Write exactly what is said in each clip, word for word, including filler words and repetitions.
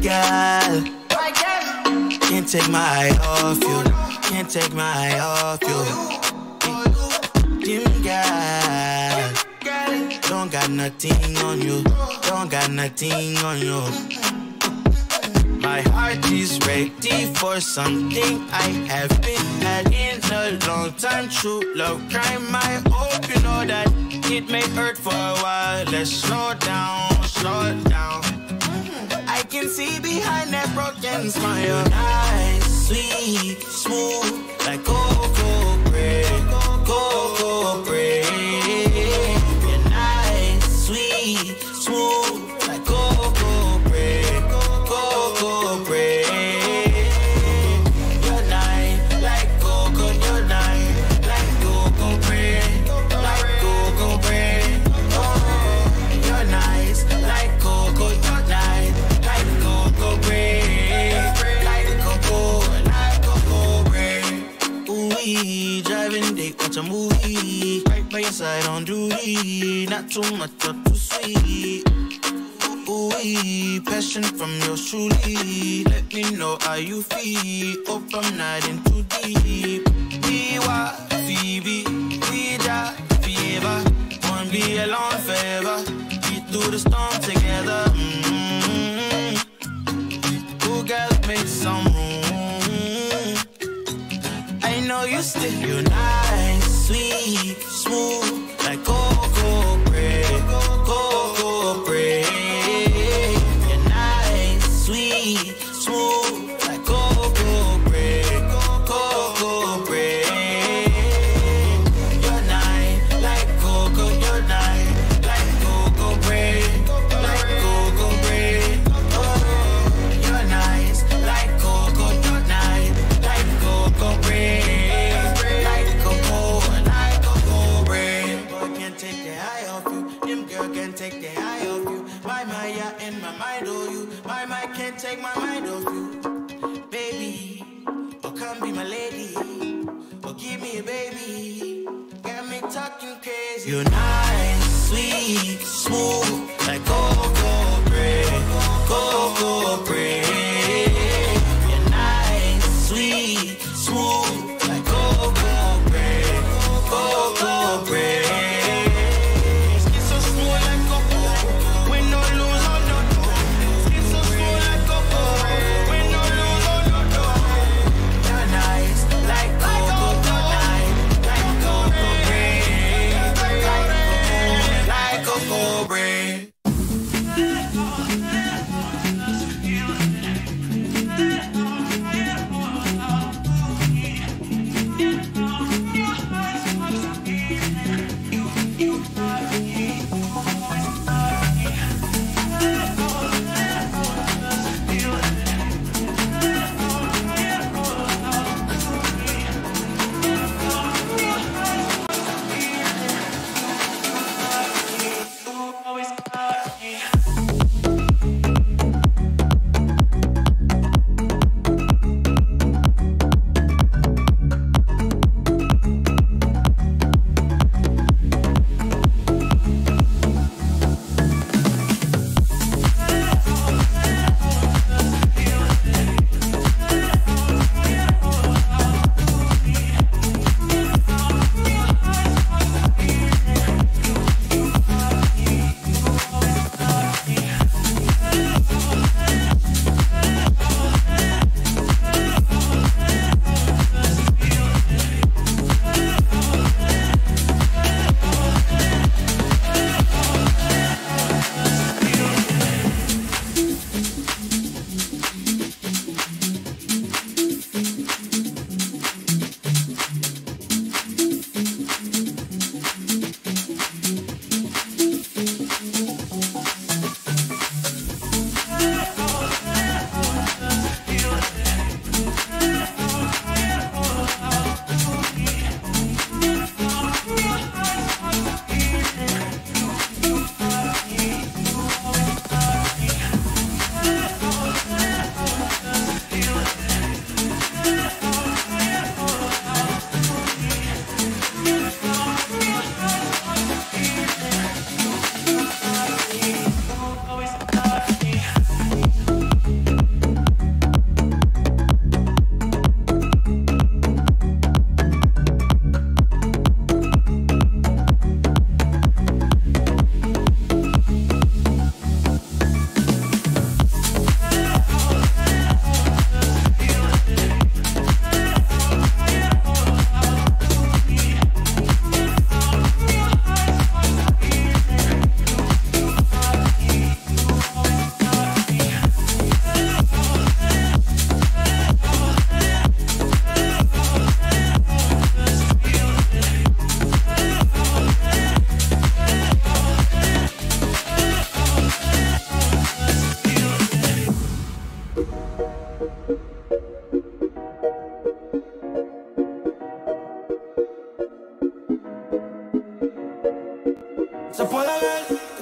girl. Can't take my eye off you. Can't take my eye off you. Dim girl. Don't got nothing on you. Don't got nothing on you. My heart is ready for something I have been had in a long time. True love crime. I hope you know that it may hurt for a while. Let's slow down, slow down. I can see behind that broken smile. Nice, sweet, smooth, like cocoa bread, cocoa bread. You're nice, sweet, smooth, like cocoa bread, cocoa bread. You're nice, like cocoa, you're nice, like cocoa bread, like cocoa bread. Oh, you're nice, like cocoa, you're nice. Cocoa bread, like cocoa, like cocoa bread. Ooh, driving date, watch a movie. Right by your side on duty, not too much or too sweet. Ooh, passion from yours truly. Let me know how you feel. Hope I'm not in too deep. We want Phoebe, we just fever. Won't be alone forever. Get through the storm together. Mm-hmm. Girl, make some room. I know you still, you're nice, sweet, smooth, like cocoa bread, cocoa bread. You're nice, sweet, smooth, like cocoa bread, cocoa bread. You're nice, like cocoa, you're nice, like cocoa bread, like cocoa bread. Take the eye off you. My mind, yeah, in my mind, oh you. My mind can't take my mind off you. Baby, oh come be my lady. Oh give me a baby. Got me talking crazy. You're nice, sweet, smooth, like cocoa bread, cocoa bread. You're nice, sweet, smooth, like cocoa bread, cocoa bread.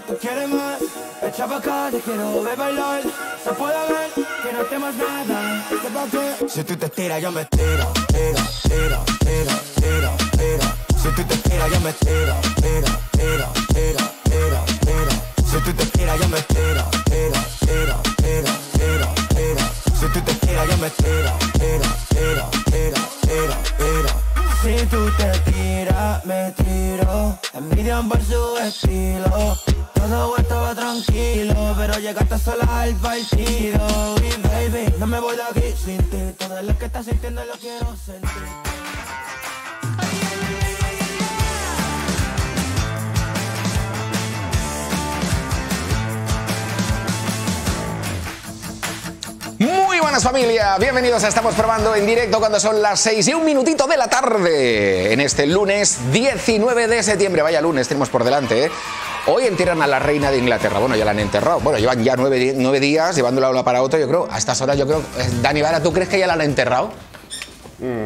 tú quieres más, echa pa' acá, te quiero ver bailar. Se puede ver que no temas nada, ¿qué pa' qué? Si tú te tiras, yo me tiro, tiro, tiro, tiro, tiro, tiro. Si tú te tiras, yo me tiro, tiro, tiro, tiro, tiro, tiro. Si tú te tiras, yo me tiro, tiro, tiro, tiro, tiro, tiro. Si tú te tiras, yo me tiro, tiro, tiro, tiro, tiro, tiro. Si tú te tiras, me tiro. Envidian por su estilo. Todo estaba tranquilo, pero llegaste sola al partido. Y baby, no me voy de aquí sin ti. Todo lo que estás sintiendo lo quiero sentir. Muy buenas familia, bienvenidos a Estamos Probando en directo cuando son las seis y un minutito de la tarde en este lunes diecinueve de septiembre. Vaya lunes tenemos por delante, ¿eh? Hoy entierran a la reina de Inglaterra. Bueno, ya la han enterrado. Bueno, llevan ya nueve, nueve días llevándola de un lado para otro. Yo creo, a estas horas yo creo... Dani Vara, ¿tú crees que ya la han enterrado? Mm.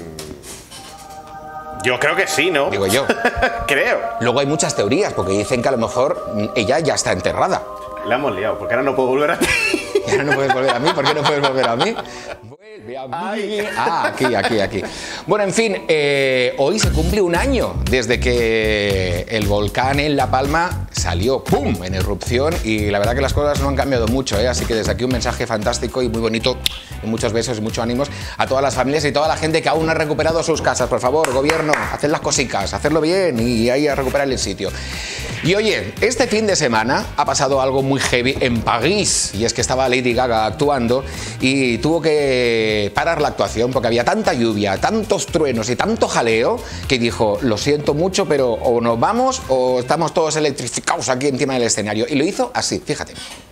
Yo creo que sí, ¿no? Digo yo. Creo. Luego hay muchas teorías, porque dicen que a lo mejor ella ya está enterrada. La hemos liado, porque ahora no puedo volver a ti. Y ahora no puedes volver a mí. ¿Por qué no puedes volver a mí? Vuelve a mí. Ay. Ah, aquí, aquí, aquí. Bueno, en fin, eh, hoy se cumple un año desde que el volcán en La Palma salió, ¡pum!, en erupción, y la verdad que las cosas no han cambiado mucho, ¿eh? Así que desde aquí un mensaje fantástico y muy bonito, y muchos besos y muchos ánimos a todas las familias y toda la gente que aún no ha recuperado sus casas. Por favor, gobierno, haced las cositas, hacerlo bien y ahí a recuperar el sitio. Y oye, este fin de semana ha pasado algo muy heavy en París, y es que estaba Lady Gaga actuando y tuvo que parar la actuación porque había tanta lluvia, tantos truenos y tanto jaleo que dijo, lo siento mucho, pero o nos vamos o estamos todos electrificados aquí encima del escenario. Y lo hizo así, fíjate.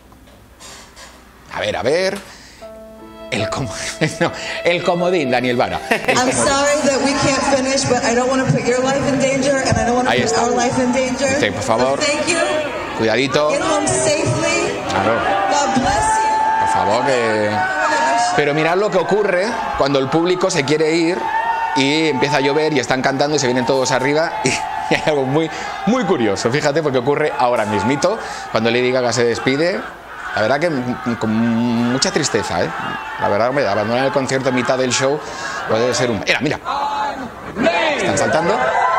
A ver, a ver... El, com no, el comodín, Daniel Vara. I'm sorry that we can't finish, but I don't want to put your life in danger, and I don't want to put our life in danger. Sí, por favor. But thank you. Cuidadito. Get home safely. Claro. God bless you. Por favor, que... Pero mirad lo que ocurre cuando el público se quiere ir y empieza a llover y están cantando y se vienen todos arriba y... Y hay algo muy, muy curioso, fíjate, porque ocurre ahora mismito, cuando Lady Gaga se despide. La verdad que con mucha tristeza, ¿eh? La verdad, me abandonar el concierto a mitad del show puede ser un... Mira, mira. Están saltando.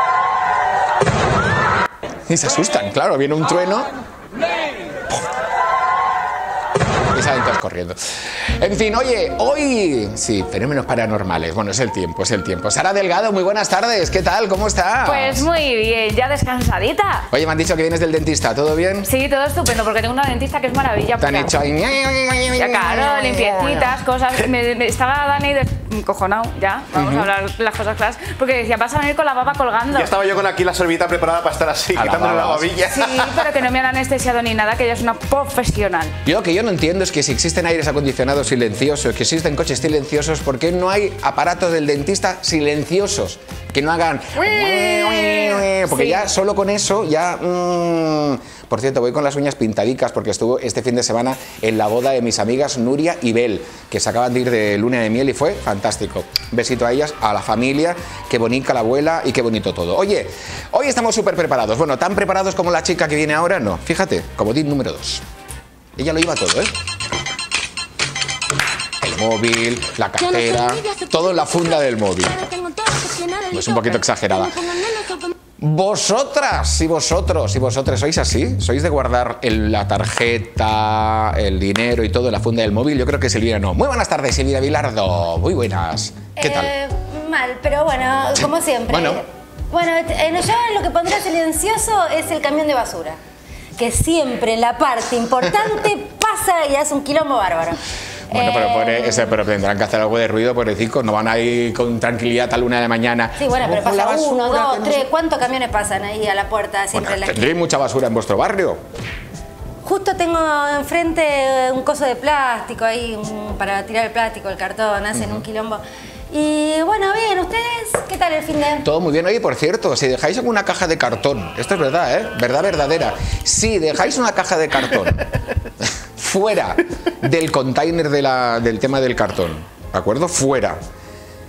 Y se asustan, claro, viene un trueno. Y salen todos corriendo. En fin, oye, hoy... Sí, fenómenos paranormales. Bueno, es el tiempo, es el tiempo. Sara Delgado, muy buenas tardes. ¿Qué tal? ¿Cómo estás? Pues muy bien, ya descansadita. Oye, me han dicho que vienes del dentista. ¿Todo bien? Sí, todo estupendo, porque tengo una dentista que es maravilla. Te han hecho ahí... Ya, claro, limpiecitas, cosas... Me, me estaba Dani descojonado, ya. Vamos uh-huh. a hablar las cosas claras. Porque decía, vas a venir con la baba colgando. Ya estaba yo con aquí la servilleta preparada para estar así, a quitándole la, la babilla. Sí, pero que no me han anestesiado ni nada, que ella es una profesional. Yo lo que yo no entiendo es que si existen aires acondicionados silenciosos, que existen coches silenciosos, ¿por qué no hay aparatos del dentista silenciosos? Que no hagan... Porque sí. Ya solo con eso, ya... Mmm... Por cierto, voy con las uñas pintadicas porque estuvo este fin de semana en la boda de mis amigas Nuria y Bel, que se acaban de ir de luna de miel y fue fantástico. Besito a ellas, a la familia, qué bonita la abuela y qué bonito todo. Oye, hoy estamos súper preparados. Bueno, tan preparados como la chica que viene ahora, no. Fíjate, comodín número dos. Ella lo iba todo, ¿eh? El móvil, la cartera, todo en la funda del móvil. No, es un poquito exagerada. Vosotras y vosotros y vosotros sois así, sois de guardar el, la tarjeta, el dinero y todo en la funda del móvil. Yo creo que Silvia no. Muy buenas tardes, Silvia Vilardo. Muy buenas. ¿Qué eh, tal? Mal, pero bueno, como siempre. Bueno, bueno en yo lo que pondré silencioso es el camión de basura, que siempre en la parte importante pasa y hace un quilombo bárbaro. Bueno, pero, pone ese, pero tendrán que hacer algo de ruido, pobrecicos, no van a ir con tranquilidad a la una de la mañana. Sí, bueno, pero pasa basura, uno, dos, tres, ¿cuántos camiones pasan ahí a la puerta siempre? Bueno, ¿tendréis mucha basura en vuestro barrio? Justo tengo enfrente un coso de plástico ahí, un, para tirar el plástico, el cartón, hacen uh-huh. un quilombo. Y bueno, bien, ¿ustedes qué tal el fin de...? Todo muy bien. Oye, por cierto, si dejáis alguna caja de cartón, esto es verdad, ¿eh? Verdad verdadera. Si dejáis una caja de cartón fuera del container de la, del tema del cartón, ¿de acuerdo? Fuera.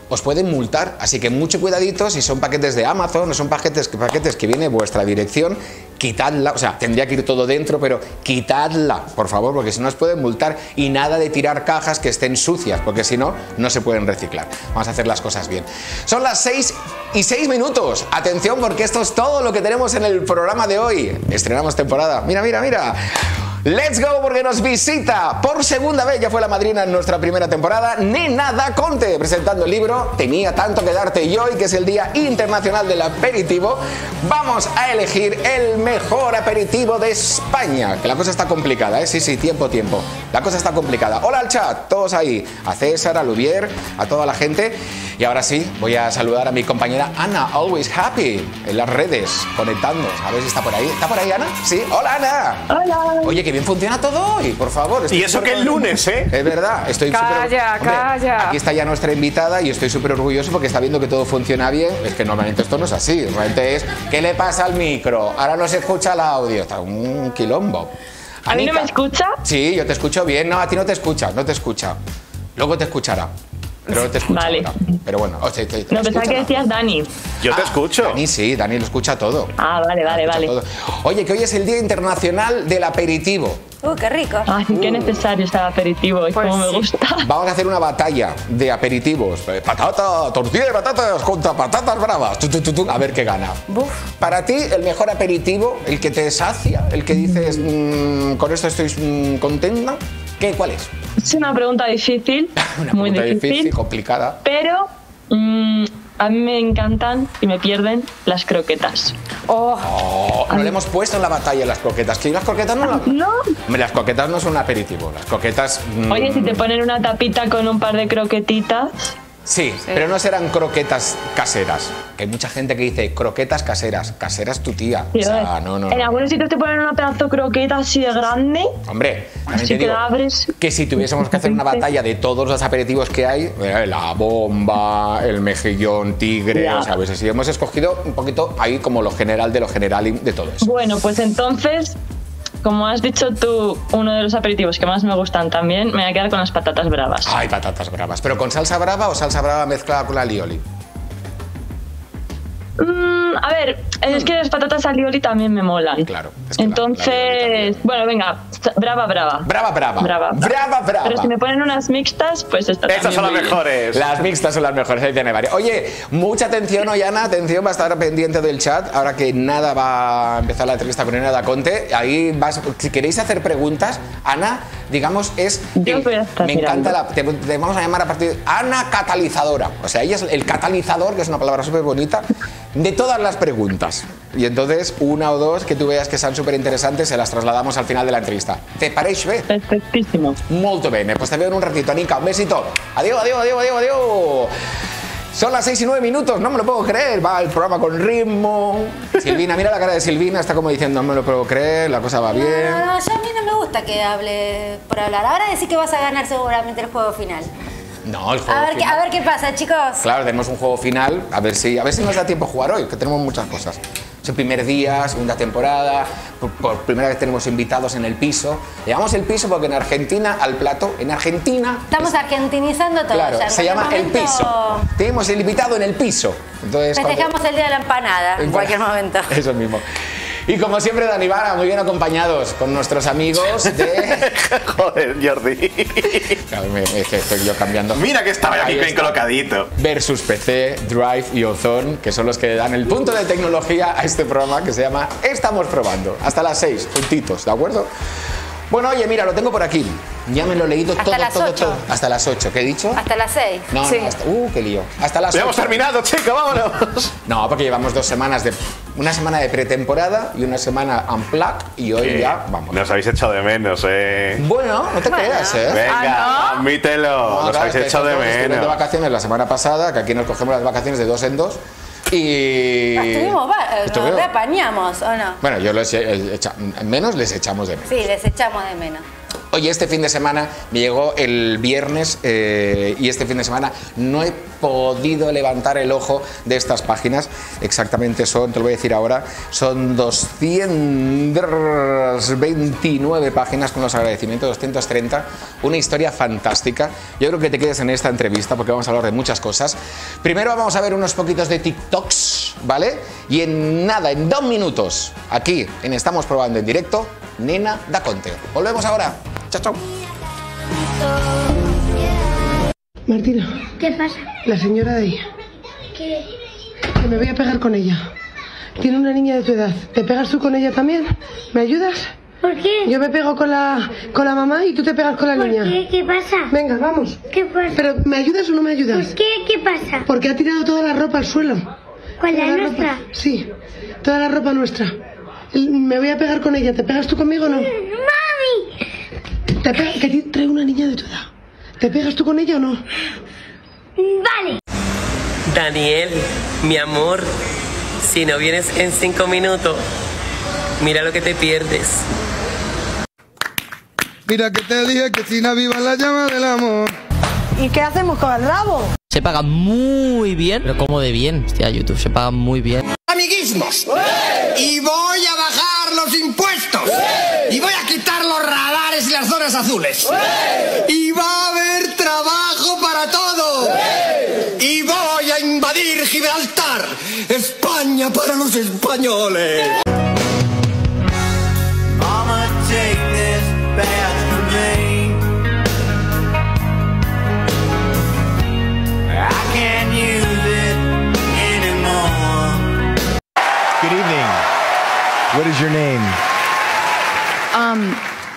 os pueden multar. Así que mucho cuidadito si son paquetes de Amazon o son paquetes, paquetes que viene vuestra dirección, quitadla, o sea, tendría que ir todo dentro, pero quitadla, por favor, porque si no os pueden multar. Y nada de tirar cajas que estén sucias, porque si no, no se pueden reciclar. Vamos a hacer las cosas bien. Son las seis y seis minutos. Atención, porque esto es todo lo que tenemos en el programa de hoy. Estrenamos temporada. Mira, mira, mira. Let's go, porque nos visita por segunda vez, ya fue la madrina en nuestra primera temporada, Nena Da Conte, presentando el libro Tenía tanto que darte y hoy, que es el Día Internacional del Aperitivo, vamos a elegir el mejor aperitivo de España. Que la cosa está complicada, ¿eh? Sí, sí, tiempo, tiempo. La cosa está complicada. Hola al chat, todos ahí, a César, a Luvier, a toda la gente. Y ahora sí, voy a saludar a mi compañera Ana, Always Happy, en las redes, conectándonos. A ver si está por ahí. ¿Está por ahí, Ana? Sí. Hola, Ana. Hola. Oye, que bien funciona todo hoy, por favor. Y eso que es lunes, ¿eh? Es verdad, estoy súper... Calla, Hombre, calla. aquí está ya nuestra invitada y estoy súper orgulloso porque está viendo que todo funciona bien. Es que normalmente esto no es así. Normalmente es, ¿qué le pasa al micro? Ahora no se escucha el audio. Está un quilombo. ¿A mí no me escucha? Sí, yo te escucho bien. No, a ti no te escucha, no te escucha. Luego te escuchará. Pero no te escucha. Vale. Ahora. Pero bueno, o sea, te, te No, pensaba que decías Dani. Yo te Ah, escucho. Dani sí, Dani lo escucha todo. Ah, vale, vale, Escucha vale. todo. Oye, que hoy es el Día Internacional del Aperitivo. Uh, qué rico. Ay, qué necesario este aperitivo, es Pues como me sí. gusta. Vamos a hacer una batalla de aperitivos. Eh, Patata, tortilla de patatas contra patatas bravas. Tu, tu, tu, tu. A ver qué gana. Buf. Para ti, el mejor aperitivo, el que te sacia, el que dices, mmm, con esto estoy mm, contenta, ¿qué, ¿cuál es? Es una pregunta difícil, Una muy pregunta difícil, difícil, complicada. pero mm, a mí me encantan y me pierden las croquetas. Oh, Oh, no le hemos puesto en la batalla las croquetas. ¿Que las croquetas no? La... No. Hombre, las croquetas no son un aperitivo. Las croquetas... mm, Oye, si te ponen una tapita con un par de croquetitas, Sí, pero no serán croquetas caseras. Que hay mucha gente que dice croquetas caseras. Caseras tu tía. O tío, sea, no, no, en no. algunos sitios te ponen una pedazo de croqueta así de grande. Hombre, también Así te que digo la abres. que si tuviésemos que hacer una batalla de todos los aperitivos que hay, eh, la bomba, el mejillón tigre, Ya. ¿sabes? Así hemos escogido un poquito ahí como lo general de lo general y de todo eso. Bueno, pues entonces, como has dicho tú, uno de los aperitivos que más me gustan también, me voy a quedar con las patatas bravas. Ay, patatas bravas. ¿Pero con salsa brava o salsa brava mezclada con la alioli? Mm, a ver, es que las patatas alioli también me molan. Claro, es que la- Entonces, la alioli también. bueno, venga, brava, brava. Brava, brava. Brava, Brava, brava. Pero si me ponen unas mixtas, pues esta Estas también son las muy bien. mejores. Las mixtas son las mejores, ahí tiene varias. Oye, mucha atención hoy, Ana, atención, va a estar pendiente del chat, ahora que nada va a empezar la entrevista con Nena Da Conte. Ahí vas, si queréis hacer preguntas, Ana, digamos, es... Yo el- voy a estar me encanta mirando. la... Te, te vamos a llamar a partir de Ana Catalizadora. O sea, ella es el catalizador, que es una palabra súper bonita, de todas las preguntas. Y entonces, una o dos que tú veas que sean súper interesantes, se las trasladamos al final de la entrevista. ¿Te pareix bé? Perfectísimo. Molto bene, pues te veo en un ratito, Anica. Un besito. Adiós, adiós, adiós, adiós, adiós. Son las seis y nueve minutos, no me lo puedo creer. Va el programa con ritmo. Silvina, mira la cara de Silvina, está como diciendo, no me lo puedo creer, la cosa va bien. No, no, yo a mí no me gusta que hable por hablar. Ahora decís que vas a ganar seguramente el juego final. No, el juego A ver, qué, final. a ver qué pasa, chicos. Claro, tenemos un juego final, a ver si, a ver si nos da tiempo a jugar hoy, que tenemos muchas cosas. Es el primer día, segunda temporada, por, por primera vez tenemos invitados en el piso. Llevamos el piso porque en Argentina, al plato, en Argentina... Estamos argentinizando todo. Claro, ya, en se llama cualquier el momento piso. Tenemos el invitado en el piso. Entonces, cuando- Festejamos el día de la empanada en cualquier momento. Eso mismo. Y como siempre, Dani Vara, muy bien acompañados con nuestros amigos de... Joder, Jordi. Claro, me- es que estoy yo cambiando. Mira que estaba yo aquí Ahí bien está. colocadito. Versus P C, Drive y Ozone, que son los que dan el punto de tecnología a este programa que se llama Estamos Probando. Hasta las seis, juntitos, ¿de acuerdo? Bueno, oye, mira, lo tengo por aquí. Ya me lo he leído Hasta todo, las todo, ocho. todo. Hasta las ocho. ¿Qué he dicho? Hasta las seis. No, Sí. no, hasta... Uh, qué lío. Hasta las Ya hemos ocho. terminado, chicos, vámonos. No, porque llevamos dos semanas de... Una semana de pretemporada y una semana unplug y hoy Eh, ya vamos. Nos habéis echado de menos, eh. Bueno, no te Bueno. creas, ¿eh? Venga, ¿Ah, no? admítelo. No, Nos claro, habéis es que echado de nosotros estuvimos de menos. vacaciones la semana pasada, que aquí nos cogemos las vacaciones de dos en dos. Y... Estuvimos, va- nos Estuvimos. reapañamos, ¿o no? Bueno, yo les he- he echa- menos les echamos de menos. Sí, les echamos de menos. Oye, este fin de semana me llegó el viernes eh, y este fin de semana no he podido levantar el ojo de estas páginas. Exactamente son, te lo voy a decir ahora, son doscientas veintinueve páginas con los agradecimientos, doscientas treinta. Una historia fantástica. Yo creo que te quedes en esta entrevista porque vamos a hablar de muchas cosas. Primero vamos a ver unos poquitos de TikToks, ¿vale? Y en nada, en dos minutos, aquí en Estamos Probando en Directo, Nena Da Conte. Volvemos ahora. Chao, chao. Martina. ¿Qué pasa? La señora de ahí. ¿Qué? Que me voy a pegar con ella. Tiene una niña de tu edad. ¿Te pegas tú con ella también? ¿Me ayudas? ¿Por qué? Yo me pego con la, con la mamá y tú te pegas con la ¿Por niña. qué? ¿Qué pasa? Venga, vamos. ¿Qué pasa? Pero, ¿me ayudas o no me ayudas? ¿Por qué? ¿Qué pasa? Porque ha tirado toda la ropa al suelo. ¿Cuál Toda la ropa- nuestra? Sí, toda la ropa nuestra. Me voy a pegar con ella. ¿Te pegas tú conmigo o no? ¡Mami! ¿Te pega- que ti- trae una niña de tu edad. ¿Te pegas tú con ella o no? Vale. Daniel, mi amor, si no vienes en cinco minutos, mira lo que te pierdes. Mira que te dije que China viva la llama del amor. ¿Y qué hacemos con el rabo? Se paga muy bien, pero como de bien, hostia, YouTube se paga muy bien. Amiguismos. Y voy a bajar los impuestos. Y voy a quitar los radares y las zonas azules. Y va a haber trabajo para todo. Y voy a invadir Gibraltar. España para los españoles. Mama, take this bath from me. I can't use it anymore. Good evening. What is your name? Um.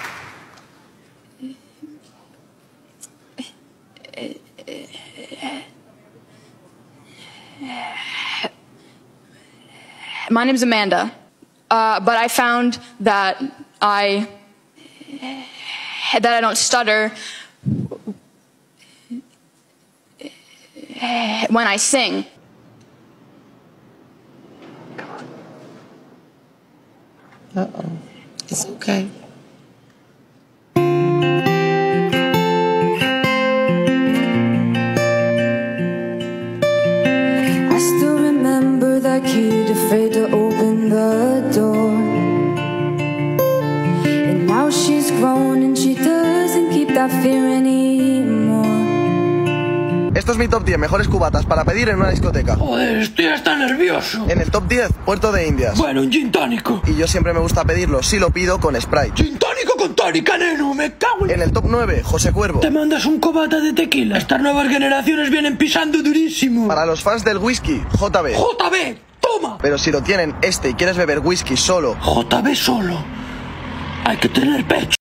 My name's Amanda, uh, but I found that I that I don't stutter when I sing. Uh-oh. It's okay. I still remember that kid afraid to open the door. And now she's grown and she doesn't keep that fear anymore. Esto es mi top diez mejores cubatas para pedir en una discoteca. Joder, estoy hasta nervioso. En el top diez, Puerto de Indias. Bueno, un gin tónico. Y yo siempre me gusta pedirlo, si lo pido, con Sprite. Gin tónico con tónica, neno, me cago en... En el top nueve, José Cuervo. Te mandas un cubata de tequila. Estas nuevas generaciones vienen pisando durísimo. Para los fans del whisky, J B. J B, toma. Pero si lo tienen este y quieres beber whisky solo, J B solo. Hay que tener pecho.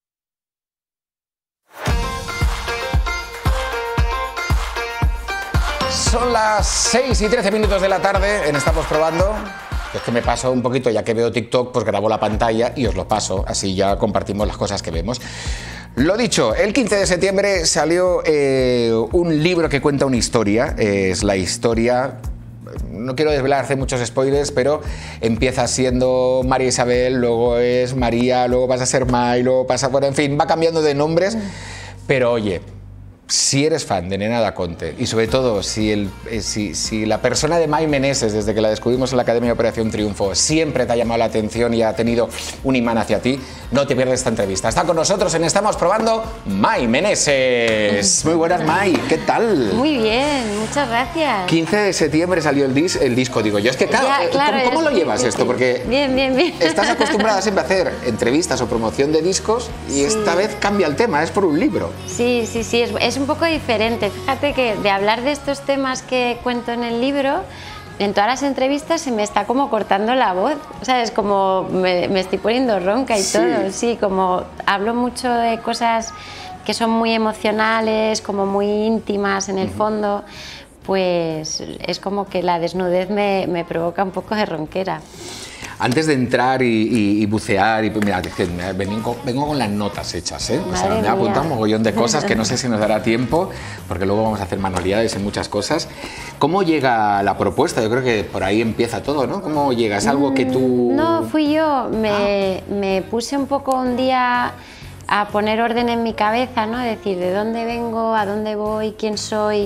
Son las seis y trece minutos de la tarde en Estamos Probando. Es que me paso un poquito, ya que veo TikTok, pues grabo la pantalla y os lo paso, así ya compartimos las cosas que vemos. Lo dicho, el quince de septiembre salió eh, un libro que cuenta una historia, eh, es la historia... No quiero desvelar, hacer muchos spoilers, pero empieza siendo María Isabel, luego es María, luego pasa a ser May, luego pasa... Bueno, en fin, va cambiando de nombres, pero oye... Si eres fan de Nena Da Conte y sobre todo si, el, eh, si, si la persona de May Meneses, desde que la descubrimos en la Academia de Operación Triunfo, siempre te ha llamado la atención y ha tenido un imán hacia ti, no te pierdas esta entrevista. Está con nosotros en Estamos Probando May Meneses. Muy buenas, May, ¿qué tal? Muy bien, muchas gracias. quince de septiembre salió el, dis, el disco, digo yo. Es que claro, Ya, claro, ¿cómo, cómo lo llevas sí, esto? sí. Porque bien, bien, bien. estás acostumbrada siempre a hacer entrevistas o promoción de discos y Sí. esta vez cambia el tema, es por un libro. Sí, sí, sí, es, es un poco diferente. Fíjate que de hablar de estos temas que cuento en el libro, en todas las entrevistas se me está como cortando la voz. O sea, es como me, me estoy poniendo ronca y Sí. todo. Sí, como hablo mucho de cosas que son muy emocionales, como muy íntimas en el fondo, pues es como que la desnudez me, me provoca un poco de ronquera. Antes de entrar y, y, y bucear, y mira, es que me- vengo, vengo con las notas hechas, ¿eh? O sea, Madre me he apuntado un mía. mogollón de cosas que no sé si nos dará tiempo, porque luego vamos a hacer manualidades y muchas cosas. ¿Cómo llega la propuesta? Yo creo que por ahí empieza todo, ¿no? ¿Cómo llega? ¿Es algo que tú...? No, fui yo. Me, me puse un poco un día a poner orden en mi cabeza, ¿no? Decir de dónde vengo, a dónde voy, quién soy.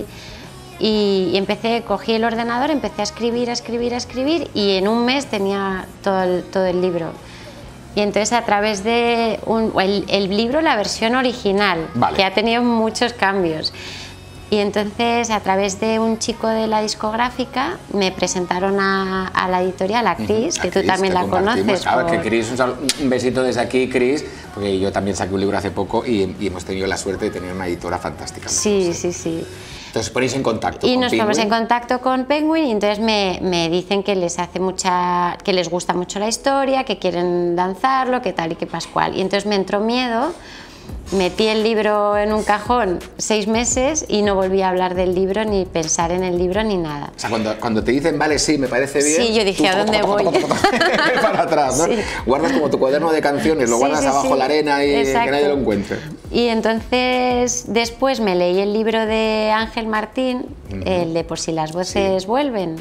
Y, y empecé, cogí el ordenador, empecé a escribir, a escribir, a escribir y en un mes tenía todo el, todo el libro. Y entonces a través de un, el, el libro, la versión original, vale, que ha tenido muchos cambios. Y entonces a través de un chico de la discográfica me presentaron a, a la editorial, a Cris, uh-huh, que a tú Chris, también la conoces. Claro, por... que Cris, un, un besito desde aquí, Cris, porque yo también saqué un libro hace poco y, y hemos tenido la suerte de tener una editora fantástica. Sí, sí, sí. Entonces ponéis en contacto y con nos Penguin. ponemos en contacto con Penguin y entonces me, me dicen que les hace mucha, que les gusta mucho la historia, que quieren lanzarlo, que tal y que pascual. Y entonces me entró miedo, metí el libro en un cajón seis meses y no volví a hablar del libro, ni pensar en el libro, ni nada. O sea, cuando, cuando te dicen, vale, sí, me parece bien... Sí, yo dije, tú, ¿a dónde voy? Para atrás, ¿no? Sí. Guardas como tu cuaderno de canciones, lo sí, guardas sí, abajo sí. la arena y exacto, que nadie lo encuentre. Y entonces después me leí el libro de Ángel Martín, uh-huh, el de Por si las voces sí. vuelven,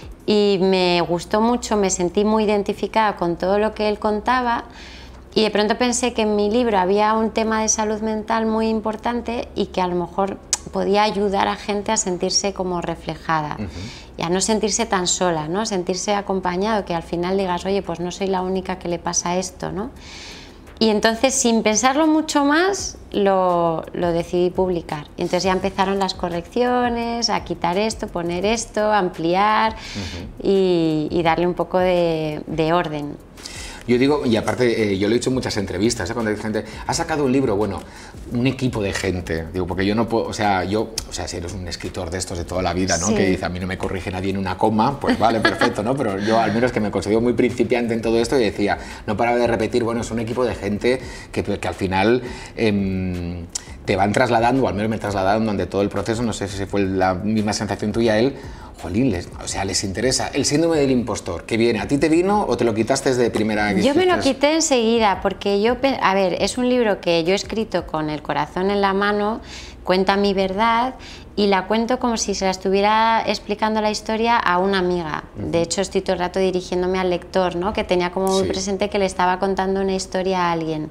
y me gustó mucho, me sentí muy identificada con todo lo que él contaba. Y de pronto pensé que en mi libro había un tema de salud mental muy importante y que a lo mejor podía ayudar a gente a sentirse como reflejada, uh-huh, y a no sentirse tan sola, ¿no? Sentirse acompañado, que al final digas, oye, pues no soy la única que le pasa esto, ¿no? Y entonces, sin pensarlo mucho más, lo, lo decidí publicar. Y entonces ya empezaron las correcciones, a quitar esto, poner esto, ampliar, uh-huh, y, y darle un poco de, de orden. Yo digo, y aparte, eh, yo lo he dicho en muchas entrevistas, ¿eh? Cuando hay gente, ha sacado un libro, bueno, un equipo de gente, digo, porque yo no puedo, o sea, yo, o sea, si eres un escritor de estos de toda la vida, ¿no? Sí. Que dice, a mí no me corrige nadie en una coma, pues vale, perfecto, ¿no? Pero yo al menos que me considero muy principiante en todo esto y decía, no paraba de repetir, bueno, es un equipo de gente que, que al final eh, te van trasladando, o al menos me trasladaron durante todo el proceso, no sé si fue la misma sensación tuya, él, jolín, les, o sea, les interesa el síndrome del impostor, que viene, ¿a ti te vino o te lo quitaste de primera? Yo me lo quité enseguida, porque yo, a ver, es un libro que yo he escrito con el corazón en la mano, cuenta mi verdad y la cuento como si se la estuviera explicando la historia a una amiga. De hecho, estoy todo el rato dirigiéndome al lector, ¿no? Que tenía como muy sí. presente que le estaba contando una historia a alguien.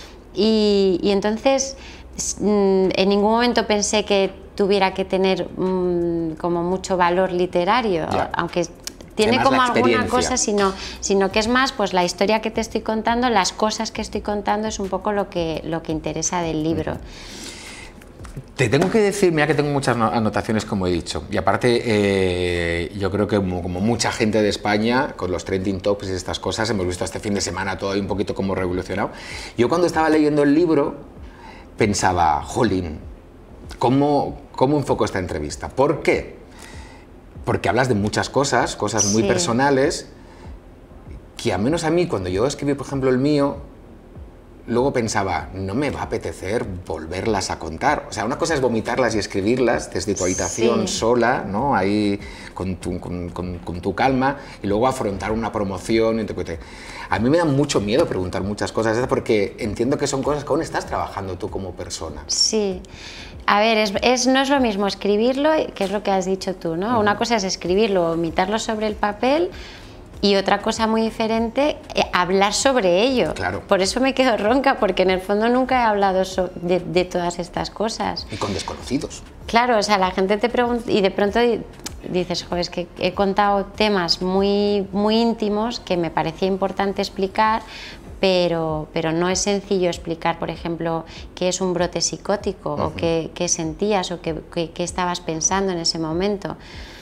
Y, y entonces, en ningún momento pensé que tuviera que tener mmm, como mucho valor literario, ya. aunque tiene como alguna cosa, sino, sino que es más pues la historia que te estoy contando, las cosas que estoy contando es un poco lo que, lo que interesa del libro. Te tengo que decir, mira que tengo muchas anotaciones como he dicho, y aparte eh, yo creo que como, como mucha gente de España, con los trending topics y estas cosas, hemos visto este fin de semana todo ahí un poquito como revolucionado. Yo cuando estaba leyendo el libro pensaba, jolín, ¿cómo, cómo enfoco esta entrevista? ¿Por qué? Porque hablas de muchas cosas, cosas muy sí. personales, que al menos a mí, cuando yo escribí, por ejemplo, el mío, luego pensaba, no me va a apetecer volverlas a contar. O sea, una cosa es vomitarlas y escribirlas desde tu habitación sí. sola, ¿no? Ahí con tu, con, con, con tu calma, y luego afrontar una promoción. Y te, a mí me da mucho miedo preguntar muchas cosas, porque entiendo que son cosas que aún estás trabajando tú como persona. Sí. A ver, es, es, no es lo mismo escribirlo, que es lo que has dicho tú, ¿no? Uh-huh. Una cosa es escribirlo, vomitarlo sobre el papel, y otra cosa muy diferente, eh, hablar sobre ello. Claro. Por eso me quedo ronca, porque en el fondo nunca he hablado so de, de todas estas cosas. Y con desconocidos. Claro, o sea, la gente te pregunta y de pronto dices, joder, es que he contado temas muy, muy íntimos que me parecía importante explicar, pero, pero no es sencillo explicar, por ejemplo, qué es un brote psicótico, uh-huh. o qué, qué sentías, o qué, qué, qué estabas pensando en ese momento.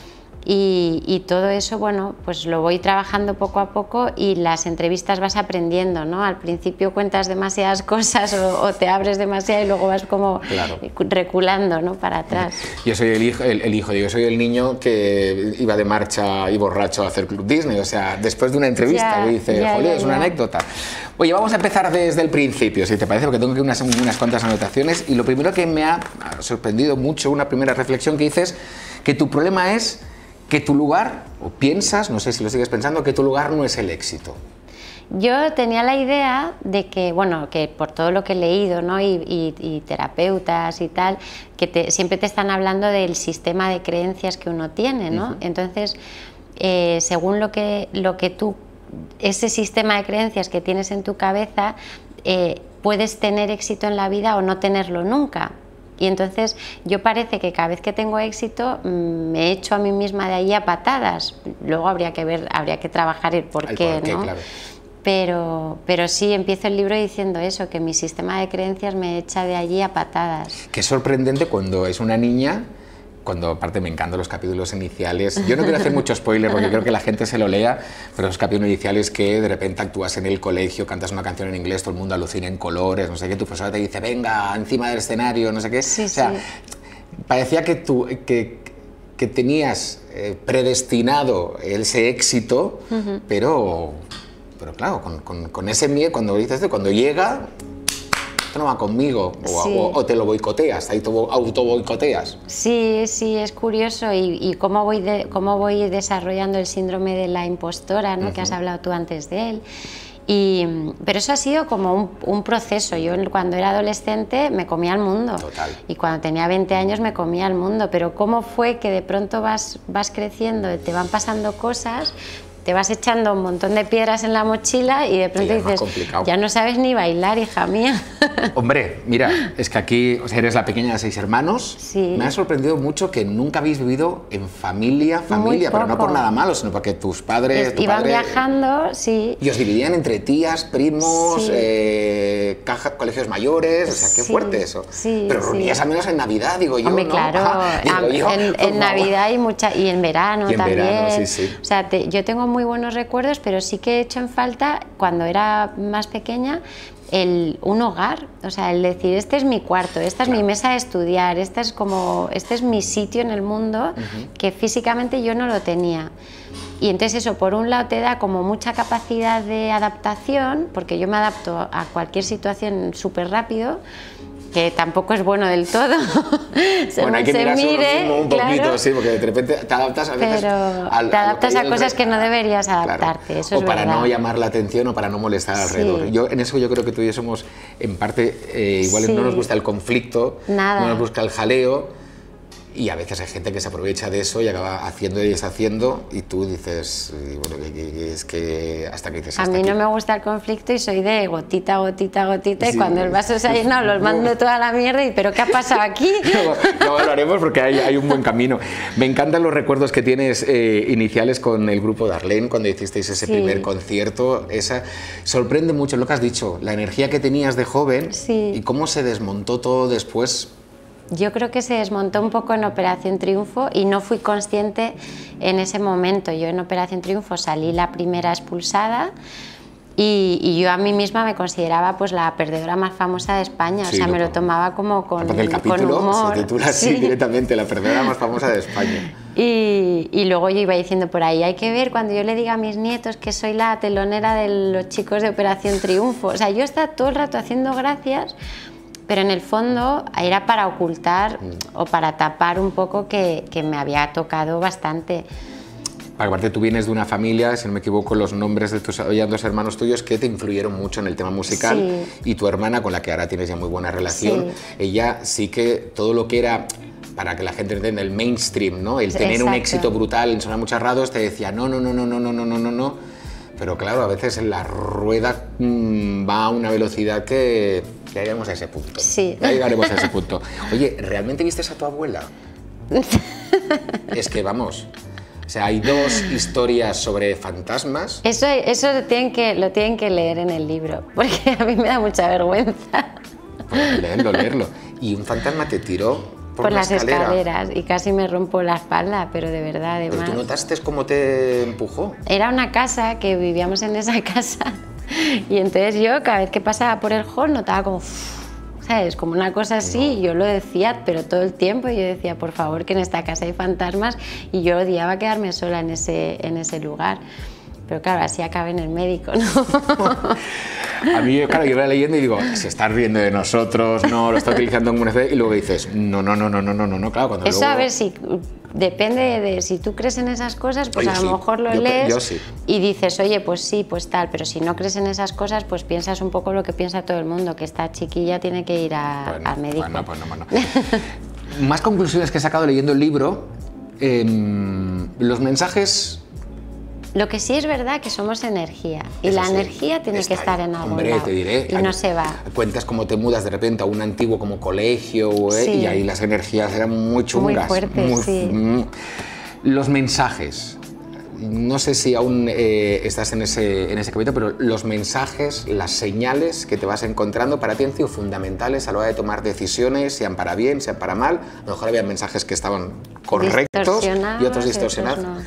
Y, y todo eso, bueno, pues lo voy trabajando poco a poco, y las entrevistas vas aprendiendo, ¿no? Al principio cuentas demasiadas cosas o, o te abres demasiado y luego vas como claro. reculando, ¿no? Para atrás. Yo soy el hijo, el, el hijo, yo soy el niño que iba de marcha y borracho a hacer Club Disney, o sea, después de una entrevista, y dice, joder, es una anécdota. Oye, vamos a empezar desde el principio, si te parece, porque tengo aquí unas, unas cuantas anotaciones, y lo primero que me ha sorprendido mucho, una primera reflexión que dices, que tu problema es que tu lugar, o piensas, no sé si lo sigues pensando, que tu lugar no es el éxito. Yo tenía la idea de que, bueno, que por todo lo que he leído, ¿no? y, y, y terapeutas y tal, que te, siempre te están hablando del sistema de creencias que uno tiene, ¿no? Uh-huh. Entonces, eh, según lo que, lo que tú, ese sistema de creencias que tienes en tu cabeza, eh, puedes tener éxito en la vida o no tenerlo nunca. Y entonces yo parece que cada vez que tengo éxito me echo a mí misma de ahí a patadas. Luego habría que ver, habría que trabajar el por qué, el por qué, ¿no? Claro. Pero, pero sí, empiezo el libro diciendo eso, que mi sistema de creencias me echa de allí a patadas. Qué sorprendente cuando es una niña, cuando aparte me encantan los capítulos iniciales. Yo no quiero hacer mucho spoiler porque creo que la gente se lo lea, pero los capítulos iniciales que de repente actúas en el colegio, cantas una canción en inglés, todo el mundo alucina en colores, no sé qué, tu profesora te dice, venga, encima del escenario, no sé qué. Sí, o sea, sí. parecía que, tú, que, que tenías eh, predestinado ese éxito, uh-huh. pero, pero claro, con, con, con ese miedo, cuando dices, cuando llega... esto no va conmigo, o, sí. o, o te lo boicoteas, ahí te auto boicoteas. Sí, sí, es curioso y, y cómo, voy de, cómo voy desarrollando el síndrome de la impostora, ¿no? Uh-huh. Que has hablado tú antes de él. Y, pero eso ha sido como un, un proceso. Yo cuando era adolescente me comía el mundo. Total. Y cuando tenía veinte años me comía el mundo. Pero cómo fue que de pronto vas, vas creciendo, te van pasando cosas, te vas echando un montón de piedras en la mochila y de pronto dices, ya no sabes ni bailar, hija mía. Hombre, mira, es que aquí o sea, eres la pequeña de seis hermanos. Sí. Me ha sorprendido mucho que nunca habéis vivido en familia, familia, pero no por nada malo, sino porque tus padres... Es, tu iban padre, viajando, sí. Y os dividían entre tías, primos, sí. eh, caja, colegios mayores, o sea, qué sí. fuerte eso. Sí, pero reunías sí. al menos en Navidad, digo yo, Hombre, ¿no? claro, Ajá, digo en, yo, en, en Navidad y, mucha, y en verano y en también. Verano, sí, sí. O sea, te, yo tengo muy buenos recuerdos, pero sí que he hecho en falta, cuando era más pequeña, el, un hogar, o sea, el decir, este es mi cuarto, esta claro. es mi mesa de estudiar, esta es como, este es mi sitio en el mundo, uh-huh. que físicamente yo no lo tenía. Y entonces eso, por un lado, te da como mucha capacidad de adaptación, porque yo me adapto a cualquier situación súper rápido, que tampoco es bueno del todo. Según bueno, hay que se mire, mismo un poquito, claro, sí, porque de repente te adaptas a veces pero al, te adaptas a, a cosas re... que no deberías adaptarte, claro. Eso o es para verdad. no llamar la atención o para no molestar sí. alrededor. Yo, en eso yo creo que tú y yo somos, en parte, eh, igual sí. no nos gusta el conflicto, Nada. no nos gusta el jaleo, y a veces hay gente que se aprovecha de eso y acaba haciendo y deshaciendo, y tú dices, y bueno, que, que, que es que hasta que dices... A hasta mí aquí. no me gusta el conflicto y soy de gotita, gotita, gotita, sí. y cuando el vaso se ha llenado los mando toda la mierda y ¿pero qué ha pasado aquí? No, no lo haremos porque hay, hay un buen camino. Me encantan los recuerdos que tienes eh, iniciales con el grupo Darlene, cuando hicisteis ese sí. primer concierto. Esa, sorprende mucho lo que has dicho, la energía que tenías de joven sí. y cómo se desmontó todo después. Yo creo que se desmontó un poco en Operación Triunfo y no fui consciente en ese momento. Yo en Operación Triunfo salí la primera expulsada y, y yo a mí misma me consideraba pues la perdedora más famosa de España. Sí, o sea, lo me lo como. tomaba como con, Aparte, el capítulo con humor. se titula así sí. directamente, la perdedora más famosa de España. Y, y luego yo iba diciendo por ahí, hay que ver cuando yo le diga a mis nietos que soy la telonera de los chicos de Operación Triunfo. O sea, yo estaba todo el rato haciendo gracias, pero en el fondo era para ocultar mm. o para tapar un poco que, que me había tocado bastante. Aparte, tú vienes de una familia, si no me equivoco, los nombres de tus dos hermanos tuyos que te influyeron mucho en el tema musical, sí. y tu hermana, con la que ahora tienes ya muy buena relación, sí. ella sí que todo lo que era, para que la gente entienda, el mainstream, ¿no? El tener Exacto. un éxito brutal en sonar muchas radios, te decía no, no, no, no, no, no, no, no, no, no. Pero claro, a veces la rueda mmm, va a una velocidad que ya llegaremos a ese punto. Sí. Ya llegaremos a ese punto. Oye, ¿realmente viste a tu abuela? Es que vamos, o sea, hay dos historias sobre fantasmas. Eso, eso lo, tienen que, lo tienen que leer en el libro, porque a mí me da mucha vergüenza. Pues leerlo, leerlo. Y un fantasma te tiró por, por las escalera. escaleras y casi me rompo la espalda, pero de verdad, además. ¿Pero tú notaste cómo te empujó? Era una casa, que vivíamos en esa casa, y entonces yo cada vez que pasaba por el hall notaba como, ¿sabes? Como una cosa así, no. Yo lo decía, pero todo el tiempo, y yo decía, por favor, que en esta casa hay fantasmas, y yo odiaba quedarme sola en ese, en ese lugar. Pero claro, así acabé en el médico, ¿no? A mí, claro, yo iba leyendo y digo, se está riendo de nosotros, no, lo está utilizando como una fe, y luego dices, no, no, no, no, no, no, no, no, claro, cuando Eso luego... a ver si, depende de si tú crees en esas cosas, pues oye, a lo sí, mejor lo yo, lees yo sí. y dices, oye, pues sí, pues tal, pero si no crees en esas cosas, pues piensas un poco lo que piensa todo el mundo, que esta chiquilla tiene que ir a, bueno, al médico. Bueno, pues no, bueno. Más conclusiones que he sacado leyendo el libro, eh, los mensajes Lo que sí es verdad que somos energía y Eso la sí, energía tiene que estar en algún Hombre, lado te diré, y hay- no se va. Cuentas cómo te mudas de repente a un antiguo como colegio, ¿eh? Sí. Y ahí las energías eran muy chungas. fuertes, muy- sí. mm. Los mensajes. No sé si aún eh, estás en ese, en ese capítulo, pero los mensajes, las señales que te vas encontrando para ti han sido fundamentales a la hora de tomar decisiones, sean para bien, sean para mal. A lo mejor había mensajes que estaban correctos y otros distorsionados. no.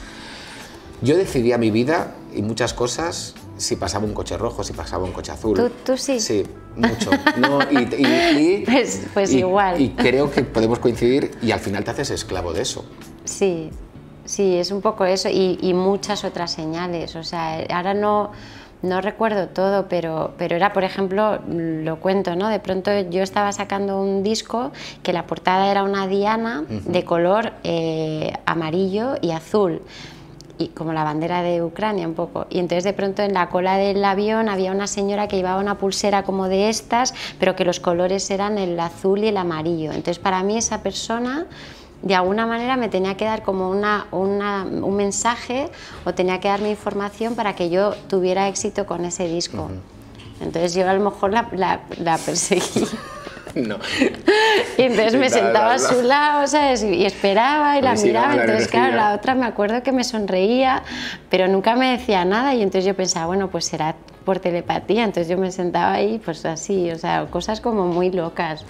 Yo decidía mi vida y muchas cosas si pasaba un coche rojo, si pasaba un coche azul. ¿Tú, tú sí? Sí, mucho. No, y, y- y- Pues, pues y- igual. Y creo que podemos coincidir y al final te haces esclavo de eso. Sí, sí, es un poco eso y, y muchas otras señales. O sea, ahora no, no recuerdo todo, pero, pero era, por ejemplo, lo cuento, ¿no? De pronto yo estaba sacando un disco que la portada era una diana Ujú. de color eh, amarillo y azul. Y como la bandera de Ucrania un poco. Y entonces de pronto en la cola del avión había una señora que llevaba una pulsera como de estas, pero que los colores eran el azul y el amarillo. Entonces para mí esa persona de alguna manera me tenía que dar como una, una, un mensaje o tenía que darme información para que yo tuviera éxito con ese disco. Entonces yo a lo mejor la, la, la perseguí. No. Y entonces me No, sentaba no, no. a su lado, ¿sabes? Y esperaba y la A mí sí, miraba. no, la Entonces, claro, energía. la otra me acuerdo que me sonreía, pero nunca me decía nada. Y entonces yo pensaba, bueno, pues será por telepatía. Entonces yo me sentaba ahí, pues así, o sea, cosas como muy locas.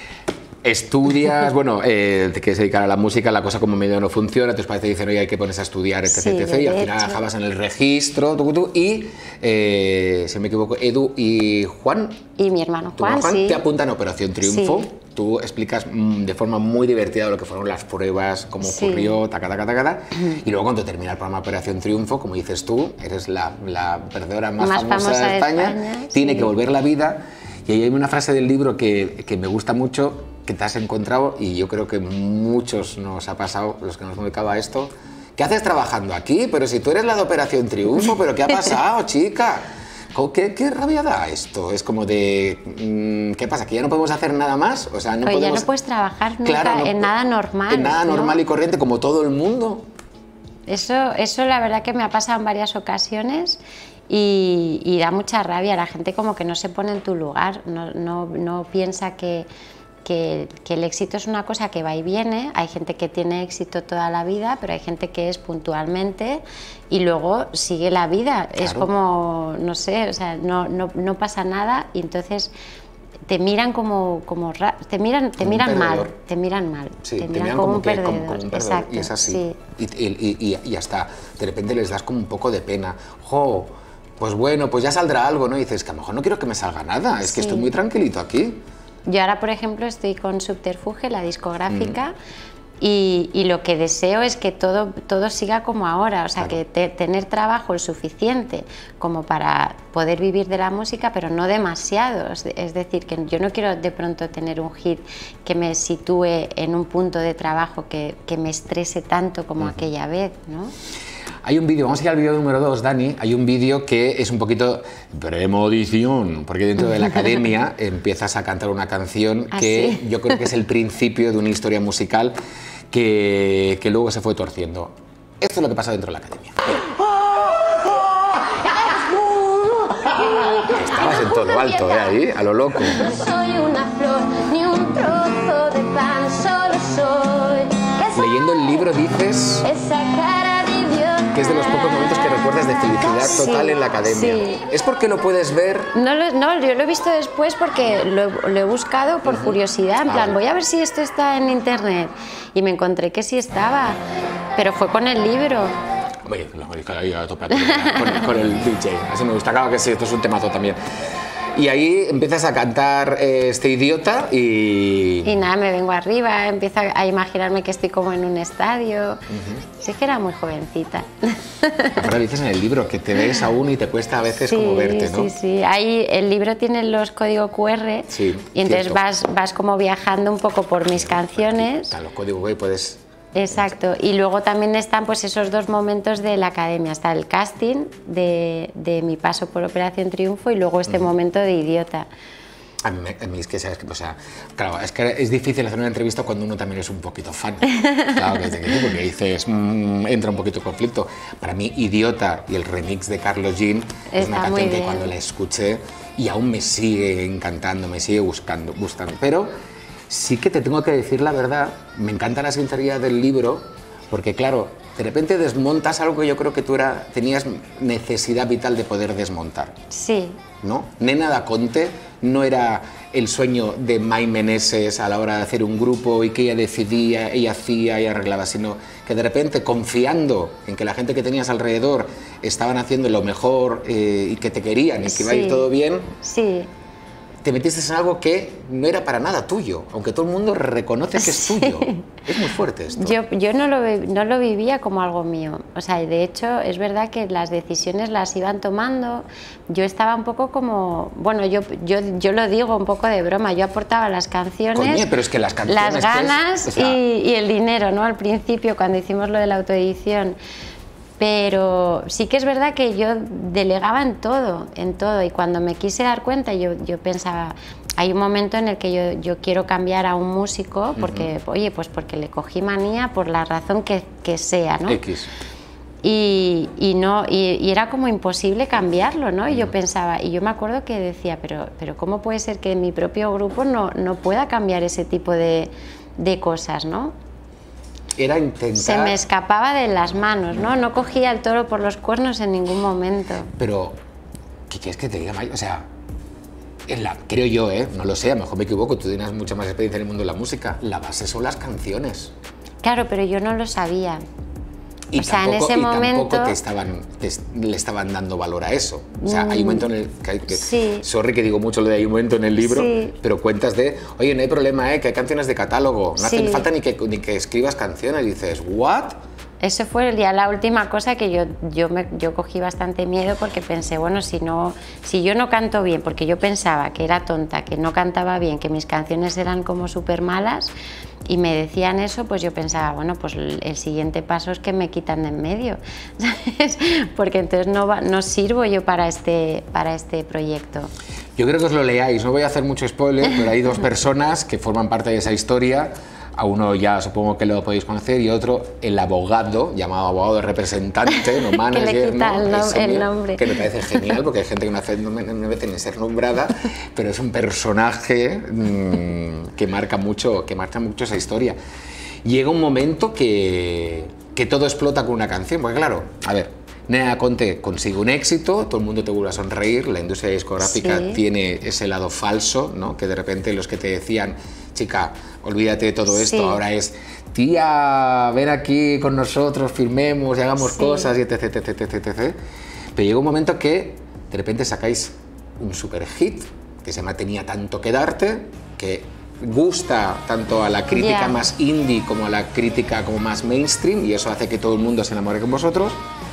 Estudias, bueno, eh, te quieres dedicar a la música, la cosa como medio no funciona, tus padres te dicen, oye, hay que ponerse a estudiar, etc, Sí, etc, y al final derecho. acabas en el registro, tú, tú, y, eh, si no me equivoco, Edu y Juan, Y mi hermano tu Juan, hermano Juan, sí. te apuntan a Operación Triunfo. Sí. Tú explicas mm, de forma muy divertida lo que fueron las pruebas, cómo Sí. ocurrió, taca, taca, taca, taca. Y luego cuando termina el programa Operación Triunfo, como dices tú, eres la, la perdedora más, Más famosa, famosa de de España, España, tiene sí. que volver la vida. Y ahí hay una frase del libro que, que me gusta mucho, que te has encontrado, y yo creo que muchos nos ha pasado, los que nos hemos dedicado a esto. ¿Qué haces trabajando aquí? Pero si tú eres la de Operación Triunfo, ¿pero qué ha pasado, chica? ¿Qué, qué rabia da esto? Es como de, mm, ¿qué pasa? ¿Que ya no podemos hacer nada más? O sea, no Oye, ya podemos... no puedes trabajar nunca Claro, no en pu- nada normal. En nada ¿no? normal y corriente, como todo el mundo. Eso, eso la verdad que me ha pasado en varias ocasiones y, y da mucha rabia. La gente como que no se pone en tu lugar, no, no, no piensa que, que, que el éxito es una cosa que va y viene. Hay gente que tiene éxito toda la vida, pero hay gente que es puntualmente y luego sigue la vida. Es Claro. como, no sé, o sea, no, no, no pasa nada y entonces te miran como, como ra- te miran, te Como un miran mal, perdedor. te miran mal, Sí, te te miran miran como, como un que- perdedor. como- como un perdedor, Exacto, y es así. sí. Y, y, y, y ya está. De repente les das como un poco de pena. Jo, pues bueno, pues ya saldrá algo, ¿no? Y dices que a lo mejor no quiero que me salga nada, es que Sí. estoy muy tranquilito aquí. Yo ahora, por ejemplo, estoy con Subterfuge, la discográfica, Mm. y, y lo que deseo es que todo, todo siga como ahora, o sea, que te- tener trabajo el suficiente como para poder vivir de la música, pero no demasiado. Es, de- es decir, que yo no quiero de pronto tener un hit que me sitúe en un punto de trabajo que, que me estrese tanto como Ujú. aquella vez, ¿no? Hay un vídeo, vamos a ir al vídeo número dos, Dani. Hay un vídeo que es un poquito premonición, porque dentro de la academia empiezas a cantar una canción ¿Ah, que sí? yo creo que es el principio de una historia musical que, que luego se fue torciendo. Esto es lo que pasa dentro de la academia. Estabas en todo lo alto, ¿eh? Ahí, a lo loco. No soy una flor ni un trozo de pan, solo soy esa, Leyendo el libro dices esa cara de idiota. que es de los pocos momentos que recuerdas de felicidad Sí, total en la academia. sí. ¿Es porque lo puedes ver? No, lo- no, yo lo he visto después porque lo, he- lo he buscado por curiosidad, en Ah, plan, vale. voy a ver si esto está en internet. Y me encontré que sí estaba, pero fue con el libro. Oye, lo voy a ir a tope a tope con, con el D J. Así me gusta, claro que sí, esto es un temazo también. Y ahí empiezas a cantar eh, este idiota y... Y nada, me vengo arriba, empiezo a imaginarme que estoy como en un estadio. Sí que era muy jovencita. Ahora dices en el libro que te ves aún y te cuesta a veces como verte, ¿no? Sí, sí, ahí el libro tiene los códigos cu erre Sí, y entonces cierto. vas, vas como viajando un poco por mis canciones. Está los códigos que puedes... Exacto, y luego también están pues esos dos momentos de la academia, está el casting de, de mi paso por Operación Triunfo y luego este momento de idiota. A mí, a mí es que, ¿sabes qué? O sea, claro, es que es difícil hacer una entrevista cuando uno también es un poquito fan. Claro, que, que, porque dices, mmm, entra un poquito de conflicto. Para mí, Idiota y el remix de Carlos Jean es una canción que cuando la escuché y aún me sigue encantando, me sigue buscando, gustando. Pero sí que te tengo que decir la verdad, me encanta la sinceridad del libro, porque claro, de repente desmontas algo que yo creo que tú era, tenías necesidad vital de poder desmontar. Sí. ¿No? Nena da Conte no era el sueño de Mai Meneses a la hora de hacer un grupo y que ella decidía, ella hacía, ella arreglaba, sino que de repente, confiando en que la gente que tenías alrededor estaban haciendo lo mejor eh, y que te querían y que sí. iba a ir todo bien, sí. te metiste en algo que no era para nada tuyo, aunque todo el mundo reconoce que es sí. tuyo. Es muy fuerte esto. Yo, yo no, lo, no lo vivía como algo mío. O sea, de hecho, es verdad que las decisiones las iban tomando. Yo estaba un poco como... Bueno, yo, yo, yo lo digo un poco de broma. Yo aportaba las canciones, Coño, pero es que las, canciones las ganas es, o sea... y, y el dinero, ¿no? Al principio, cuando hicimos lo de la autoedición. Pero sí que es verdad que yo delegaba en todo, en todo, y cuando me quise dar cuenta yo, yo pensaba, hay un momento en el que yo, yo quiero cambiar a un músico porque, uh-huh. oye, pues porque le cogí manía por la razón que, que sea, ¿no? X. Y, y, no, y, y era como imposible cambiarlo, ¿no? Y yo pensaba, y yo me acuerdo que decía, pero, pero ¿cómo puede ser que mi propio grupo no, no pueda cambiar ese tipo de, de cosas, ¿no? Era intentar... Se me escapaba de las manos, ¿no? No cogía el toro por los cuernos en ningún momento. Pero, ¿qué quieres que te diga, May? O sea, en la, creo yo, ¿eh? No lo sé, a lo mejor me equivoco, tú tienes mucha más experiencia en el mundo de la música. La base son las canciones. Claro, pero yo no lo sabía. Y, o sea, tampoco, en ese y momento... tampoco te estaban, te, le estaban dando valor a eso. O sea, mm, hay un momento en el que... Hay que sí. Sorry que digo mucho lo de hay un momento en el libro, sí. pero cuentas de, oye, no hay problema, ¿eh? Que hay canciones de catálogo, no sí. hace falta ni que, ni que escribas canciones. Y dices, ¿what? Eso fue ya la última cosa que yo, yo, me, yo cogí bastante miedo porque pensé, bueno, si, no, si yo no canto bien, porque yo pensaba que era tonta, que no cantaba bien, que mis canciones eran como súper malas y me decían eso, pues yo pensaba, bueno, pues el siguiente paso es que me quitan de en medio, ¿sabes? Porque entonces no, va, no sirvo yo para este, para este proyecto. Yo creo que os lo leáis, no voy a hacer mucho spoiler, pero hay dos personas que forman parte de esa historia. A uno ya supongo que lo podéis conocer y otro el abogado, llamado abogado de representante, no manager, que le quita ¿no? el, no, Eso, el nombre. Que me parece genial porque hay gente que no hace no merece ni ser nombrada, pero es un personaje mmm, que marca mucho, que marca mucho esa historia. Llega un momento que, que todo explota con una canción, porque claro, a ver, Nena da Conte consigue un éxito, todo el mundo te vuelve a sonreír, la industria discográfica sí. tiene ese lado falso, ¿no? Que de repente los que te decían, chica, olvídate de todo esto, sí. ahora es, tía, ven aquí con nosotros, firmemos y hagamos sí. cosas, y etc, etc, etc, etc. Pero llega un momento que de repente sacáis un super hit, que se llama Tenía tanto que darte, que gusta tanto a la crítica yeah. más indie como a la crítica como más mainstream, y eso hace que todo el mundo se enamore con vosotros.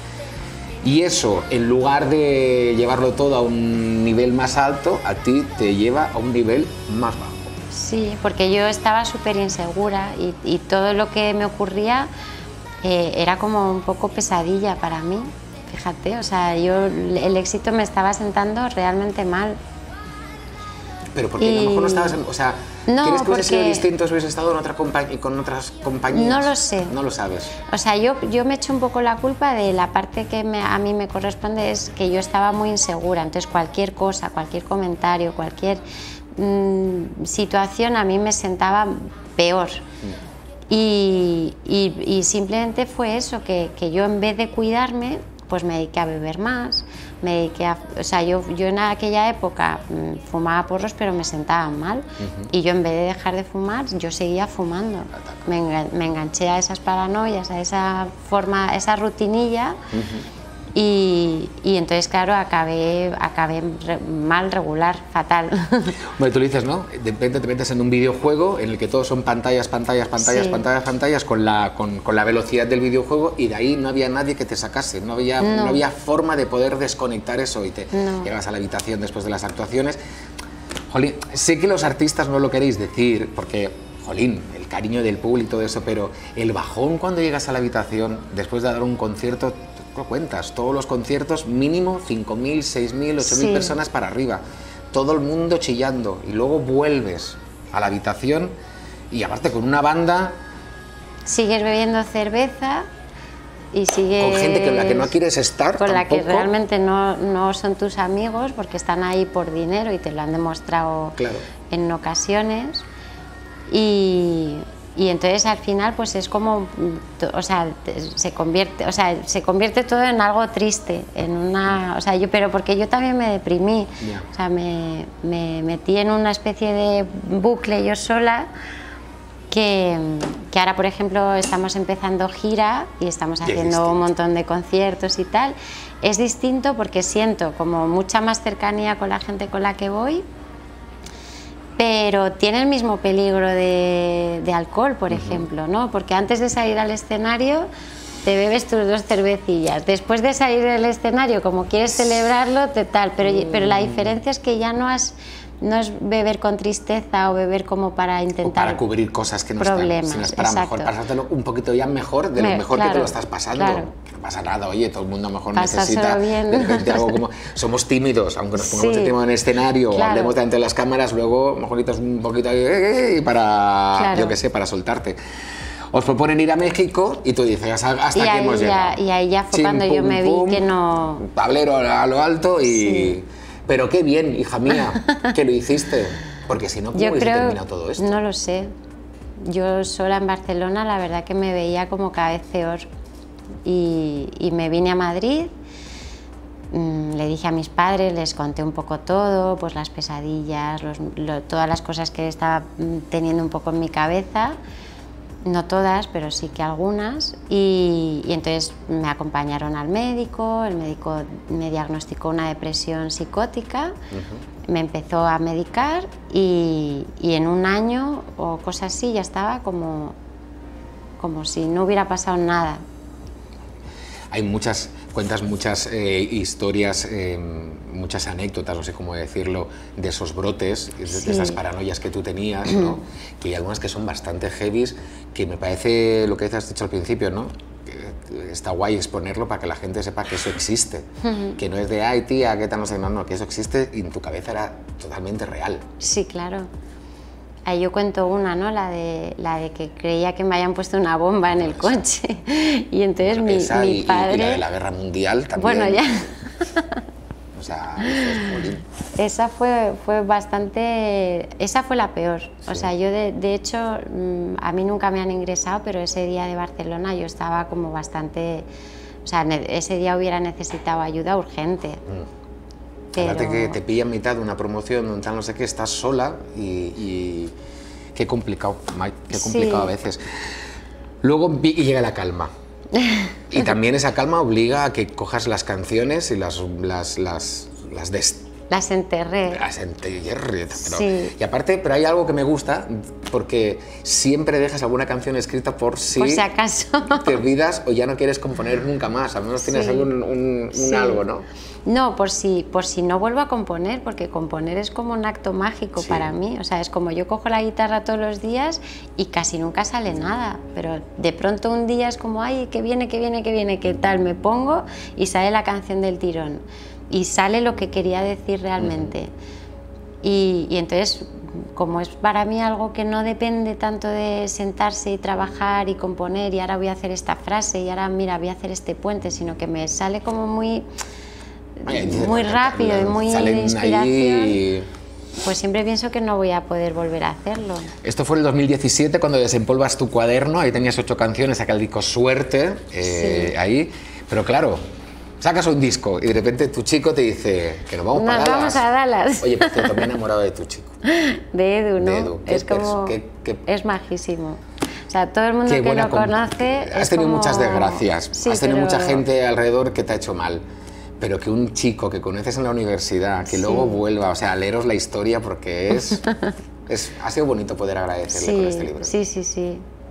Y eso, en lugar de llevarlo todo a un nivel más alto, a ti te lleva a un nivel más bajo. Sí, porque yo estaba súper insegura y, y todo lo que me ocurría eh, era como un poco pesadilla para mí, fíjate, o sea, yo el éxito me estaba sentando realmente mal. Pero porque y... a lo mejor no estabas, en, o sea, no, ¿crees que porque... hubiese sido distinto si hubiese estado en otra compañía, con otras compañías? No lo sé. No lo sabes. O sea, yo, yo me echo un poco la culpa de la parte que me, a mí me corresponde, es que yo estaba muy insegura, entonces cualquier cosa, cualquier comentario, cualquier mmm, situación a mí me sentaba peor. Mm. Y, y, y simplemente fue eso, que, que yo en vez de cuidarme, pues me dediqué a beber más, me dediqué a, o sea, yo, yo en aquella época mmm, fumaba porros pero me sentaban mal uh-huh. y yo en vez de dejar de fumar, yo seguía fumando. Me, engan, me enganché a esas paranoias, a esa forma, a esa rutinilla uh-huh. y, y entonces, claro, acabé, acabé re, mal, regular, fatal. Bueno, tú lo dices, ¿no? De repente te metes en un videojuego en el que todos son pantallas, pantallas, pantallas, sí. pantallas, pantallas, con la, con, con la velocidad del videojuego, y de ahí no había nadie que te sacase, no había, no. No había forma de poder desconectar eso, y te no. llegas a la habitación después de las actuaciones. Jolín, sé que los artistas no lo queréis decir, porque, jolín, el cariño del público y todo eso, pero el bajón cuando llegas a la habitación después de dar un concierto, lo cuentas, todos los conciertos mínimo cinco mil, seis mil, ocho mil sí. personas para arriba. todo el mundo chillando y luego vuelves a la habitación y aparte con una banda... Sigues bebiendo cerveza y sigues... Con gente con la que no quieres estar Con tampoco. la que realmente no, no son tus amigos porque están ahí por dinero y te lo han demostrado claro. en ocasiones. Y... Y entonces al final pues es como, o sea, se convierte, o sea, se convierte todo en algo triste, en una, o sea, yo, pero porque yo también me deprimí, yeah. o sea, me, me metí en una especie de bucle yo sola que, que ahora, por ejemplo, estamos empezando gira y estamos haciendo un montón de conciertos y tal. Es distinto porque siento como mucha más cercanía con la gente con la que voy, pero tiene el mismo peligro de, de alcohol, por uh-huh. ejemplo, ¿no? Porque antes de salir al escenario te bebes tus dos cervecillas, después de salir del escenario, como quieres celebrarlo, te tal, pero, uh-huh. pero la diferencia es que ya no has... No es beber con tristeza o beber como para intentar... O para cubrir cosas que no problemas, están, sino es para exacto. mejor, pasártelo un poquito ya mejor, de lo Me, mejor claro, que te lo estás pasando. Claro. Que no pasa nada, oye, todo el mundo mejor Pasárselo necesita bien. de repente algo como... Somos tímidos, aunque nos pongamos Sí. de tema en escenario Claro. o hablemos delante de las cámaras, luego mejor necesitas un poquito ahí, eh, eh, para, Claro. yo qué sé, para soltarte. Os proponen ir a México y tú dices, hasta y aquí ahí hemos ya, llegado. Y ahí ya fue Chim, cuando pum, yo me vi pum, que no... Tablero a lo alto y... Sí. Pero qué bien, hija mía, que lo hiciste. Porque si no, ¿cómo Yo hubiese creo, terminado todo esto? No lo sé. Yo sola en Barcelona, la verdad que me veía como cada vez peor. Y, y me vine a Madrid, mmm, le dije a mis padres, les conté un poco todo, pues las pesadillas, los, lo, todas las cosas que estaba teniendo un poco en mi cabeza. No todas, pero sí que algunas. Y, y entonces me acompañaron al médico, el médico me diagnosticó una depresión psicótica. Uh-huh. Me empezó a medicar y, y en un año o cosas así ya estaba como, como si no hubiera pasado nada. Hay muchas, cuentas muchas eh, historias, eh, muchas anécdotas, no sé cómo decirlo, de esos brotes, de, Sí. de esas paranoias que tú tenías, ¿no? Que hay algunas que son bastante heavies, que me parece lo que has dicho al principio, ¿no? Que está guay exponerlo para que la gente sepa que eso existe, Uh-huh. que no es de, ay tía, qué tal, no sé, no, no, que eso existe y en tu cabeza era totalmente real. Sí, claro. Ahí yo cuento una, ¿no? La de, la de que creía que me habían puesto una bomba en el coche. Y entonces mi, Esa mi y, padre... y la de la guerra mundial también. Bueno, ya. O sea, eso es jolín. Esa fue, fue bastante... Esa fue la peor. Sí. O sea, yo de, de hecho, a mí nunca me han ingresado, pero ese día de Barcelona yo estaba como bastante... O sea, ese día hubiera necesitado ayuda urgente. Mm. Pero... Fíjate que te pilla en mitad de una promoción donde no sé qué, estás sola y, y qué complicado, Mike, qué complicado sí. a veces. Luego y llega la calma. Y también esa calma obliga a que cojas las canciones y las las las las des... las enterré. Las enterré. Sí. Y aparte, pero hay algo que me gusta porque siempre dejas alguna canción escrita por si, por si acaso te olvidas o ya no quieres componer nunca más. Al menos tienes sí. algún un, un sí. algo, ¿no? No, por si, por si no vuelvo a componer, porque componer es como un acto mágico sí. para mí. O sea, es como yo cojo la guitarra todos los días y casi nunca sale nada. Pero de pronto un día es como, ay, que viene, que viene, que viene, que tal, me pongo y sale la canción del tirón. Y sale lo que quería decir realmente. Uh-huh. y, y entonces, como es para mí algo que no depende tanto de sentarse y trabajar y componer y ahora voy a hacer esta frase y ahora mira, voy a hacer este puente, sino que me sale como muy... muy rápido y muy de inspiración, ahí... pues siempre pienso que no voy a poder volver a hacerlo. Esto fue el dos mil diecisiete cuando desempolvas tu cuaderno, ahí tenías ocho canciones, aquel disco Suerte, eh, sí. ahí, pero claro, sacas un disco y de repente tu chico te dice que nos vamos nos para Dallas. vamos a Dallas. Oye, por cierto, me he enamorado de tu chico. De Edu, ¿no? De Edu. Es como, qué, qué... es majísimo. O sea, todo el mundo que lo conoce... Has tenido como... muchas desgracias, sí, has tenido pero... mucha gente alrededor que te ha hecho mal. Pero que un chico que conoces en la universidad, que sí. luego vuelva, o sea, leeros la historia porque es, es... Ha sido bonito poder agradecerle sí, con este libro. Sí, sí, sí.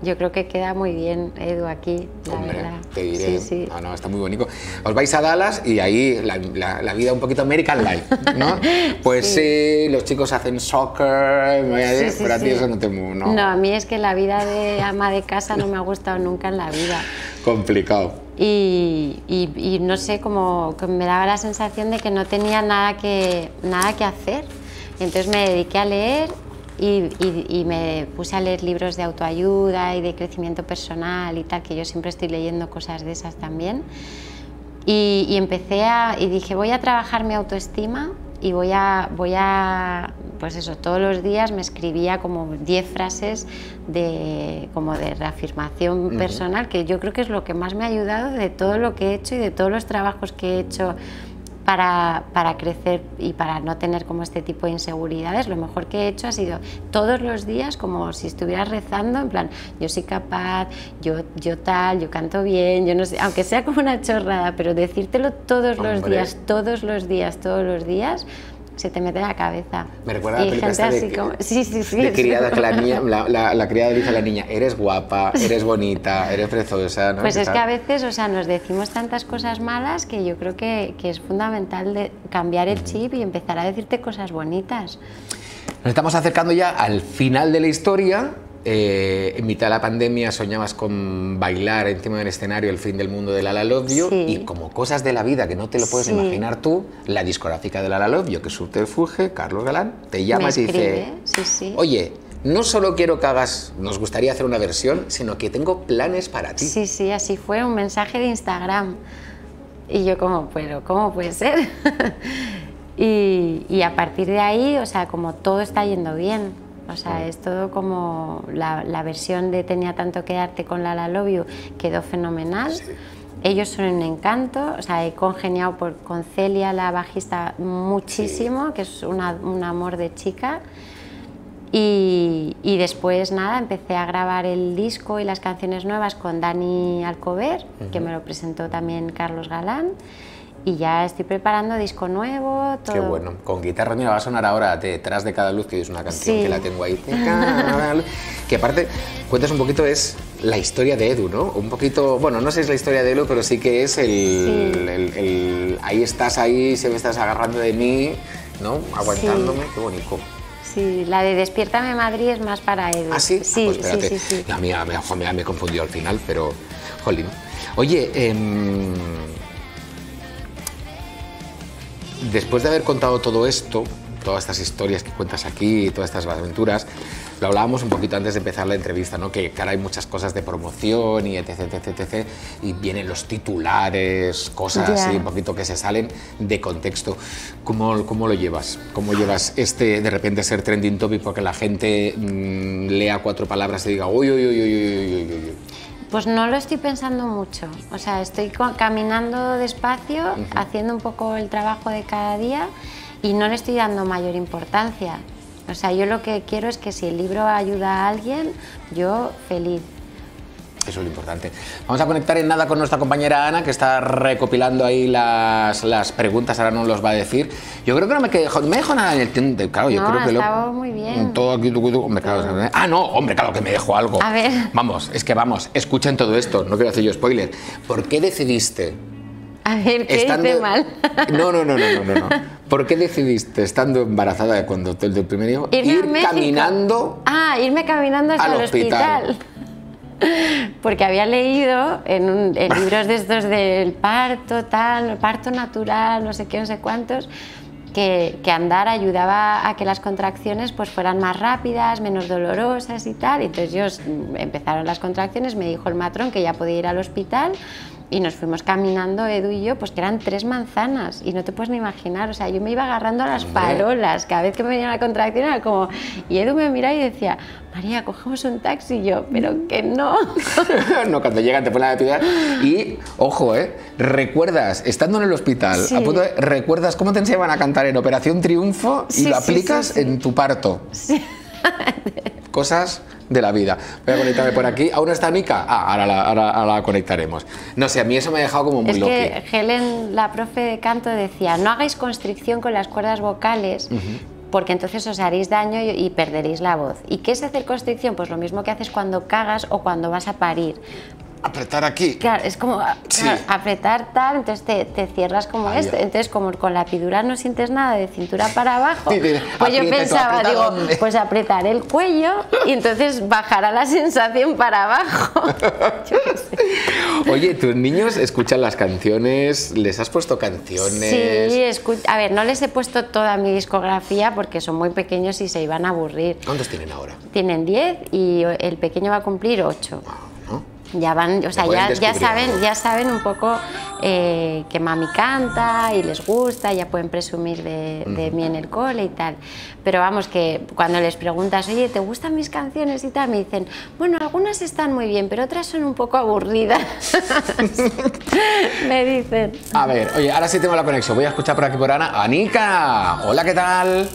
yo creo que queda muy bien Edu aquí, la Hombre, verdad. te diré, Sí, sí. no, no, está muy bonito. Os vais a Dallas y ahí la, la, la vida un poquito American Life, ¿no? Pues sí, sí los chicos hacen soccer, Sí, sí, pero a ti sí. eso no te... No, No, a mí es que la vida de ama de casa no me ha gustado nunca en la vida. complicado. Y, y, y no sé, como que me daba la sensación de que no tenía nada que, nada que hacer. Entonces me dediqué a leer y, y, y me puse a leer libros de autoayuda y de crecimiento personal y tal, que yo siempre estoy leyendo cosas de esas también. Y, y empecé a, y dije, voy a trabajar mi autoestima y voy a, voy a, pues eso, todos los días me escribía como diez frases de, como de reafirmación Ujú. personal, que yo creo que es lo que más me ha ayudado de todo lo que he hecho y de todos los trabajos que he hecho para, para crecer y para no tener como este tipo de inseguridades. Lo mejor que he hecho ha sido todos los días como si estuvieras rezando, en plan, yo soy capaz, yo, yo tal, yo canto bien, yo no sé, aunque sea como una chorrada, pero decírtelo todos los Hombre. días, todos los días, todos los días, se te mete en la cabeza. Me recuerda a la Y película gente esta de, así como... Sí, sí, sí. de criada, que la, niña, la, la, la criada dice a la niña, eres guapa, eres bonita, eres preciosa, ¿no? Pues ¿Qué es tal? que a veces, o sea, nos decimos tantas cosas malas que yo creo que, que es fundamental de cambiar el chip y empezar a decirte cosas bonitas. Nos estamos acercando ya al final de la historia. Eh, en mitad de la pandemia soñabas con bailar encima del escenario El fin del mundo de La La Love You, Sí. y como cosas de la vida que no te lo puedes Sí. imaginar tú, la discográfica de La La Love You, que es subterfuge, Carlos Galán, te llama Me y te dice, escribe, sí, sí. oye, no solo quiero que hagas, nos gustaría hacer una versión, sino que tengo planes para ti. Sí, sí, así fue, un mensaje de Instagram. Y yo como, pero ¿cómo puede ser? y, y a partir de ahí, o sea, como todo está yendo bien. O sea, es todo como la, la versión de Tenía tanto que darte con La La Love You quedó fenomenal. Sí. Ellos son un encanto, o sea, he congeniado por, con Celia, la bajista, muchísimo, que es una, un amor de chica. Y, y después, nada, empecé a grabar el disco y las canciones nuevas con Dani Alcover, que me lo presentó también Carlos Galán. Y ya estoy preparando disco nuevo, todo. Qué bueno. Con guitarra, mira, va a sonar ahora Detrás de cada luz, que es una canción Sí. que la tengo ahí. De cada luz. Que aparte, cuentas un poquito, es la historia de Edu, ¿no? Un poquito, bueno, no sé si es la historia de Edu, pero sí que es el, Sí. el, el- el- ahí estás, ahí se me estás agarrando de mí, ¿no? Aguantándome, qué bonito. Sí, la de Despiértame Madrid es más para Edu. ¿Ah, sí? Sí, Ah, pues sí, espérate. sí, sí. La mía me, me, me confundió al final, pero, jolín. Oye, em, después de haber contado todo esto, todas estas historias que cuentas aquí, todas estas aventuras, lo hablábamos un poquito antes de empezar la entrevista, ¿no? Que ahora hay muchas cosas de promoción y etc, etc, etc, y vienen los titulares, cosas Ya. así un poquito que se salen de contexto. ¿Cómo, cómo lo llevas? ¿Cómo llevas este de repente ser trending topic porque la gente mmm, lea cuatro palabras y diga uy, uy, uy, uy, uy, uy, uy, uy? Pues no lo estoy pensando mucho, o sea, estoy co- caminando despacio, Ujú. haciendo un poco el trabajo de cada día y no le estoy dando mayor importancia. O sea, yo lo que quiero es que si el libro ayuda a alguien, yo feliz. Eso es lo importante. Vamos a conectar en nada con nuestra compañera Ana, que está recopilando ahí las, las preguntas, ahora nos los va a decir. Yo creo que no me quedo, me dejo nada en el tiempo, claro, yo No, creo ha que lo... estado muy bien. Todo aquí, tu, tu, hombre, claro, ah, no, hombre, claro que me dejo algo. A ver. Vamos, es que vamos, escuchen todo esto, no quiero hacer yo spoiler. ¿Por qué decidiste? A ver, ¿qué Estando- hice mal? No, no, no, no, no, no, no. ¿Por qué decidiste, estando embarazada cuando el del primer hijo, Irme a ir México. caminando? Ah, irme caminando hasta al el hospital. hospital. Porque había leído en, un- en libros de estos del parto, tal, parto natural, no sé qué, no sé cuántos, que, que andar ayudaba a que las contracciones pues fueran más rápidas, menos dolorosas y tal. Y entonces yo, empezaron las contracciones, me dijo el matrón que ya podía ir al hospital. Y nos fuimos caminando, Edu y yo, pues que eran tres manzanas y no te puedes ni imaginar, o sea, yo me iba agarrando a las Hombre. farolas, cada vez que me venía la contracción era como... Y Edu me miraba y decía, María, cogemos un taxi, y yo, pero que no. No, cuando llegan te ponen a estudiar. Y, ojo, ¿eh? ¿Recuerdas, estando en el hospital, Sí. a punto de- recuerdas cómo te enseñaban a cantar en Operación Triunfo y Sí, lo sí, aplicas sí, sí. en tu parto? Sí. Cosas de la vida. Voy a conectarme por aquí. ¿Aún está Nika? Ah, ahora la, ahora, ahora la conectaremos. No sé, a mí eso me ha dejado como muy Es loco. que Helen, la profe de canto, decía, no hagáis constricción con las cuerdas vocales, Ujú. porque entonces os haréis daño y, y perderéis la voz. ¿Y qué es hacer constricción? Pues lo mismo que haces cuando cagas o cuando vas a parir. Apretar aquí. Claro, es como sí. claro, apretar tal, entonces te, te cierras como Ay, esto. ya. Entonces, como con la epidural no sientes nada de cintura para abajo, Sí, sí. pues yo Aprieta, pensaba, ¿tú digo, apretas? pues apretar el cuello y entonces bajará la sensación para abajo. Yo qué sé. Oye, ¿tus niños escuchan las canciones? ¿Les has puesto canciones? Sí, escu- a ver, no les he puesto toda mi discografía porque son muy pequeños y se iban a aburrir. ¿Cuántos tienen ahora? Tienen diez y el pequeño va a cumplir ocho. Ya van, o sea, ya, ya saben, ya saben un poco eh, que mami canta y les gusta, ya pueden presumir de, de mí en el cole y tal. Pero vamos, que cuando les preguntas, oye, ¿te gustan mis canciones y tal? Me dicen, bueno, algunas están muy bien, pero otras son un poco aburridas. Me dicen. A ver, oye, ahora sí tengo la conexión. Voy a escuchar por aquí por Ana. ¡Anica! Hola, ¿qué tal?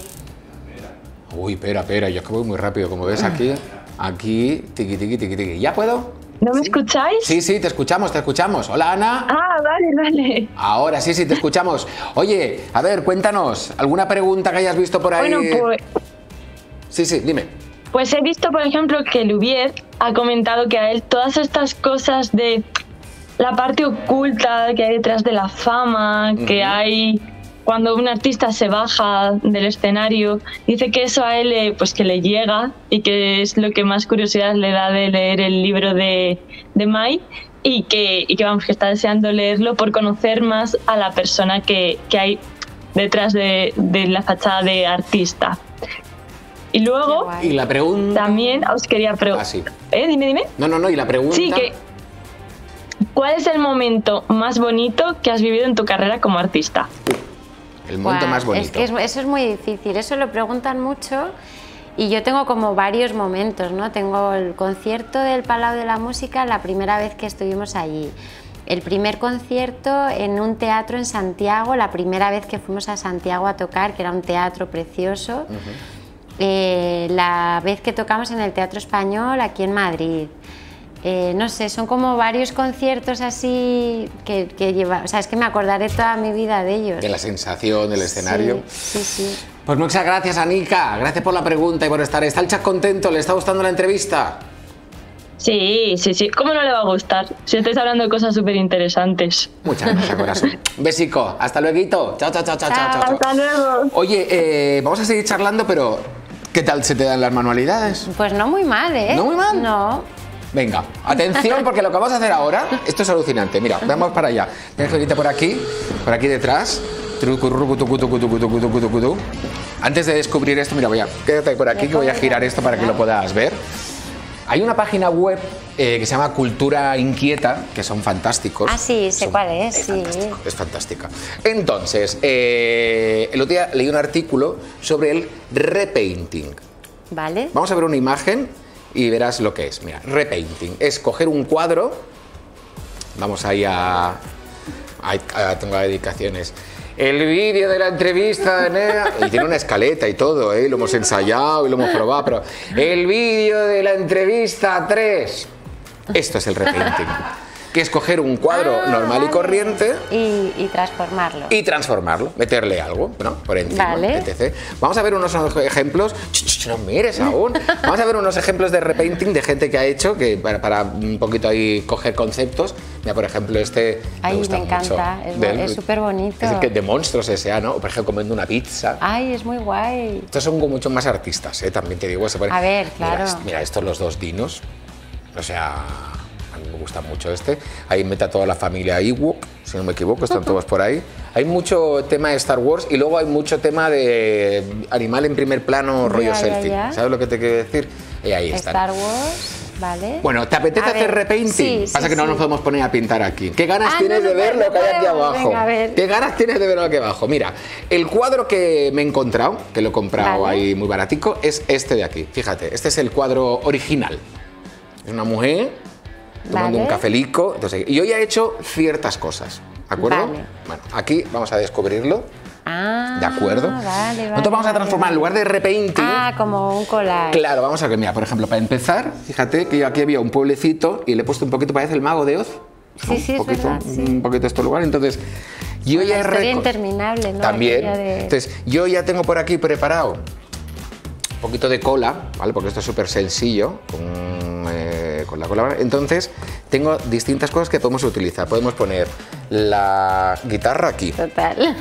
Uy, espera, espera, yo es que voy muy rápido, como ves aquí. Aquí, tiqui, tiqui, tiqui, tiqui. ¿Ya puedo? ¿No me escucháis? Sí, sí, te escuchamos, te escuchamos. Hola, Ana. Ah, vale, vale. Ahora sí, sí, te escuchamos. Oye, a ver, cuéntanos, ¿alguna pregunta que hayas visto por ahí? Bueno, pues... Sí, sí, dime. Pues he visto, por ejemplo, que Lubier ha comentado que a él todas estas cosas de la parte oculta que hay detrás de la fama, uh-huh. que hay cuando un artista se baja del escenario, dice que eso a él eh, pues que le llega y que es lo que más curiosidad le da de leer el libro de, de Mai y que, y que vamos, que está deseando leerlo por conocer más a la persona que, que hay detrás de, de la fachada de artista. Y luego, y la pregunta... también os quería preguntar... Ah, sí. ¿Eh? Dime, dime. No, no, no, y la pregunta... Sí, que... ¿Cuál es el momento más bonito que has vivido en tu carrera como artista? El momento Buah, más bonito. Es que es, eso es muy difícil, eso lo preguntan mucho y yo tengo como varios momentos, ¿no? Tengo el concierto del Palau de la Música, la primera vez que estuvimos allí. El primer concierto en un teatro en Santiago, la primera vez que fuimos a Santiago a tocar, que era un teatro precioso. Uh-huh. eh, la vez que tocamos en el Teatro Español aquí en Madrid. Eh, no sé, son como varios conciertos así que, que lleva, o sea, es que me acordaré toda mi vida de ellos. De la sensación, del escenario. Sí, sí, sí. Pues muchas gracias, Anica. Gracias por la pregunta y por estar. ¿Está el chat contento? ¿Le está gustando la entrevista? Sí, sí, sí. ¿Cómo no le va a gustar? Si estáis hablando de cosas súper interesantes. Muchas gracias, corazón. Un besico. Hasta luego. Chao, chao, chao, chao, chao, chao. Hasta luego. Oye, eh, vamos a seguir charlando, pero ¿qué tal se te dan las manualidades? Pues no muy mal, ¿eh? ¿No muy mal? No. Venga, atención, porque lo que vamos a hacer ahora, esto es alucinante. Mira, vamos para allá. Tienes que venirte por aquí, por aquí detrás. Antes de descubrir esto, mira, voy a quédate por aquí que voy a girar esto para que lo puedas ver. Hay una página web eh, que se llama Cultura Inquieta, que son fantásticos. Ah, sí, sé son, cuál es, es sí. Fantástico, es fantástica. Entonces, eh, el otro día leí un artículo sobre el repainting. Vale. Vamos a ver una imagen y verás lo que es. Mira, repainting es coger un cuadro. Vamos ahí a... Ahí, a tengo dedicaciones. El vídeo de la entrevista de Nea, y tiene una escaleta y todo, ¿eh? Lo hemos ensayado y lo hemos probado, pero el vídeo de la entrevista tres. Esto es el repainting, que es coger un cuadro ah, normal y corriente y, y transformarlo. Y transformarlo, meterle algo, ¿no? Por encima, vale. etcétera. Vamos a ver unos ejemplos. Ch, ch, no mires aún. Vamos a ver unos ejemplos de repainting de gente que ha hecho, que para, para un poquito ahí coger conceptos. Mira, por ejemplo, este Ay, me gusta me encanta, mucho. es súper bonito. Es el que de monstruos ese, ¿no? O por ejemplo, comiendo una pizza. Ay, es muy guay. Estos son mucho más artistas, ¿eh? También te digo. Se pone... A ver, claro. Mira, mira, estos los dos dinos. O sea... A mí me gusta mucho este. Ahí mete a toda la familia Ewok, si no me equivoco, están todos por ahí. Hay mucho tema de Star Wars y luego hay mucho tema de animal en primer plano, rollo ya, selfie. Ya, ya. ¿Sabes lo que te quiero decir? Y ahí están. Star Wars, vale. Bueno, ¿te apetece a hacer ver, repainting? Sí, Pasa sí, que no sí. nos podemos poner a pintar aquí. ¿Qué ganas ah, tienes no, de no, ver no lo que hay aquí podemos. abajo? Venga, a ver. ¿Qué ganas tienes de ver lo que hay abajo? Mira, el cuadro que me he encontrado, que lo he comprado vale. ahí muy baratico, es este de aquí. Fíjate, este es el cuadro original. Es una mujer tomando vale. un cafelico. Entonces, y yo ya he hecho ciertas cosas, ¿de acuerdo? Vale. Bueno, aquí vamos a descubrirlo. Ah, ¿De acuerdo? Vale, vale, Nosotros vamos a transformar vale. en lugar de repainting. Ah, como un collage. Claro, vamos a ver, mira, por ejemplo, para empezar, fíjate que yo aquí había un pueblecito y le he puesto un poquito, parece el Mago de Oz. Sí, sí, un poquito, es verdad, sí. un poquito este lugar. Entonces, Yo ya he historia reco- interminable, ¿no? También. Aquella de- Entonces, yo ya tengo por aquí preparado un poquito de cola, ¿vale? Porque esto es súper sencillo, con, eh, con la cola. Entonces, tengo distintas cosas que podemos utilizar. Podemos poner la guitarra aquí. Total.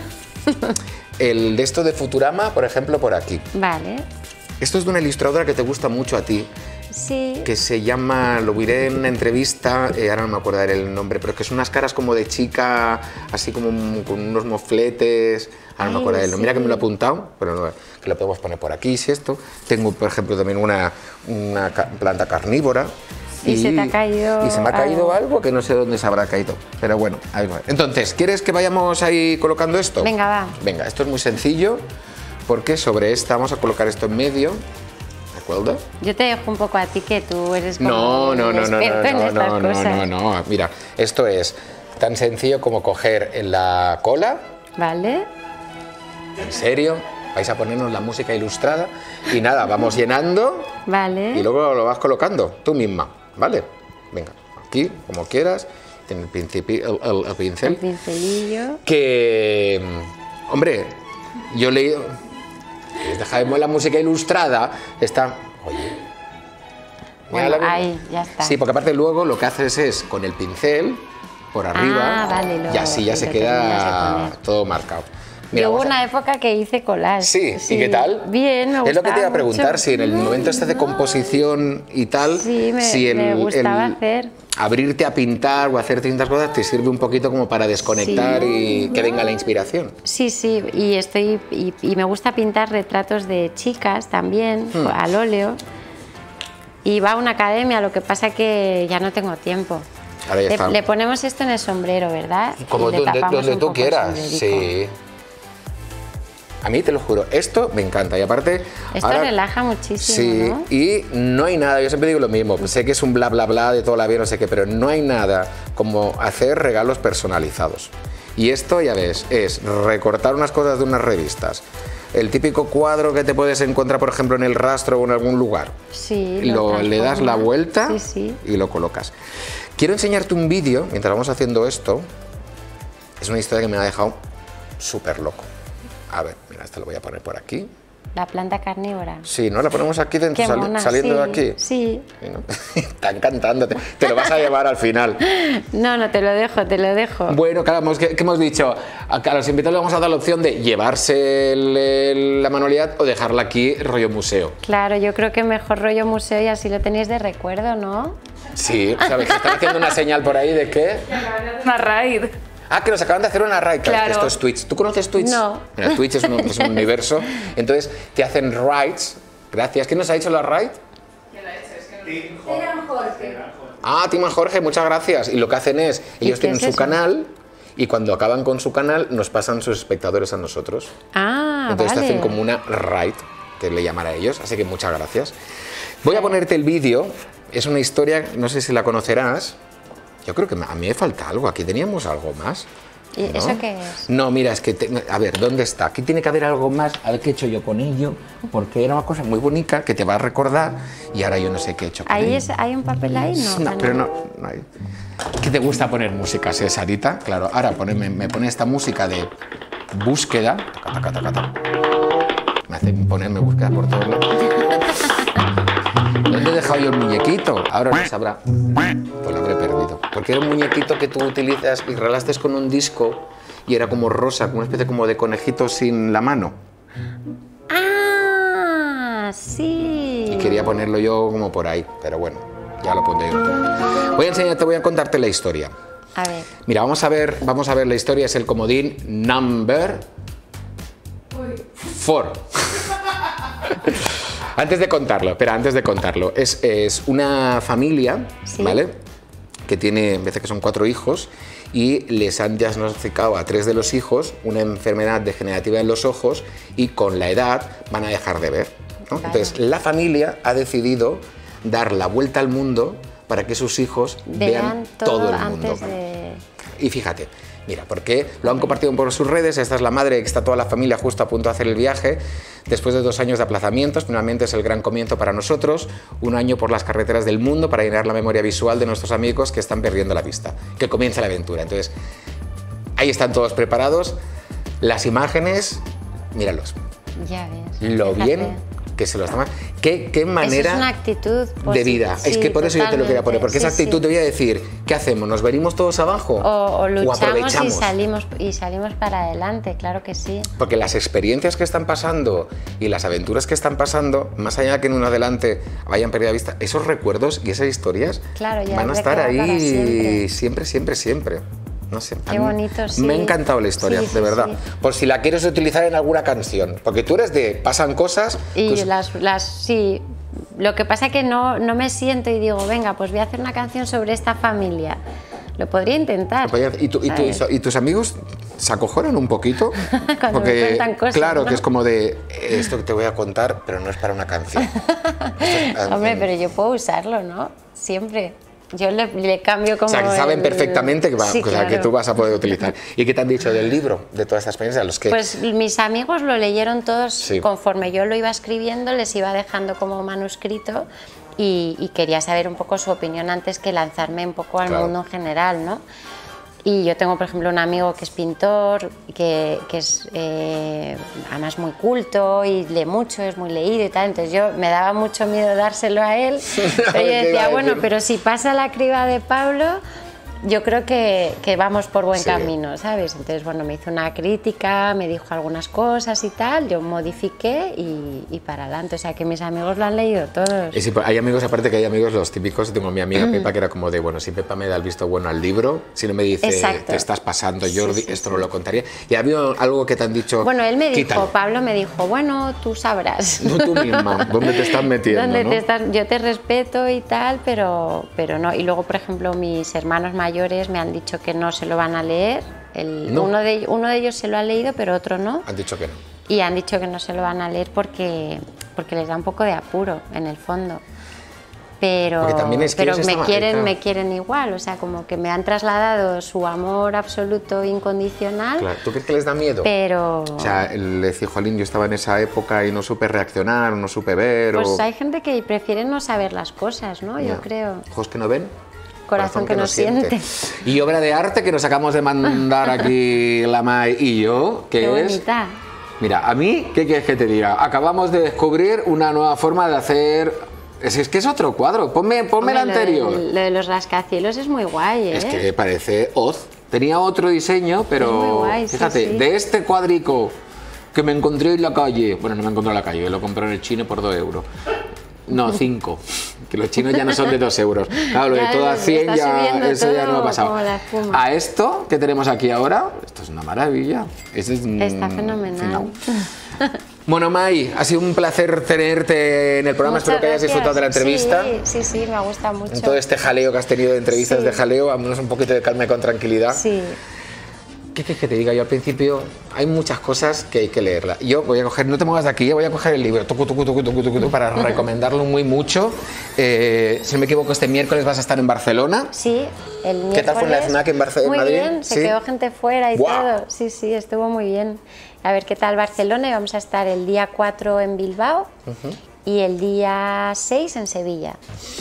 El de esto de Futurama, por ejemplo, por aquí. Vale. Esto es de una ilustradora que te gusta mucho a ti, Sí. que se llama, lo miré en una entrevista, eh, ahora no me acuerdo el nombre, pero que son unas caras como de chica, así como un- con unos mofletes, ahora no me Ay, acuerdo el nombre. Mira que sí. me lo he apuntado, pero no, que lo podemos poner por aquí, si esto. Tengo, por ejemplo, también una, una ca- planta carnívora. Y se te ha caído Y se me ha caído algo. algo que no sé dónde se habrá caído, pero bueno, ahí va. Entonces, ¿quieres que vayamos ahí colocando esto? Venga, va. Venga, esto es muy sencillo, porque sobre esta vamos a colocar esto en medio, ¿de acuerdo? Yo te dejo un poco a ti que tú eres como No, no, un no, no, no, experto en no, estas no, no, cosas. no, no. Mira, esto es tan sencillo como coger en la cola, Vale. en serio, vais a ponernos la música ilustrada y nada, vamos llenando Vale. y luego lo vas colocando tú misma, ¿vale? Venga, aquí, como quieras, en el, principi- el, el- el pincel. El pincelillo. Que, hombre, yo he leído, dejamos la música ilustrada, está, oye, mira Bueno, la- ahí, ya está. Sí, porque aparte luego lo que haces es con el pincel por arriba Ah, vale, lo- y así ya y se lo terminas queda de poner. todo marcado. Mira, Yo hubo vamos a- una época que hice collage. Sí, ¿y qué tal? Bien, me gustaba Es lo que te iba a preguntar, mucho. si en el momento este de composición y tal, Sí, me, si el, me gustaba el hacer. abrirte a pintar o hacer distintas cosas te sirve un poquito como para desconectar Sí. y que venga la inspiración. Sí, sí, y estoy y, y me gusta pintar retratos de chicas también, Hmm. al óleo. Y va a una academia, lo que pasa que ya no tengo tiempo. Ahora ya Le, está. le ponemos esto en el sombrero, ¿verdad? Como Y le donde, tapamos donde un tú poco el quieras, sombrerico. sí. A mí te lo juro, esto me encanta y aparte... Esto ahora- relaja muchísimo, Sí, ¿no? y no hay nada, yo siempre digo lo mismo, sé que es un bla bla bla de toda la vida, no sé qué, pero no hay nada como hacer regalos personalizados. Y esto, ya ves, es recortar unas cosas de unas revistas, el típico cuadro que te puedes encontrar, por ejemplo, en el rastro o en algún lugar. Sí, Lo, le das la transforma. vuelta Sí, sí. y lo colocas. Quiero enseñarte un vídeo, mientras vamos haciendo esto, es una historia que me ha dejado súper loco. A ver, mira, esta lo voy a poner por aquí. La planta carnívora. Sí, ¿no? La ponemos aquí dentro, Qué sali- mona, saliendo sí, de aquí. Sí. Sí, ¿no? Están cantándote. Te lo vas a llevar al final. No, no, te lo dejo, te lo dejo. Bueno, claro, hemos- ¿qué, qué hemos dicho? A, a los invitados les vamos a dar la opción de llevarse el- el- la manualidad o dejarla aquí rollo museo. Claro, yo creo que mejor rollo museo y así lo tenéis de recuerdo, ¿no? Sí, ¿sabes? Que están haciendo una señal por ahí de qué. Una raid. Ah, que nos acaban de hacer una raid. Claro, Claro. que esto es Twitch. ¿Tú conoces Twitch? No. Mira, Twitch es un, es un universo. Entonces te hacen raids. Gracias. ¿Quién nos ha hecho la raid? Ah, Tima Jorge, muchas gracias. Y lo que hacen es, ellos qué tienen es su eso? canal y cuando acaban con su canal nos pasan sus espectadores a nosotros. Ah, Entonces vale. te hacen como una raid, que le llaman a ellos. Así que muchas gracias. Voy a ponerte el vídeo. Es una historia, no sé si la conocerás. Yo creo que a mí me falta algo. Aquí teníamos algo más. ¿Y ¿no? eso qué es? No, mira, es que, te- a ver, ¿dónde está? Aquí tiene que haber algo más, a ver qué he hecho yo con ello, porque era una cosa muy bonita que te va a recordar y ahora yo no sé qué he hecho con ¿Ahí ello. es, ¿Hay un papel ahí? No, No, ah, pero no, no hay. ¿Qué te gusta poner música, sí, Sarita? Claro, ahora poneme- me pone esta música de búsqueda. Taca, taca, taca, taca. Me hace ponerme búsqueda por todos lados. ¿Dónde he dejado yo el muñequito? Ahora no sabrá. Pues lo habré perdido. Porque era un muñequito que tú utilizas y relaste con un disco y era como rosa, como una especie como de conejito sin la mano. Ah, sí. Y quería ponerlo yo como por ahí, pero bueno, ya lo pondré yo. Voy a enseñarte, voy a contarte la historia. A ver. Mira, vamos a ver, vamos a ver la historia, es el comodín number four. Antes de contarlo, espera, antes de contarlo, es, es una familia, Sí. ¿vale? Que tiene, me parece que son cuatro hijos y les han diagnosticado a tres de los hijos una enfermedad degenerativa en los ojos y con la edad van a dejar de ver, ¿no? Vale. Entonces, la familia ha decidido dar la vuelta al mundo para que sus hijos Vean vean todo, todo el mundo. antes de... Y fíjate, mira, porque lo han compartido por sus redes, esta es la madre, que está toda la familia justo a punto de hacer el viaje, después de dos años de aplazamientos, finalmente es el gran comienzo para nosotros, un año por las carreteras del mundo para llenar la memoria visual de nuestros amigos que están perdiendo la vista, que comienza la aventura. Entonces, Ahí están todos preparados. Las imágenes, míralos. Ya ves. Lo fíjate. bien que se lo está... ¿Qué, qué manera Eso es una actitud de vida? Sí, es que por eso yo te lo quería poner, porque sí, esa actitud sí. te voy a decir, ¿qué hacemos? ¿Nos venimos todos abajo? O, o luchamos aprovechamos? y salimos, y salimos para adelante, claro que sí. Porque las experiencias que están pasando y las aventuras que están pasando, más allá de que en un adelante vayan perdido de vista, esos recuerdos y esas historias Claro, ya van a te estar queda ahí para siempre. siempre, siempre, siempre. No sé, a Qué mí bonito, sí. Me ha encantado la historia, Sí, de sí, verdad. sí. Por si la quieres utilizar en alguna canción. Porque tú eres de pasan cosas. Y pues, las, las, sí, lo que pasa es que no, no me siento y digo, venga, pues voy a hacer una canción sobre esta familia. Lo podría intentar. ¿Y, tú, y, tú, ¿sabes? y tus amigos se acojonan un poquito? Cuando porque, me cuentan cosas, claro, ¿no? que es como de, esto que te voy a contar, pero no es para una canción. Esto, Hombre, pero yo puedo usarlo, ¿no? Siempre. Yo le, le cambio como... O sea, que saben el- perfectamente que, va, Sí, o sea, que claro. tú vas a poder utilizar. ¿Y qué te han dicho del libro, de toda esta experiencia? Los que... Pues mis amigos lo leyeron todos Sí. conforme yo lo iba escribiendo, les iba dejando como manuscrito y, y quería saber un poco su opinión antes que lanzarme un poco al Claro. mundo en general, ¿no? Y yo tengo, por ejemplo, un amigo que es pintor, que, que es eh, además muy culto y lee mucho, es muy leído y tal, entonces yo me daba mucho miedo dárselo a él, pero yo ¿Qué iba a decía, bueno, decir? pero si pasa la criba de Pablo, yo creo que, que vamos por buen Sí. camino, ¿sabes? Entonces, bueno, me hizo una crítica, me dijo algunas cosas y tal, yo modifiqué y, y para adelante, o sea que mis amigos lo han leído todos. Y sí, hay amigos, aparte que hay amigos los típicos, tengo a mi amiga Pepa que era como de, bueno, si Pepa me da el visto bueno al libro, si no me dice, Exacto. te estás pasando, Jordi, Sí, sí, esto no lo contaría. Y ha habido algo que te han dicho, Bueno, él me dijo, quítalo. Pablo me dijo, bueno, tú sabrás. No tú misma, ¿dónde te estás metiendo? Donde ¿no? te estás- yo te respeto y tal, pero, pero no. Y luego, por ejemplo, mis hermanos mayores me han dicho que no se lo van a leer. El- No. uno, de, uno de ellos se lo ha leído, pero otro no. Han dicho que no. Y han dicho que no se lo van a leer porque, porque les da un poco de apuro, en el fondo. Pero, Porque también es que pero ellos me estaban- quieren, claro. me quieren igual, o sea, como que me han trasladado su amor absoluto incondicional, Claro. ¿Tú crees que les da miedo? pero O sea, el decir, jolín, yo estaba en esa época y no supe reaccionar, no supe ver, pues o... hay gente que prefiere no saber las cosas, ¿no? Ya. Yo creo. Ojos que no ven. Corazón que no siente. Y obra de arte que nos acabamos de mandar aquí la Mai y yo, que Qué es... bonita. Mira, a mí, ¿qué quieres que te diga? Acabamos de descubrir una nueva forma de hacer... Es, es que es otro cuadro, ponme, ponme el Hombre, lo de- anterior. Lo de los rascacielos es muy guay, ¿eh? Es que parece Oz. Tenía otro diseño, pero Es muy guay, sí, fíjate, sí. de este cuadrico que me encontré en la calle, bueno, no me encontré en la calle, lo compré en el chino por dos euros. No, cinco. Que los chinos ya no son de dos euros. Claro, lo de Ya, todo a está cien ya, subiendo eso ya todo no ha pasado. como la espuma. A esto que tenemos aquí ahora, esto es una maravilla. Este es, mm, Está fenomenal. final. Bueno, Mai, ha sido un placer tenerte en el programa. Muchas Espero que hayas gracias. disfrutado de la entrevista. Sí, sí, sí, me gusta mucho. En todo este jaleo que has tenido de entrevistas Sí. de jaleo, vámonos un poquito de calma y con tranquilidad. Sí. ¿Qué quieres que te diga? Yo al principio hay muchas cosas que hay que leerlas. Yo voy a coger, no te muevas de aquí, yo voy a coger el libro tucu, tucu, tucu, tucu, tucu, tucu, para recomendarlo muy mucho. Eh, si no me equivoco, este miércoles vas a estar en Barcelona. Sí, el miércoles. ¿Qué tal fue la FNAC en Barce- en Muy Madrid? bien, se ¿Sí? quedó gente fuera y ¡Guau! todo. Sí, sí, estuvo muy bien. A ver qué tal Barcelona, y vamos a estar el día cuatro en Bilbao Ujú. y el día seis en Sevilla.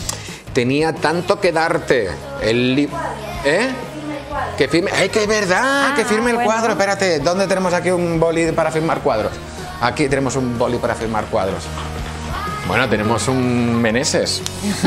Tenía tanto que darte el libro. ¿Eh? Que firme. ¡Ay, que es verdad! Ah, que firme el bueno. cuadro. Espérate, ¿dónde tenemos aquí un boli para firmar cuadros? Aquí tenemos un boli para firmar cuadros. Bueno, tenemos un Meneses.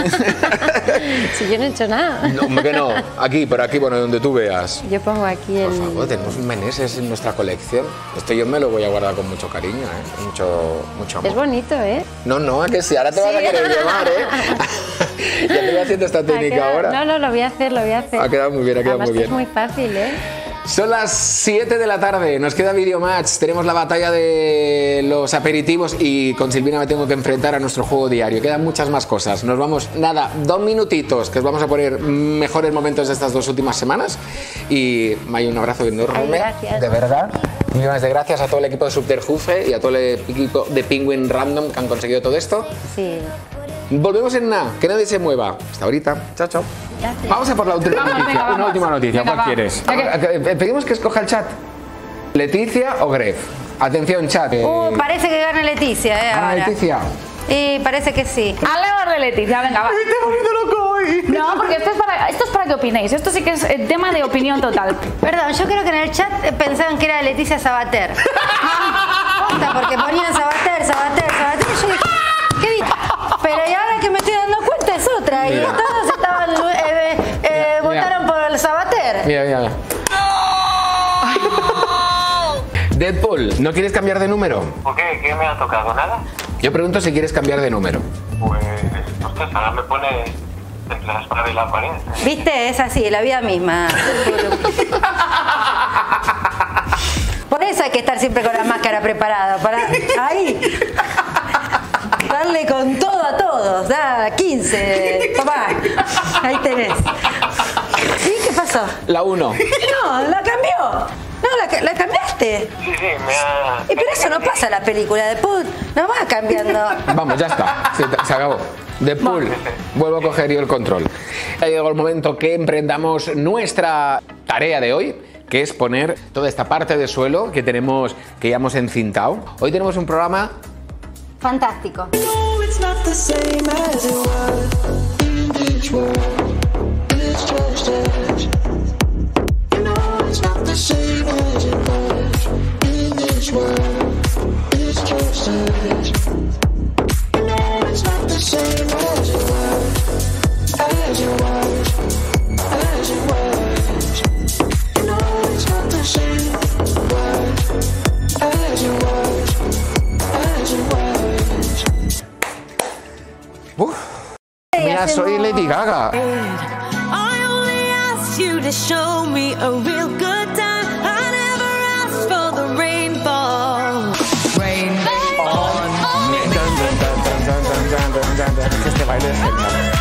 Si yo no he hecho nada. No, ¿cómo que no? Aquí, por aquí, bueno, donde tú veas. Yo pongo aquí el... Por favor, tenemos un Meneses en nuestra colección. Esto yo me lo voy a guardar con mucho cariño, ¿eh? Mucho, mucho amor. Es bonito, ¿eh? No, no, a que sí, ahora te vas a Sí. querer llevar, ¿eh? Ya te voy haciendo esta Ha técnica quedado- ahora. No, no, lo voy a hacer, lo voy a hacer. Ha quedado muy bien, ha quedado Además muy que bien. es muy fácil, ¿eh? Son las siete de la tarde, nos queda video match, tenemos la batalla de los aperitivos y con Silvina me tengo que enfrentar a nuestro juego diario. Quedan muchas más cosas. Nos vamos, nada, dos minutitos que os vamos a poner mejores momentos de estas dos últimas semanas. Y May, un abrazo enorme. Ay, gracias. De verdad. Millones de gracias a todo el equipo de Subterfuge y a todo el equipo de Penguin Random que han conseguido todo esto. Sí. Volvemos en nada, que nadie se mueva. Hasta ahorita. Chao, chao. Gracias. Vamos a por la última Vamos, noticia. venga, Una vamos. última noticia. Venga, ¿Cuál va. quieres? Ya que- Ah, que- Pedimos que escoja el chat. ¿Leticia o Gref? Atención, chat. eh, Uh, parece que gana Leticia, ¿eh? ah, ahora. Leticia. Y parece que sí. Hablemos de Leticia, venga, va. ¡Te volviendo loco! No, porque esto es, para, esto es para que opinéis. Esto sí que es el tema de opinión total. Perdón, yo creo que en el chat pensaban que era Leticia Sabater. Posta, porque ponían Sabater, Sabater, Sabater. Y yo dije, ¿qué dije? Pero y ahora que me estoy dando cuenta es otra. Y Mira. todos estaban, eh, eh, Mira, mira. votaron por el Sabater. Mira, mira, mira. Deadpool, ¿no quieres cambiar de número? ¿Por qué? ¿Qué me ha tocado? ¿Nada? Yo pregunto si quieres cambiar de número. Pues, ostras, ahora me pone entre la espada y la pared. ¿Viste? Es así, la vida misma. Por eso hay que estar siempre con la máscara preparada. Para ahí. Darle con todo a todos. Da quince. Tomá. Ahí tenés. ¿Sí? ¿Qué pasó? La uno. No, la cambió. No, la, la cambiaste. Sí, sí, me ha... Eh, pero eso no pasa en la película de Put. No va cambiando. Vamos, ya está. Se, se acabó. Deadpool, vuelvo a coger yo el control. Ha llegado el momento que emprendamos nuestra tarea de hoy, que es poner toda esta parte de suelo que tenemos, que ya hemos encintado. Hoy tenemos un programa fantástico. Uf, mira, soy Lady Gaga. I only asked you to show me a real good time. I never asked for the rainfall. Rainfall on me. Este baile es genial.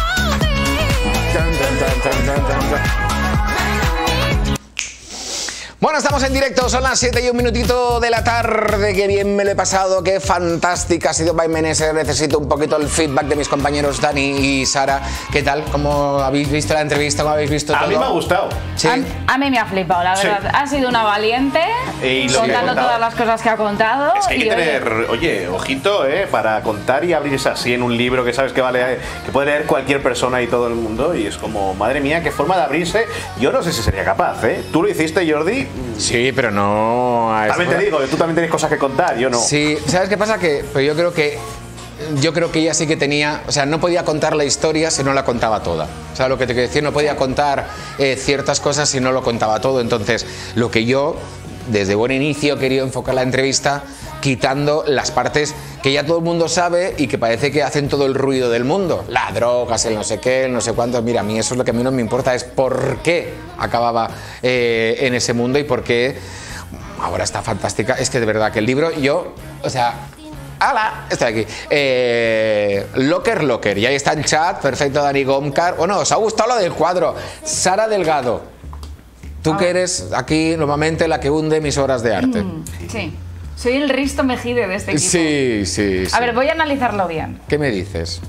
Bueno, estamos en directo, son las siete y un minutito de la tarde. Qué bien me lo he pasado, qué fantástica ha sido By Meneses. Necesito un poquito el feedback de mis compañeros Dani y Sara. ¿Qué tal? ¿Cómo habéis visto la entrevista? ¿Cómo habéis visto todo? A mí me ha gustado. ¿Sí? A, a mí me ha flipado, la verdad. Sí. Ha sido una valiente, Y lo que ha contando contado. todas las cosas que ha contado. Es que hay y que oye, tener, oye, ojito, ¿eh? Para contar y abrirse así en un libro que sabes que vale, que puede leer cualquier persona y todo el mundo. Y es como, madre mía, qué forma de abrirse. Yo no sé si sería capaz, ¿eh? ¿Tú lo hiciste, Jordi? Sí, pero no... a También eso- te digo, que tú también tienes cosas que contar, yo no. Sí, ¿sabes qué pasa? Que pero yo creo que yo creo que ella sí que tenía, o sea, no podía contar la historia si no la contaba toda. O sea, lo que te quiero decir, no podía contar eh, ciertas cosas si no lo contaba todo. Entonces, lo que yo desde buen inicio he querido enfocar la entrevista quitando las partes que ya todo el mundo sabe y que parece que hacen todo el ruido del mundo. Las drogas, el no sé qué, el no sé cuánto. Mira, a mí eso es lo que a mí no me importa, es por qué acababa eh, en ese mundo y por qué ahora está fantástica. Es que de verdad que el libro, yo, o sea... ¡Hala! Estoy aquí. Eh, Locker Locker. Y ahí está el chat. Perfecto, Dani Gomcar. Bueno, os ha gustado lo del cuadro. Sara Delgado. Tú que eres aquí normalmente la que hunde mis obras de arte. Sí, soy el Risto Mejide de este equipo. Sí, sí, sí. A ver, voy a analizarlo bien. ¿Qué me dices?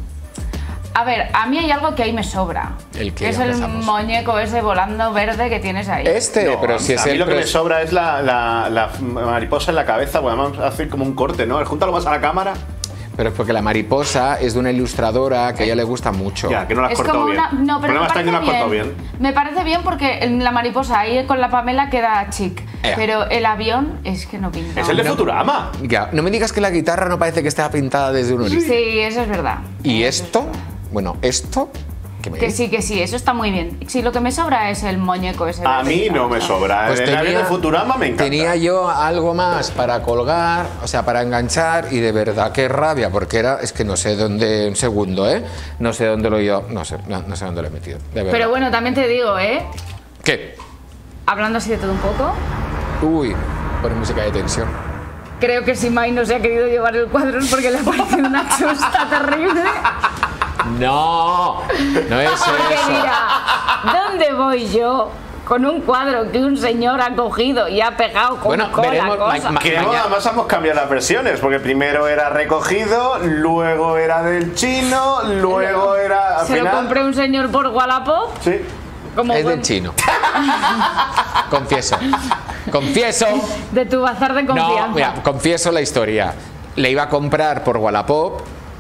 A ver, a mí hay algo que ahí me sobra. ¿El qué? Que es el Empezamos. muñeco ese volando verde que tienes ahí. Este, No, pero a- si es a mí el lo que me pres- sobra es la, la- la mariposa en la cabeza, porque además hace como un corte, ¿no? Júntalo más a la cámara. Pero es porque la mariposa es de una ilustradora que a ella le gusta mucho. Ya, que no la has Es cortado como bien. una. No, pero El problema me está en que no la has parece cortado bien. bien. Me parece bien porque el- la mariposa ahí con la Pamela queda chic. Eh. Pero el avión es que no pinta. Es el de Futurama. Ya, no me digas que la guitarra no parece que esté pintada desde un origen. Sí, eso es verdad. Y esto, bueno, esto, ¿qué me Que dices? sí, que sí, eso está muy bien. Sí, lo que me sobra es el muñeco ese. A verde mí que no me estamos sobra. Pues el avión de Futurama me encanta. Tenía yo algo más para colgar, o sea, para enganchar, y de verdad qué rabia, porque era, es que no sé dónde, un segundo, ¿eh? No sé dónde lo he ido, no sé, no, no sé dónde lo he metido, de verdad. Pero bueno, también te digo, ¿eh? ¿Qué? Hablando así de todo un poco, Uy, pone música de tensión. creo que si Mai no se ha querido llevar el cuadro es porque le ha parecido una chusta terrible. No, no es Porque eso. mira, ¿dónde voy yo con un cuadro que un señor ha cogido y ha pegado con Bueno, cola veremos, cosa? ma- ma- Que luego además hemos cambiado las versiones, porque primero era recogido, luego era del chino, luego era. Al Se lo final, compré un señor por Wallapop. Sí. Como Es buen- del chino. Confieso. Confieso. de tu bazar de confianza. No, mira, confieso la historia. Le iba a comprar por Wallapop,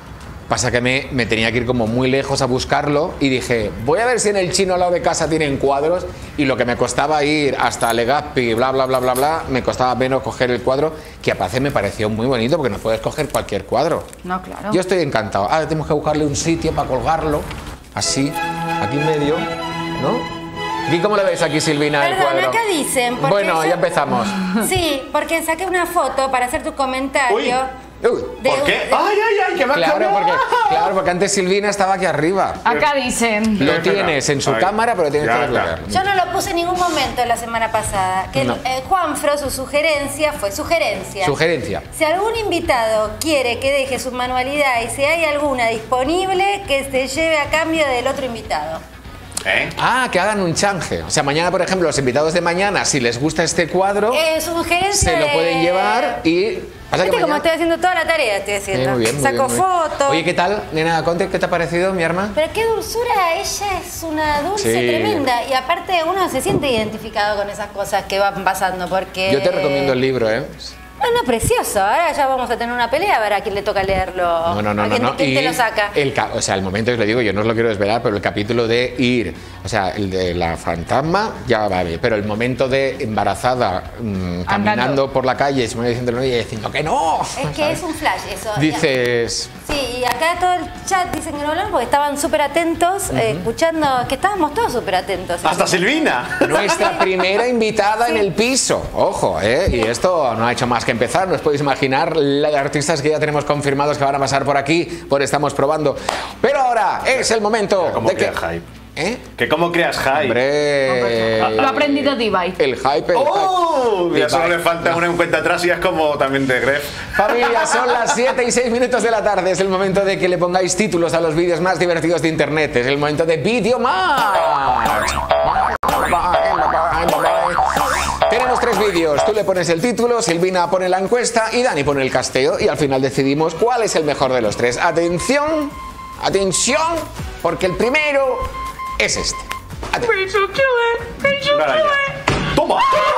Pasa que me, me tenía que ir como muy lejos a buscarlo y dije, voy a ver si en el chino al lado de casa tienen cuadros, y lo que me costaba ir hasta Legazpi, bla, bla, bla, bla, bla, me costaba menos coger el cuadro, que aparte me pareció muy bonito porque no puedes coger cualquier cuadro. No, claro. Yo estoy encantado. Ahora tenemos que buscarle un sitio para colgarlo, así, aquí en medio, ¿no? ¿Y cómo le ves aquí, Silvina, el Perdón, cuadro? acá dicen. porque Bueno, yo- ya empezamos. Sí, porque saqué una foto para hacer tu comentario. Uy. Uy, de ¿Por un- qué? ¡Ay, ay, ay! ¡Que me ha Claro cambiado! porque, claro, porque antes Silvina estaba aquí arriba. Acá dicen. Lo tienes en su Ay, cámara, pero tienes ya, que ya. verlo. Yo no lo puse en ningún momento la semana pasada. Que el- No. eh, Juanfro, su sugerencia fue sugerencia. Sugerencia. Si algún invitado quiere que deje su manualidad y si hay alguna disponible, que se lleve a cambio del otro invitado. ¿Eh? Ah, que hagan un change. O sea, mañana, por ejemplo, los invitados de mañana, si les gusta este cuadro, Eh, sugerencia se lo de- pueden llevar y... Pasa que Viste cómo mañana- estoy haciendo toda la tarea, estoy Eh, haciendo. muy bien, muy Saco bien, muy bien. fotos. Oye, ¿qué tal, nena Conte? ¿Qué te ha parecido, mi arma? Pero qué dulzura, ella es una dulce Sí. tremenda. Y aparte uno se siente identificado con esas cosas que van pasando porque... Yo te recomiendo el libro, ¿eh? Bueno, precioso. Ahora ya vamos a tener una pelea a ver a quién le toca leerlo. No, no, no, ¿A no. quién, no. quién te Y lo saca? El, ca- o sea, el momento, os lo digo, yo no os lo quiero desvelar, pero el capítulo de ir, o sea, el de la fantasma, ya vale, pero el momento de embarazada, mmm, caminando por la calle, se me diciendo, y diciendo que no. Es que es un flash eso. Dices, Sí, y acá todo el chat dicen que no hablan porque estaban súper atentos, eh, escuchando, que estábamos todos súper atentos. ¡Hasta Silvina! nuestra primera invitada en el piso, ojo, ¿eh? Y esto no ha hecho más que empezar, no os podéis imaginar la de artistas que ya tenemos confirmados que van a pasar por aquí, por estamos probando. Pero ahora es el momento ¿Cómo de que... creas hype? ¿Eh? ¿Que cómo creas hype? Hombre, Lo ha aprendido de Ibai. el hype, el ¡Oh! hype. Ya solo le falta una en cuenta atrás y es como también de Gref. Familia, son las siete y seis minutos de la tarde. Es el momento de que le pongáis títulos a los vídeos más divertidos de internet. Es el momento de Video Match. Tenemos tres vídeos. Tú le pones el título, Silvina pone la encuesta y Dani pone el casteo. Y al final decidimos cuál es el mejor de los tres. Atención, atención, porque el primero es este. Atención. ¡Toma!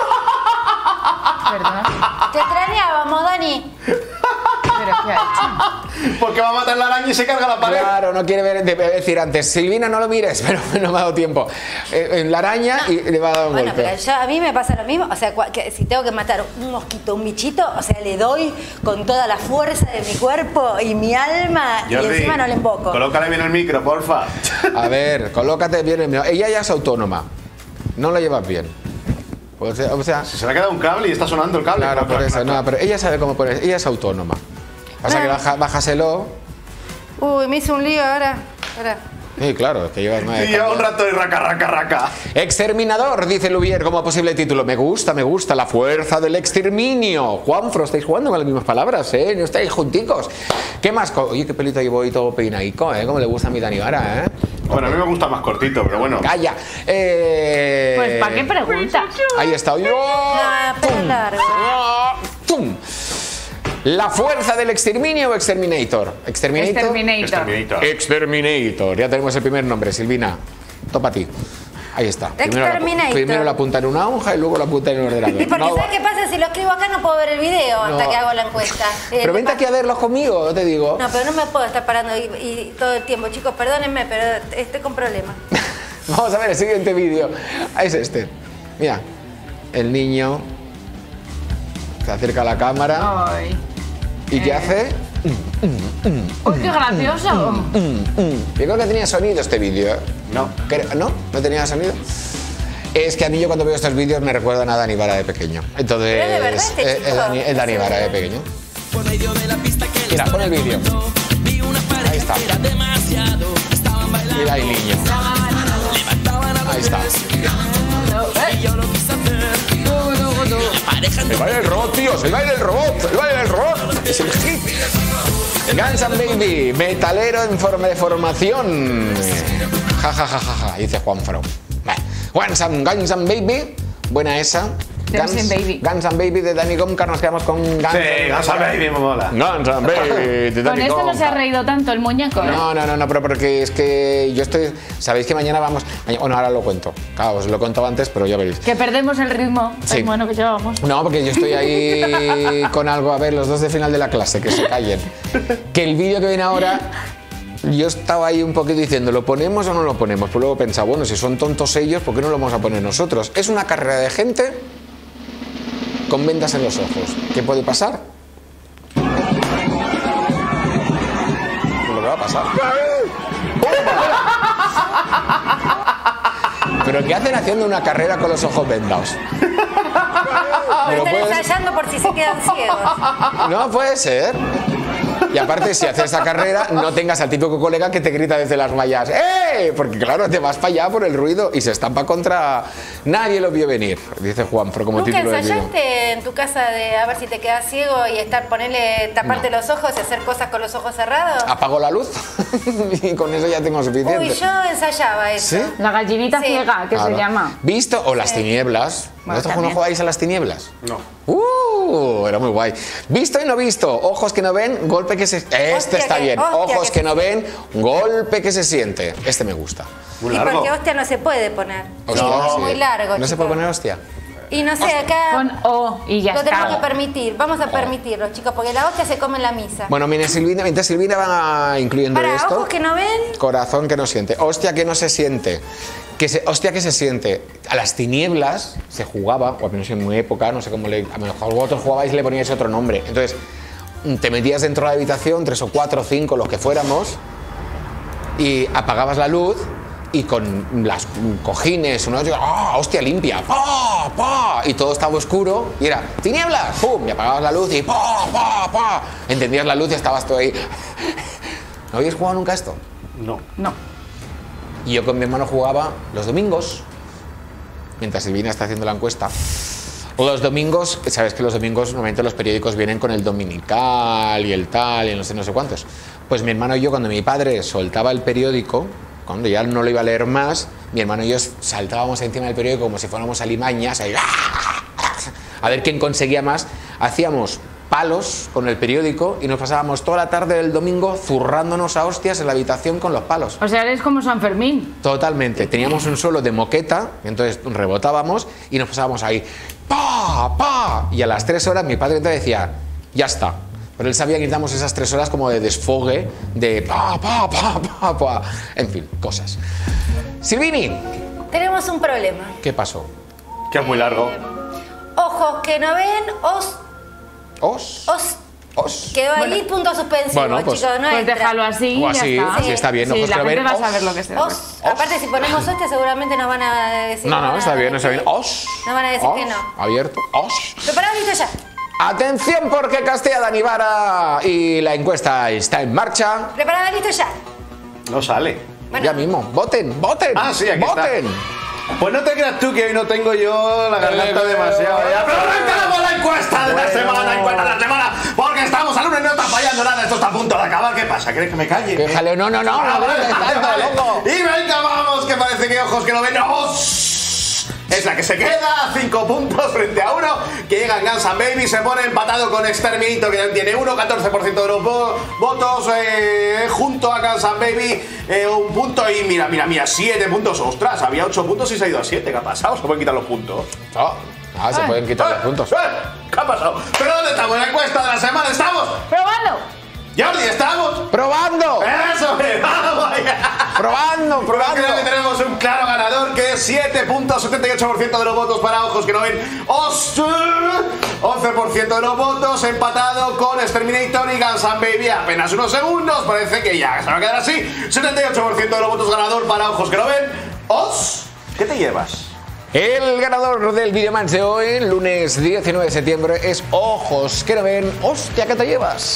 Te extrañábamos, Dani. ¿Pero qué ha hecho? Porque va a matar la araña y se carga la pared. Claro, no quiere ver, debe decir antes, Silvina, no lo mires, pero no me ha dado tiempo. Eh, en la araña y le va a dar un Bueno, golpe. pero yo, a mí me pasa lo mismo. O sea, cua- que si tengo que matar un mosquito, un bichito, o sea, le doy con toda la fuerza de mi cuerpo y mi alma y Jordi, encima no le emboco. colócale bien el micro, porfa. A ver, colócate bien. el- Ella ya es autónoma. No la llevas bien. O sea, o sea, Se le ha quedado un cable y está sonando el cable. claro, Clac, por clac, eso, clac, no, clac. pero ella sabe cómo poner. Ella es autónoma. Pasa que baja, bájaselo. Uy, me hice un lío ahora. Espera. Sí, claro, es que llevas más. Y lleva un rato de raca, raca, raca. Exterminador, dice Lubier como posible título. Me gusta, me gusta. La fuerza del exterminio. Juanfro, estáis jugando con las mismas palabras, ¿eh? No estáis junticos. ¿Qué más? Co- Oye, qué pelito llevo hoy todo peinaico, ¿eh? Como le gusta a mi Dani Vara, ¿eh? Bueno, a mí me gusta más cortito, pero bueno. Calla. Eh... Pues, ¿para qué preguntas? Ahí está. ¡Oh! Ah, pelo largo. ¡Pum! La fuerza del exterminio o exterminator. Exterminator. Exterminator. Exterminator. Exterminator. Ya tenemos el primer nombre, Silvina. Topa a ti. Ahí está. Primero la, Exterminator. primero la apunta en una hoja y luego la apunta en el ordenador. Y porque No, ¿sabes qué pasa? Si lo escribo acá no puedo ver el video hasta No. que hago la encuesta. Eh, pero vente aquí a verlos conmigo, yo te digo. No, pero no me puedo estar parando y, y todo el tiempo. Chicos, perdónenme, pero estoy con problemas. Vamos a ver el siguiente vídeo. Es este. Mira, el niño se acerca a la cámara Ay. y ¿qué hace? ¡Uy, qué gracioso! Yo creo que tenía sonido este vídeo. ¿eh? No. Creo- ¿No? ¿No tenía sonido? Es que a mí yo cuando veo estos vídeos me recuerdan a Dani Vara de pequeño. Entonces, Pero de verdad este eh, chico. es Dani, es Dani Vara de pequeño. Mira, pon el vídeo. Ahí está. Mira el niño. Ahí está. El baile del robot, tíos, el baile del robot, el baile del robot. Es el hit. Guns N' Baby, metalero en forma de formación. Ja, ja, ja, ja, ja, dice Juanfro. Vale. Guns N' Guns N' Baby, buena esa. Guns N' Baby. Guns N' Baby de Danny Gomcar, nos quedamos con Guns Sí, N' Guns N' Baby me mola. Guns N' Baby de Con Danny esto no se ha Gomcar. reído tanto el muñeco, ¿eh? No, no, no, no, pero porque es que yo estoy. Sabéis que mañana vamos. mañana- bueno, ahora lo cuento. Claro, os lo he contado antes, pero ya veréis. Que perdemos el ritmo Sí. tan bueno que llevamos. No, porque yo estoy ahí con algo. A ver, los dos de final de la clase, que se callen. Que el vídeo que viene ahora yo estaba ahí un poquito diciendo, ¿lo ponemos o no lo ponemos? Pero luego pensaba, bueno, si son tontos ellos, ¿por qué no lo vamos a poner nosotros? Es una carrera de gente con vendas en los ojos. ¿Qué puede pasar? Lo que va a pasar. ¿Pero qué hacen haciendo una carrera con los ojos vendados? Están puedes... ensayando por si se quedan ciegos. No puede ser. Y aparte, si haces esa carrera, no tengas al típico colega que te grita desde las vallas ¡eh! Porque claro, te vas para allá por el ruido y se estampa contra... Nadie lo vio venir, dice Juan, pero como ¿Nunca título del vídeo. ensayaste en tu casa de a ver si te quedas ciego y estar, ponerle, taparte los ojos y hacer cosas con los ojos cerrados? Apago la luz y con eso ya tengo suficiente. Uy, yo ensayaba eso. ¿Sí? La gallinita Sí. ciega, que Claro. se llama. ¿Visto? O las tinieblas. Bueno, ¿Vosotros no también. jugáis a las tinieblas? No. Uh, era muy guay. Visto y no visto, ojos que no ven, golpe que se... Este Hostia está que- bien. hostia Ojos que que no ven, golpe que se siente. Este me gusta. Muy Y largo. porque hostia no se puede poner. Hostia, Sí, es sí. muy largo. ¿No se chicos. puede poner hostia? Y no sé, acá Con O y ya lo está. tenemos que permitir. Vamos a permitirlo, chicos, porque la hostia se come en la misa. Bueno, mientras Silvina, mientras Silvina va incluyendo Para esto... ojos que no ven, Corazón que no siente. Hostia que no se siente. Que se, hostia que se siente. A las tinieblas se jugaba, o al menos en mi época, no sé cómo le... A lo mejor vosotros jugabais y le poníais otro nombre. Entonces, te metías dentro de la habitación, tres o cuatro o cinco, los que fuéramos, y apagabas la luz y con las cojines, una ¡ah, hostia limpia! ¡Pa, pa! Y todo estaba oscuro y era ¡tinieblas! ¡Pum! Y apagabas la luz y ¡pa, pa, pa! Encendías la luz y estabas todo ahí. ¿No habéis jugado nunca esto? No. No. Y yo con mi hermano jugaba los domingos, mientras Silvina está haciendo la encuesta. Los domingos, sabes que los domingos normalmente los periódicos vienen con el dominical y el tal y no sé, no sé cuántos. Pues mi hermano y yo, cuando mi padre soltaba el periódico, cuando ya no lo iba a leer más, mi hermano y yo saltábamos encima del periódico como si fuéramos alimañas, ahí, a ver quién conseguía más. Hacíamos palos con el periódico y nos pasábamos toda la tarde del domingo zurrándonos a hostias en la habitación con los palos. O sea, eres como San Fermín. Totalmente. Teníamos un suelo de moqueta, entonces rebotábamos y nos pasábamos ahí. ¡Pa! ¡Pa! Y a las tres horas mi padre entonces decía, ya está. Pero él sabía que necesitamos esas tres horas como de desfogue, de pa, pa, pa, pa, pa. En fin, cosas. Silvini, tenemos un problema. ¿qué pasó? Que es muy largo. Ojos que no ven, os... ¿Os? Os... Os. Quedó ahí punto suspensivo, Bueno, pues- chicos. No Pues entra. déjalo así O y ya así, está. así está bien, Sí, ojos la que no gente ven. va a Os. saber lo que se Os. Aparte, si ponemos hostia, seguramente nos van a decir... No, nos no, van está a bien, está decir- bien. Os. Nos van a decir Os. que no. Abierto. Os. ¿Preparado? Listo ya. Atención porque castea Dani Vara y la encuesta está en marcha. ¿Preparado? Listo ya. No sale. Bueno. Ya mismo. Voten, voten. Ah, sí, aquí voten. está. Pues no te creas tú que hoy no tengo yo la garganta Eh, demasiado. eh, ya, pero arrancamos la encuesta de la bueno. semana, la encuesta de la semana, porque estamos al lunes, no está fallando nada, esto está a punto de acabar. ¿Qué pasa? ¿Quieres que me calle? Que jaleo, no, no, no, Ah, no, vale, no, vale, no, vale. loco. Y venga, vamos, que parece que ojos que no ven. ¡Os! Es la que se queda, cinco puntos frente a uno, que llega Guns N' Baby, se pone empatado con Exterminito, que también tiene uno, catorce por ciento de los vo- votos, eh, junto a Guns N' Baby, eh, un punto, y mira, mira, mira, siete puntos, ostras, había ocho puntos y se ha ido a siete, ¿qué ha pasado? Se pueden quitar los puntos. Ah, ah, se Ay. pueden quitar los puntos. Eh, ¿Qué ha pasado? ¿Pero dónde estamos? En la encuesta de la semana, ¿estamos? ¡Probando! Jordi, ¿estamos? ¡Probando! ¡Eso es! ¡Vamos allá! ¡Probando, Creo probando! que tenemos un claro ganador que es siete punto setenta y ocho por ciento de los votos para ojos que no ven. Os, once por ciento de los votos empatado con Exterminator y Guns N' Baby. Apenas unos segundos, parece que ya se va a quedar así. setenta y ocho por ciento de los votos ganador para ojos que no ven. Os, ¿qué te llevas? El ganador del Videomatch de hoy, lunes diecinueve de septiembre, es Ojos que no ven. ¡Hostia, qué te llevas!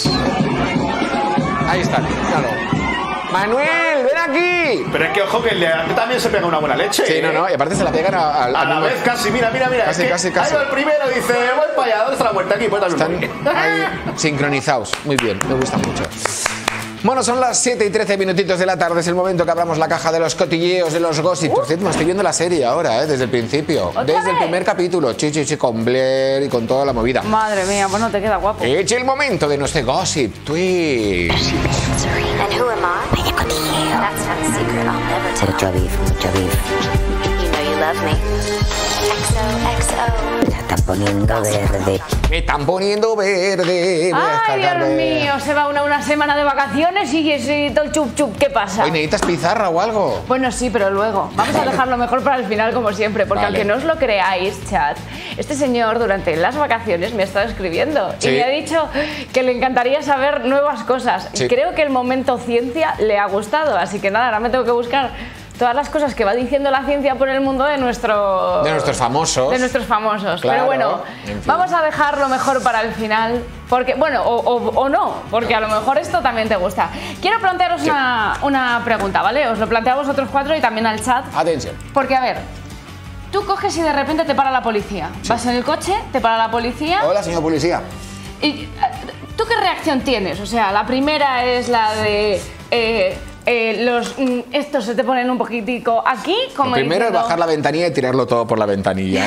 Ahí está, claro. Manuel, ven aquí. Pero es que ojo que el de adelante también se pega una buena leche. Sí, ¿eh? no, no, y aparte se la pegan a, a- A al la mismo- vez casi, mira, mira, mira. Casi, es que casi, casi. Ahí va el primero, dice, voy para allá, ¿dónde está la muerte? Aquí, pues también Están voy. ahí sincronizados. Muy bien, me gusta mucho. Bueno, son las siete y trece minutitos de la tarde. Es el momento que abramos la caja de los cotilleos, de los gossip. Por cierto, me estoy viendo la serie ahora, ¿eh? Desde el principio. ¿Otra Desde el vez? primer capítulo. Chichi, chi, con Blair y con toda la movida. Madre mía, pues no te queda guapo. Es el momento de nuestro gossip twist. And who am I? That's not a secret I'll never tell. You know you love love me. X O X O. Se está poniendo verde. Me están poniendo verde. Voy a Ay, descargar Dios de- mío, se va una, una semana de vacaciones y es todo el chup chup. ¿Qué pasa? Oye, ¿necesitas pizarra o algo? Bueno, sí, pero luego. Vamos a dejarlo mejor para el final, como siempre, porque Vale. aunque no os lo creáis, chat, este señor durante las vacaciones me ha estado escribiendo Sí. y me ha dicho que le encantaría saber nuevas cosas. Sí. Creo que el momento ciencia le ha gustado, así que nada, ahora me tengo que buscar todas las cosas que va diciendo la ciencia por el mundo de nuestro... De nuestros famosos. De nuestros famosos. Claro, Pero bueno, en fin. vamos a dejarlo mejor para el final. Porque, bueno, o, o- o no, porque a lo mejor esto también te gusta. Quiero plantearos Sí. una, una pregunta, ¿vale? Os lo planteo a vosotros cuatro y también al chat. Atención. Porque, a ver, tú coges y de repente te para la policía. Vas en el coche, te para la policía. Hola, señor policía. Y, eh, ¿tú qué reacción tienes? O sea, la primera es la de... eh, eh, los mm, estos se te ponen un poquitico aquí, como Lo primero diciendo- es bajar la ventanilla y tirarlo todo por la ventanilla.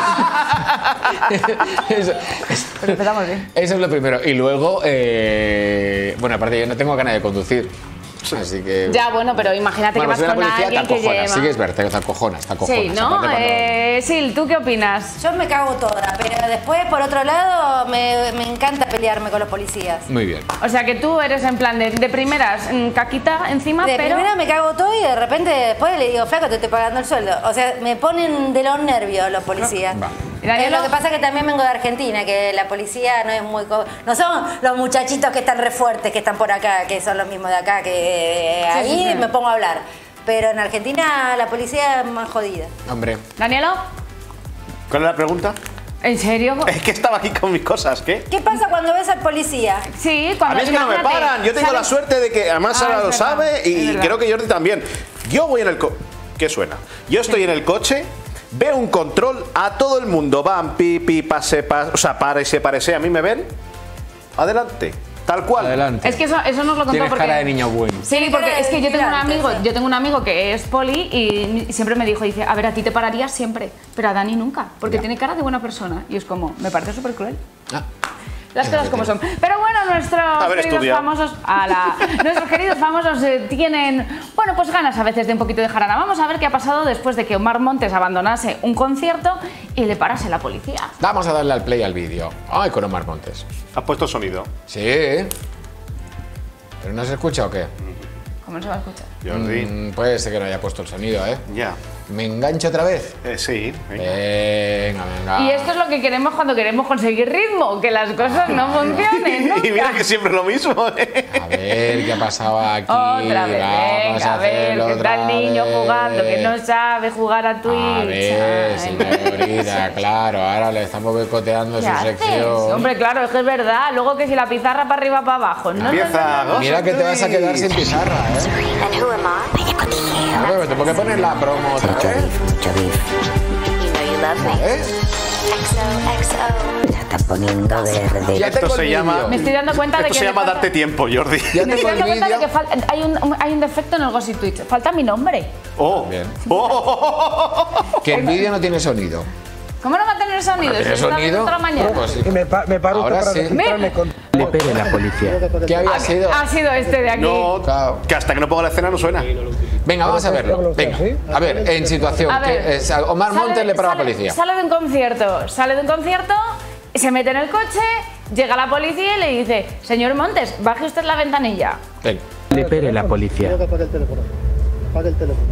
Eso, eso- Pero empezamos bien. eso es lo primero. Y luego, eh, bueno, aparte yo no tengo ganas de conducir. Así que... Ya, bueno, pero imagínate Bueno, que pues vas una con policía te alguien que acojonas, lleva... sí que es verdad, te acojonas, te acojonas. Sí, ¿no? aparte cuando- Eh, Sil, ¿tú qué opinas? Yo me cago toda, pero después, por otro lado, me, me encanta pelearme con los policías. Muy bien. O sea, que tú eres en plan de, de primeras, mm, caquita encima, De pero... primera me cago todo y de repente después le digo, flaco, te estoy pagando el sueldo. O sea, me ponen de los nervios los policías. Va. ¿Y Danielo? Eh, lo que pasa es que también vengo de Argentina, que la policía no es muy... co- No son los muchachitos que están re fuertes, que están por acá, que son los mismos de acá, que eh, Sí, ahí sí, sí. me pongo a hablar. Pero en Argentina la policía es más jodida. Hombre. ¿Danielo? ¿Cuál es la pregunta? ¿En serio? Es que estaba aquí con mis cosas, ¿qué? ¿Qué pasa cuando ves al policía? Sí, A cuando... mí es que no me imagínate, paran. Yo tengo la sales- suerte de que además Ah, Sara es lo verdad, sabe es y verdad. creo que Jordi también. Yo voy en el co ¿Qué suena? Yo estoy en el coche, veo un control, a todo el mundo van, pi, pi, pase, pase, o sea, párese, párese, a mí me ven. Adelante, tal cual. Adelante. Es que eso, eso nos lo contó Tienes porque... cara de niño bueno. Sí, Tiene porque cara de es que yo tengo un vigilante, amigo, sí. yo tengo un amigo que es poli y siempre me dijo, dice, a ver, a ti te pararía siempre, pero a Dani nunca, porque Ya. tiene cara de buena persona. Y es como, me parece súper cruel. Ah. Las cosas como son. Pero bueno, nuestros Haber queridos estudiado. famosos, ala, nuestros queridos famosos eh, tienen, bueno, pues ganas a veces de un poquito de jarana. Vamos a ver qué ha pasado después de que Omar Montes abandonase un concierto y le parase la policía. Vamos a darle al play al vídeo. Ay, con Omar Montes. ¿Has puesto sonido? Sí. ¿Pero no se escucha o qué? ¿Cómo no se va a escuchar? Jordi. Mm, puede ser que no haya puesto el sonido, ¿eh? Ya. ¿Me engancho otra vez? Eh, sí. venga. Venga, venga. Y esto es lo que queremos cuando queremos conseguir ritmo, que las cosas no funcionen, ¿no? Y mira que siempre es lo mismo. ¿eh? A ver, ¿qué ha pasado aquí? Otra vez, Vamos venga, a ver, hacerlo que está el otra niño vez. jugando, que no sabe jugar a Twitch. A ver, Ay, señorita, claro, ahora le estamos boicoteando ¿Qué su haces? sección. Hombre, claro, es que es verdad. Luego que si la pizarra para arriba, para abajo. No, no, no, Empieza. no, no. Mira que te vas a quedar sin pizarra, ¿eh? And who am I? A ver, ¿te puedo poner la promo otra vez? You know you love me. ¿Eh? X O X O. Se está poniendo verde. Ya Esto tengo se el llama- vídeo. Me estoy dando cuenta de Esto que... se me llama falta- darte tiempo, Jordi. Ya Me tengo estoy el dando cuenta de vídeo. que falta- hay, un, hay un defecto en el Gossip Twitch. Falta mi nombre. Oh. Bien. Oh. Que el vídeo no tiene sonido. ¿Cómo no va a tener sonido? ¿Tiene Si está sonido? toda la mañana. Pues sí. Y me, pa- me paro Ahora usted para sí. registrarme con... Le pere la policía. ¿Qué había sido? Ha sido este de aquí. No, Claro. que hasta que no ponga la escena no suena. Venga, vamos a verlo. Venga, a ver, en situación. A ver, que es- Omar sale- Montes le para la sale- policía. Sale de un concierto, sale de un concierto, se mete en el coche, llega la policía y le dice, señor Montes, baje usted la ventanilla. Venga. Le pere la policía. Apague el teléfono. Apague el teléfono.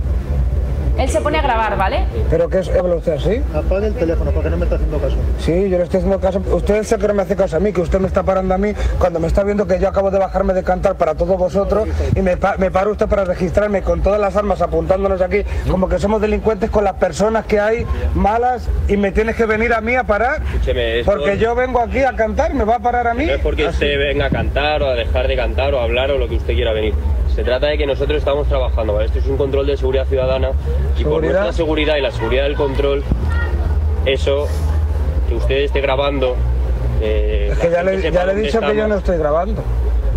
Él se pone a grabar, ¿vale? ¿Pero qué es? ¿Habla usted así? Apague el teléfono porque no me está haciendo caso. Sí, yo le estoy haciendo caso. Usted sé que no me hace caso a mí, que usted me está parando a mí cuando me está viendo que yo acabo de bajarme de cantar para todos vosotros y me, pa me para usted para registrarme con todas las armas apuntándonos aquí como que somos delincuentes con las personas que hay malas y me tienes que venir a mí a parar Escúcheme, esto porque yo vengo aquí a cantar y me va a parar a mí. no es porque usted venga a cantar o a dejar de cantar o a hablar o lo que usted quiera venir. Se trata de que nosotros estamos trabajando, ¿vale? Esto es un control de seguridad ciudadana y por ¿Seguridad? nuestra seguridad y la seguridad del control, eso, que usted esté grabando... eh, Es que la ya gente le, sepa ya le he dónde dicho que yo estamos. no estoy grabando.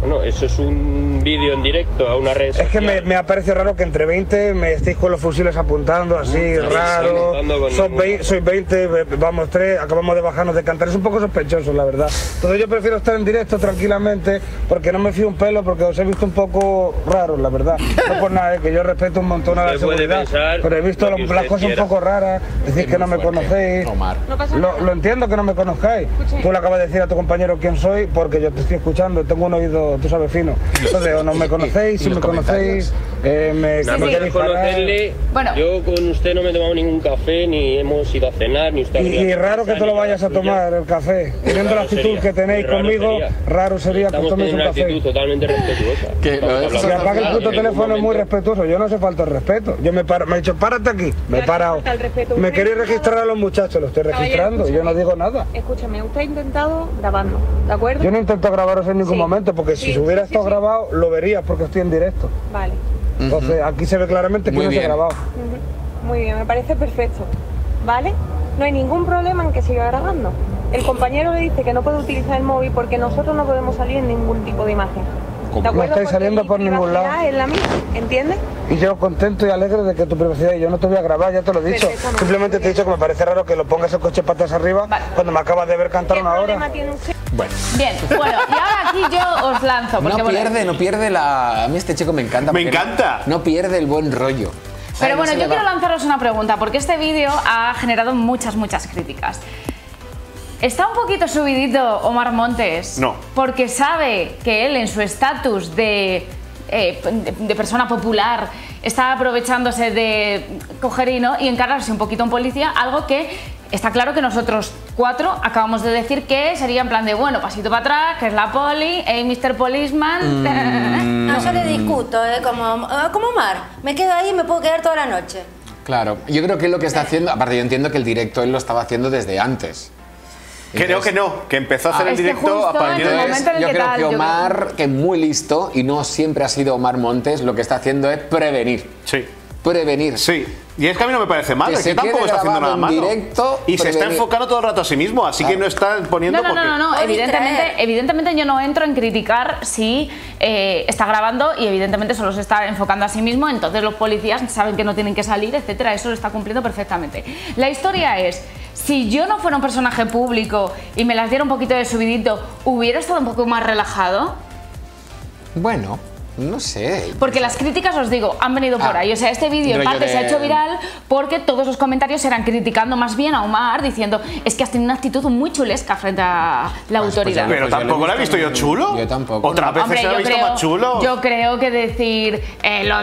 Bueno, eso es un vídeo en directo a una red social. Es que me, me ha parecido raro que entre veinte me estéis con los fusiles apuntando así, no, raro. Sois veinte, soy veinte, vamos tres, acabamos de bajarnos de cantar. Es un poco sospechoso, la verdad. Entonces yo prefiero estar en directo tranquilamente porque no me fío un pelo, porque os he visto un poco raros, la verdad. No por nada, es que yo respeto un montón a la seguridad, pero he visto lo, las cosas quiera. un poco raras, decís que no me conocéis. Lo, lo entiendo que no me conozcáis. Tú le acabas de decir a tu compañero quién soy porque yo te estoy escuchando, tengo un oído, tú sabes, fino. Entonces, o no me conocéis, si me conocéis, eh, me, sí, me sí. queréis conocerle. Bueno. Yo con usted no me he tomado ningún café, ni hemos ido a cenar, ni usted. Y, y raro que te lo vayas a tomar el café. Teniendo la actitud que tenéis conmigo, raro sería que toméis un café. Una actitud totalmente respetuosa. Que si apaga el puto teléfono es muy respetuoso. Yo no hace falta el respeto. Yo me paro, me he dicho, párate aquí. Me he parado. Me queréis registrar a los muchachos, lo estoy registrando. Yo no digo nada. Escúchame, usted ha intentado grabarlo, ¿de acuerdo? Yo no intento grabaros en ningún sí. momento, porque si sí, se hubiera sí, estado sí, grabado, lo verías porque estoy en directo. Vale. Entonces, uh-huh. aquí se ve claramente que Muy no bien. se ha grabado. Uh-huh. Muy bien, me parece perfecto. ¿Vale? No hay ningún problema en que siga grabando. El compañero le dice que no puede utilizar el móvil porque nosotros no podemos salir en ningún tipo de imagen. ¿De no estáis saliendo por ningún lado. Es la misma, ¿entiendes? Y yo contento y alegre de que tu privacidad, y yo no te voy a grabar, ya te lo he dicho. Simplemente te he dicho que me parece raro que lo pongas el coche patas arriba vale. cuando me acabas de ver cantar una hora. Bueno. Bien, bueno, y ahora aquí yo os lanzo. Porque, no pierde, bueno, no pierde la... A mí este chico me encanta. Me encanta. No, no pierde el buen rollo. Pero Ay, bueno, no yo quiero lanzaros una pregunta, porque este vídeo ha generado muchas, muchas críticas. ¿Está un poquito subidito Omar Montes? No. Porque sabe que él en su estatus de, eh, de, de persona popular está aprovechándose de coger y, ¿no? y encargarse un poquito a un policía, algo que está claro que nosotros cuatro acabamos de decir que sería en plan de, bueno, pasito para atrás, que es la poli, hey, mister Policeman. Mm. No, yo le discuto, ¿eh? como, como Omar, me quedo ahí y me puedo quedar toda la noche. Claro, yo creo que es lo que está haciendo, aparte yo entiendo que el directo él lo estaba haciendo desde antes. Creo que no, que empezó a hacer ah, el directo a partir de... Yo creo tal, que Omar, creo... que es muy listo, y no siempre ha sido Omar Montes, lo que está haciendo es prevenir. Sí. Prevenir. Sí. Y es que a mí no me parece mal, que es que tampoco está haciendo nada malo. Directo, y prevenir. Se está enfocando todo el rato a sí mismo, así claro. que no está poniendo... No, no, porque... no, no, no. Evidentemente, evidentemente yo no entro en criticar si eh, está grabando y evidentemente solo se está enfocando a sí mismo, entonces los policías saben que no tienen que salir, etcétera, eso lo está cumpliendo perfectamente. La historia es... Si yo no fuera un personaje público y me las diera un poquito de subidito, ¿hubiera estado un poco más relajado? Bueno, no sé. Porque las críticas, os digo, han venido por ah, ahí. O sea, este vídeo en parte de... se ha hecho viral porque todos los comentarios eran criticando más bien a Omar, diciendo es que has tenido una actitud muy chulesca frente a la pues, autoridad. Pues, pero pues tampoco la he visto yo chulo. Yo tampoco. Otras veces Hombre, se la he visto creo, más chulo. Yo creo que decir eh, lo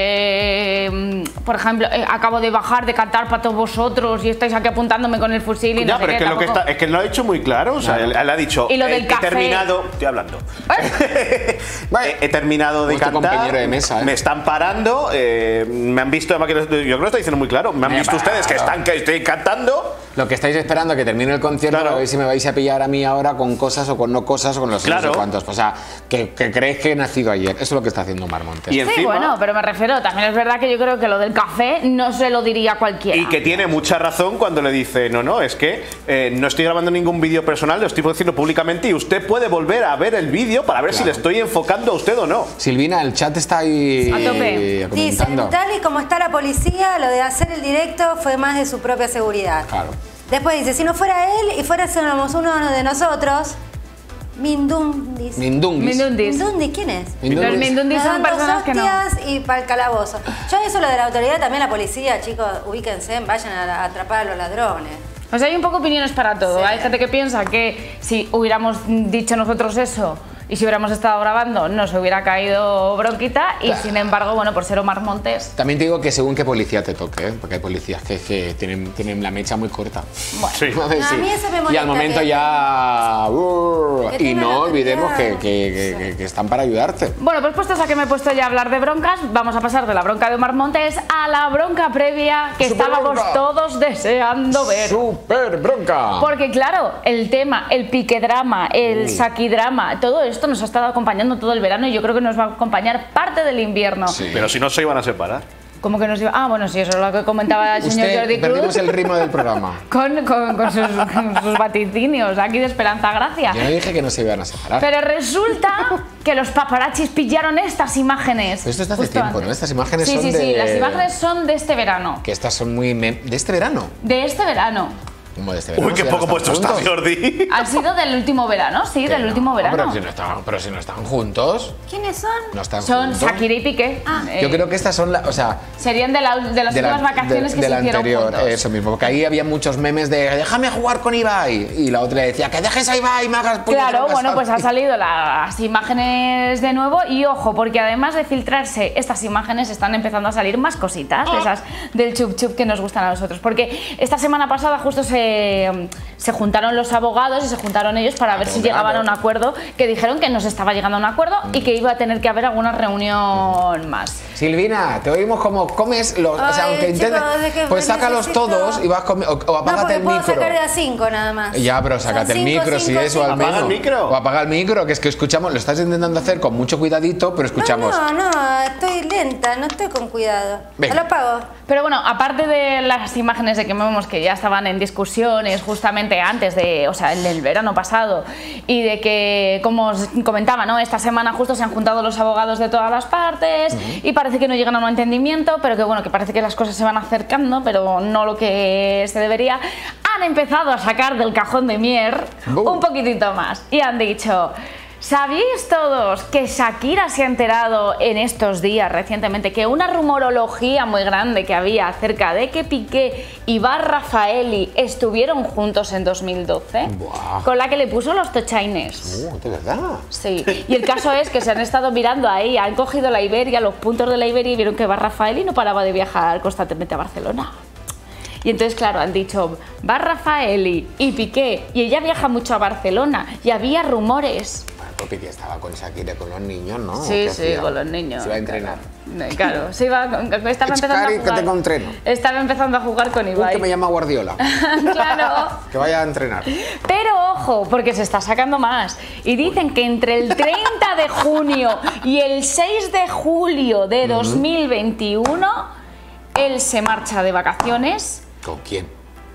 de, por ejemplo, eh, acabo de bajar de cantar para todos vosotros y estáis aquí apuntándome con el fusil y ya, no pero sé es, qué, que lo que está, es que lo ha dicho muy claro. O sea, claro. él, él ha dicho, y lo del he, café. he terminado, estoy hablando, ¿Eh? he, he terminado de cantar, de mesa, ¿eh? me están parando, eh, me han visto, yo creo que lo está diciendo muy claro, me han me visto para, ustedes que están que estoy cantando. Lo que estáis esperando a que termine el concierto, claro. a ver si me vais a pillar a mí ahora con cosas o con no cosas o con los claro. no sé cuántos. O sea, que, que creéis que he nacido ayer. Eso es lo que está haciendo Omar Montes. Y encima, sí, bueno, pero me refiero, también es verdad que yo creo que lo del café no se lo diría cualquiera. Y que tiene mucha razón cuando le dice, no, no, es que eh, no estoy grabando ningún vídeo personal, lo estoy diciendo públicamente y usted puede volver a ver el vídeo para ver claro. si le estoy enfocando a usted o no. Silvina, el chat está ahí a tope. Dice, tal y como está la policía, lo de hacer el directo fue más de su propia seguridad. Claro. Después dice, si no fuera él y fuera uno de nosotros, Mindundis. Mindundis. Mindundis. Mindundis, ¿quién es? Mindundis. Los Mindundis son personas que no. Y para el calabozo. Yo eso lo de la autoridad, también la policía, chicos, ubíquense, vayan a atrapar a los ladrones. O sea, hay un poco opiniones para todo. Sí. Hay gente que piensa que si hubiéramos dicho nosotros eso y si hubiéramos estado grabando nos hubiera caído bronquita y claro. sin embargo, bueno, por ser Omar Montes... También te digo que según qué policía te toque, ¿eh? Porque hay policías que, que tienen, tienen la mecha muy corta. Bueno, sí. a, ver, no, sí. a mí eso me molesta. Y al momento que, ya... Uh, que y no olvidemos que, que, que, que, que están para ayudarte. Bueno, pues puestos a que me he puesto ya a hablar de broncas, vamos a pasar de la bronca de Omar Montes a la bronca previa que Super estábamos bronca. todos deseando ver. ¡Super bronca! Porque claro, el tema, el piquedrama, el mm. saquidrama, todo esto nos ha estado acompañando todo el verano y yo creo que nos va a acompañar parte del invierno. Sí. Pero si no se iban a separar. Como que nos iba... Ah, bueno, sí, eso es lo que comentaba el señor Usted, Jordi Cruz. perdimos el ritmo del programa. Con, con, con, sus, con sus vaticinios aquí de Esperanza Gracia. Yo no dije que no se iban a separar. Pero resulta que los paparazzis pillaron estas imágenes. Pero esto es de hace justo tiempo, antes. ¿no? Estas imágenes sí, son sí, de... Sí, sí, las imágenes son de este verano. Que estas son muy... me- ¿De este verano? De este verano. ¿Cómo de este verano? Uy, qué Si ya poco no puesto están está juntos. Jordi. Ha sido del último verano, sí, del no, último verano. Pero si no están, pero si no están juntos. ¿Quiénes son? No están Son juntos. Shakira y Piqué. Yo Eh, creo que estas son, la, o sea, Serían de, la- de las de la, últimas vacaciones de- que de se la hicieron anterior, juntos. eso mismo, porque ahí había muchos memes de déjame jugar con Ibai y la otra le decía que dejes a Ibai y me hagas puñetas Claro, locas, bueno, pues ha ¿sabes? salido las imágenes de nuevo y ojo, porque además de filtrarse estas imágenes están empezando a salir más cositas, de esas del chup chup que nos gustan a nosotros, porque esta semana pasada justo se, se juntaron los abogados y se juntaron ellos para ver si llegaban a un acuerdo, que dijeron que no se estaba llegando a un acuerdo y que iba a tener que haber alguna reunión más. Silvina, te oímos como comes los, o sea, Ay, aunque chicos, intentes, es que pues sácalos necesito- todos y vas comi- o, o No, apágate porque el puedo micro. sacar de a cinco nada más. Ya, pero Son sácate el cinco, micro, si cinco, eso al cinco. menos. Apaga el micro. O apaga el micro, que es que escuchamos, lo estás intentando hacer con mucho cuidadito, pero escuchamos. No, no, no, estoy lenta, no estoy con cuidado. Venga. Lo apago. Pero bueno, aparte de las imágenes de que vemos que ya estaban en discusiones justamente antes de, o sea, en el verano pasado, y de que, como os comentaba, ¿no? Esta semana justo se han juntado los abogados de todas las partes y parece que no llegan a un entendimiento, pero que bueno, que parece que las cosas se van acercando, pero no lo que se debería. Han empezado a sacar del cajón de Mier un poquitito más y han dicho... ¿Sabéis todos que Shakira se ha enterado en estos días recientemente que una rumorología muy grande que había acerca de que Piqué y Bar Raffaelli estuvieron juntos en dos mil doce? Buah. Con la que le puso los tochaines. Uh, de verdad. Sí, y el caso es que se han estado mirando ahí, han cogido la Iberia, los puntos de la Iberia y vieron que Bar Raffaelli no paraba de viajar constantemente a Barcelona. Y entonces, claro, han dicho, Bar Raffaelli y Piqué, y ella viaja mucho a Barcelona, y había rumores. Bueno, Piqué estaba con Shakira, con los niños, ¿no? Sí, ¿Qué sí, hacía? con los niños. Se iba a entrenar. Claro, claro, se iba, estaba empezando a Cari, que jugar. tengo entreno. Estaba empezando a jugar con Un Ibai. que me llama Guardiola. Claro. Que vaya a entrenar. Pero ojo, porque se está sacando más. Y dicen que entre el treinta de junio y el seis de julio de dos mil veintiuno, él se marcha de vacaciones ¿Con quién?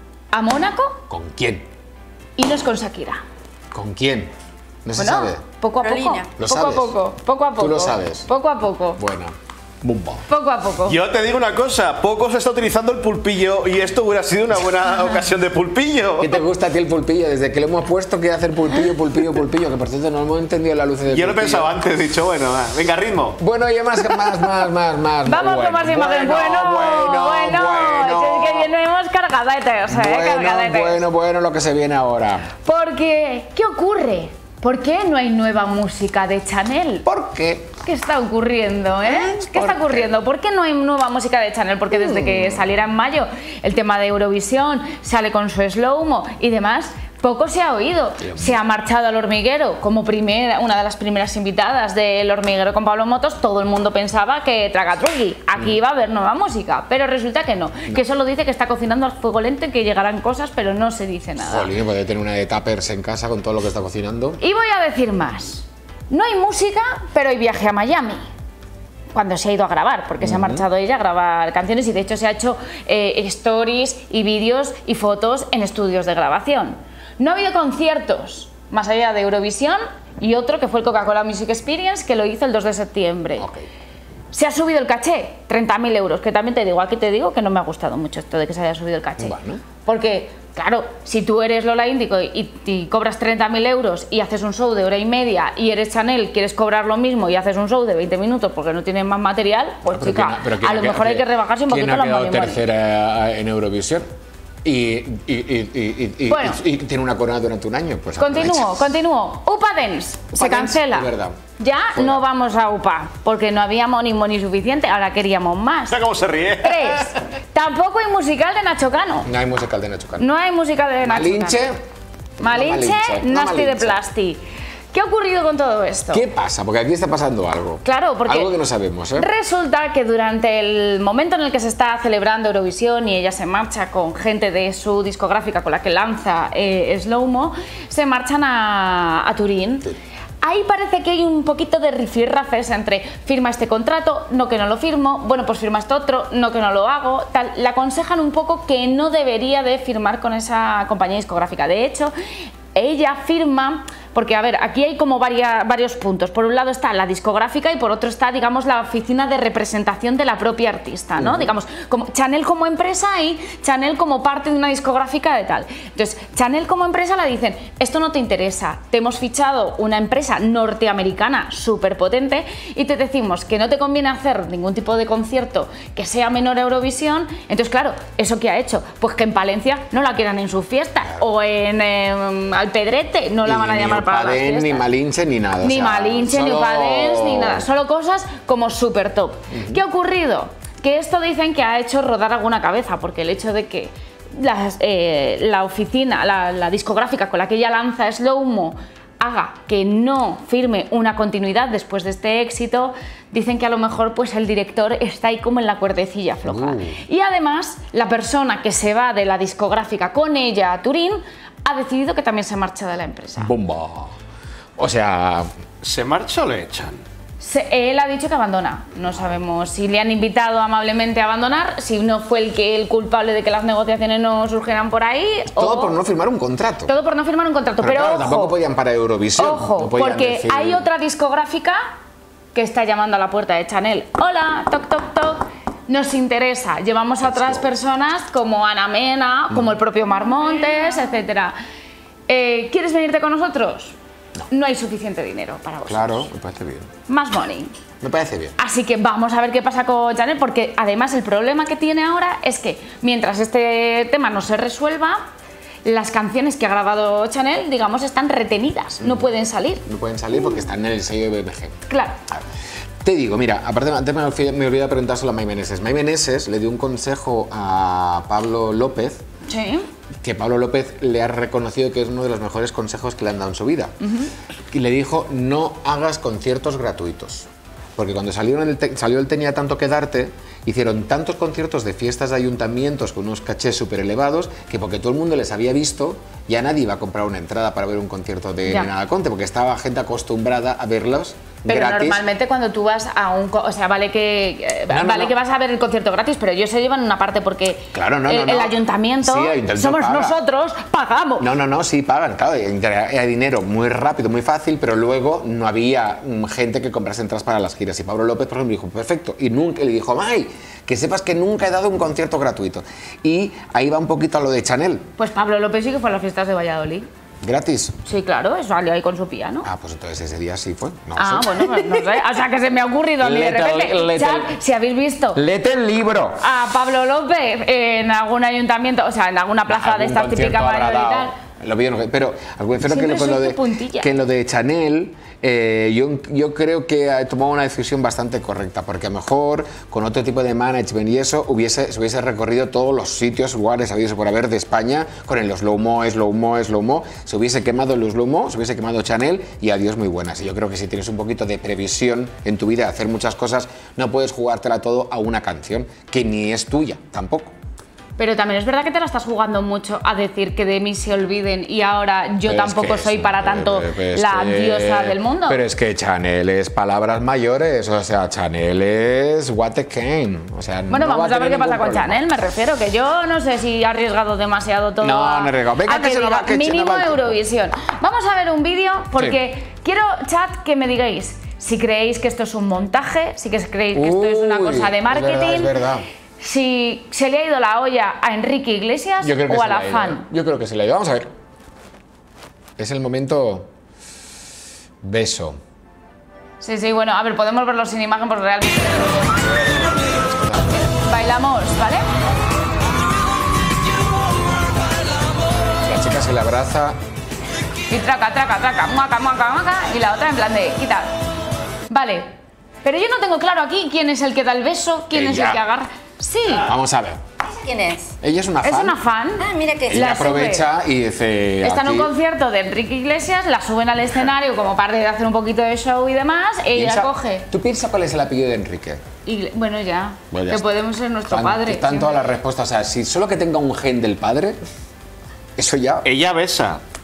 a Mónaco ¿Con quién? y no es con Shakira. ¿Con quién? No se Bueno, sabe. poco a poco. Carolina. ¿Lo poco sabes? a poco, poco a poco. Tú lo sabes. Poco a poco. Bueno, bumba. Poco a poco. Yo te digo una cosa, poco se está utilizando el pulpillo y esto hubiera sido una buena ocasión de pulpillo. ¿Qué te gusta a ti el pulpillo? Desde que lo hemos puesto quiere hacer pulpillo, pulpillo, pulpillo, que por cierto no hemos entendido la luz del Yo lo pulpillo. pensaba antes, he dicho, bueno, va, venga, ritmo. Bueno, y más, más, más, más, más. Vamos bueno, con más imágenes. Bueno, bueno, bueno, bueno. es que venimos cargadetes, ¿eh? Bueno, cargadetes. bueno, bueno, lo que se viene ahora. Porque, ¿qué ocurre? ¿Por qué no hay nueva música de Chanel? ¿Por qué? ¿Qué está ocurriendo, eh? ¿Qué está ocurriendo? ¿Por qué no hay nueva música de Chanel? Porque desde que saliera en mayo el tema de Eurovisión, sale con su slow-mo y demás, poco se ha oído. Se ha marchado al Hormiguero como primera, una de las primeras invitadas del Hormiguero con Pablo Motos. Todo el mundo pensaba que Tragatruqui, aquí iba a haber nueva música, pero resulta que no, que solo dice que está cocinando al fuego lento y que llegarán cosas, pero no se dice nada. Jolín, puede tener una de tuppers en casa con todo lo que está cocinando. Y voy a decir más. No hay música, pero hay viaje a Miami. Cuando se ha ido a grabar, porque se ha marchado ella a grabar canciones y de hecho se ha hecho eh, stories y vídeos y fotos en estudios de grabación. No ha habido conciertos más allá de Eurovisión y otro que fue el Coca-Cola Music Experience, que lo hizo el dos de septiembre. Okay. Se ha subido el caché, treinta mil euros, que también te digo, aquí te digo que no me ha gustado mucho esto de que se haya subido el caché. Bueno. Porque, claro, si tú eres Lola Índigo y, y cobras treinta mil euros y haces un show de hora y media y eres Chanel, quieres cobrar lo mismo y haces un show de veinte minutos porque no tienes más material, pues Pero chica, ¿quién ha- pero quién a lo ha mejor hay que rebajarse un ¿quién poquito ha la quedado money money. tercera en Eurovisión? Y, y, y, y, y, y- Bueno. y- y tiene una corona durante un año. Pues Continúo, aprovechas. continúo. Upa Dance Upa se Dance, cancela. es verdad. Ya Fuera. no vamos a Upa, porque no había money money suficiente, ahora queríamos más. Mira cómo se ríe. Tres. Tampoco hay musical de Nacho Cano. No hay musical de Nacho Cano. No hay musical de Nacho Malinche. Cano. Malinche, Malinche, no Nasty de Malinche. Plasti. ¿Qué ha ocurrido con todo esto? ¿Qué pasa? Porque aquí está pasando algo. Claro, porque Algo que no sabemos, ¿eh? resulta que durante el momento en el que se está celebrando Eurovisión y ella se marcha con gente de su discográfica con la que lanza eh, Slow-Mo, se marchan a, a Turín. Ahí parece que hay un poquito de rifirrafes entre firma este contrato, no que no lo firmo, bueno pues firma este otro, no que no lo hago, tal. Le aconsejan un poco que no debería de firmar con esa compañía discográfica. De hecho, ella firma, porque a ver, aquí hay como varias, varios puntos. Por un lado está la discográfica y por otro está, digamos, la oficina de representación de la propia artista, ¿no? Uh-huh. Digamos, como Chanel como empresa y Chanel como parte de una discográfica de tal. Entonces, Chanel como empresa le dicen, esto no te interesa, te hemos fichado una empresa norteamericana súper potente y te decimos que no te conviene hacer ningún tipo de concierto que sea menor a Eurovisión. Entonces, claro, ¿eso qué ha hecho? Pues que en Palencia no la quieran en sus fiestas, o en eh, Alpedrete no la van a llamar para las fiestas. Ni Malinche ni nada. Ni o sea, Malinche, solo... ni Upadens, ni nada. Solo cosas como súper top. Uh-huh. ¿Qué ha ocurrido? Que esto dicen que ha hecho rodar alguna cabeza, porque el hecho de que las, eh, la oficina, la, la discográfica con la que ella lanza Slow Mo haga que no firme una continuidad después de este éxito, dicen que a lo mejor pues el director está ahí como en la cuerdecilla floja. Uh. Y además, la persona que se va de la discográfica con ella a Turín ha decidido que también se marcha de la empresa. ¡Bomba! O sea... ¿Se marcha o le echan? Se, él ha dicho que abandona. No sabemos si le han invitado amablemente a abandonar, si no fue el, que, el culpable de que las negociaciones no surgieran por ahí. Todo o... por no firmar un contrato. Todo por no firmar un contrato. Pero, pero claro, ojo, tampoco podían para Eurovisión. Ojo, no porque decir... hay otra discográfica que está llamando a la puerta de Chanel. Hola, toc, toc, toc. Nos interesa. Llevamos a otras personas como Ana Mena, como el propio Mar Montes, etcétera. Eh, ¿Quieres venirte con nosotros? No. No hay suficiente dinero para vosotros. Claro, me parece bien. Más money. Me parece bien. Así que vamos a ver qué pasa con Chanel, porque además el problema que tiene ahora es que mientras este tema no se resuelva, las canciones que ha grabado Chanel, digamos, están retenidas, no pueden salir. No pueden salir porque están en el sello de B M G. Claro. Te digo, mira, aparte antes me olvidé de preguntárselo a Mai Meneses. Mai Meneses le dio un consejo a Pablo López. Sí. Que Pablo López le ha reconocido que es uno de los mejores consejos que le han dado en su vida. Uh-huh. Y le dijo, no hagas conciertos gratuitos. Porque cuando salieron el te salió el Tenía tanto que darte, hicieron tantos conciertos de fiestas de ayuntamientos con unos cachés súper elevados que porque todo el mundo les había visto, ya nadie iba a comprar una entrada para ver un concierto de Nena Conte, porque estaba gente acostumbrada a verlos. Pero gratis. Normalmente cuando tú vas a un... O sea, vale que eh, no, no, vale no. que vas a ver el concierto gratis, pero ellos se llevan una parte porque claro, no, el, no, no. el ayuntamiento, sí, el ayuntamiento somos paga. Nosotros, pagamos. No, no, no, sí pagan, claro, hay dinero muy rápido, muy fácil, pero luego no había gente que comprase entradas para las giras. Y Pablo López, por ejemplo, dijo, perfecto, y nunca le dijo, Mai, que sepas que nunca he dado un concierto gratuito. Y ahí va un poquito a lo de Chanel. Pues Pablo López sí que fue a las fiestas de Valladolid. ¿Gratis? Sí, claro, eso salió ahí con su piano. Ah, pues entonces ese día sí fue. No ah, sé. bueno, pues no sé. O sea, que se me ha ocurrido a mí de repente. Chat, si habéis visto... Lete el libro. A Pablo López en algún ayuntamiento, o sea, en alguna plaza de estas típicas Valladolid y tal. Lo vi, pero creo que lo, lo de, que lo de Chanel, eh, yo, yo creo que ha tomado una decisión bastante correcta, porque a lo mejor con otro tipo de management y eso hubiese, se hubiese recorrido todos los sitios, lugares habidos por haber de España, con el slow mo, slow mo, slow mo, se hubiese quemado el slow mo, se hubiese quemado Chanel y adiós muy buenas. Y yo creo que si tienes un poquito de previsión en tu vida de hacer muchas cosas, no puedes jugártela todo a una canción que ni es tuya tampoco. Pero también es verdad que te la estás jugando mucho a decir que de mí se olviden y ahora yo pero tampoco es soy que, para tanto es la que, diosa del mundo. Pero es que Chanel es palabras mayores, o sea, Chanel es what the cane. O sea, bueno, no vamos va a ver qué pasa problema. con Chanel, me refiero, que yo no sé si ha arriesgado demasiado todo. No, a, no he arriesgado. Venga, a que que se diga, nos va, que mínimo se nos va Eurovisión. Vamos a ver un vídeo porque sí. quiero, chat, que me digáis si creéis que esto es un montaje, si creéis que esto es una cosa de marketing. Es verdad, es verdad. Si se le ha ido la olla a Enrique Iglesias o a la fan. Yo creo que se le ha ido. Vamos a ver. Es el momento beso. Sí, sí, bueno, a ver, podemos verlo sin imagen porque realmente... Bailamos, ¿vale? La chica se le abraza. Y traca, traca, traca, muaca, muaca, muaca, y la otra en plan de quitar. Vale, pero yo no tengo claro aquí quién es el que da el beso, quién Ella. es el que agarra... Sí. Vamos a ver. ¿Quién es? Ella es una fan. Es una fan. Ah, mira que Ella aprovecha y dice... Está aquí... en un concierto de Enrique Iglesias, la suben al escenario como parte de hacer un poquito de show y demás, ella Piensa, coge... ¿Tú piensas cuál es el apellido de Enrique? Igle... Bueno, ya, bueno, ya que está. podemos ser nuestro Están, padre. Están todas las respuestas. O sea, si solo que tenga un gen del padre, eso ya... Ella besa.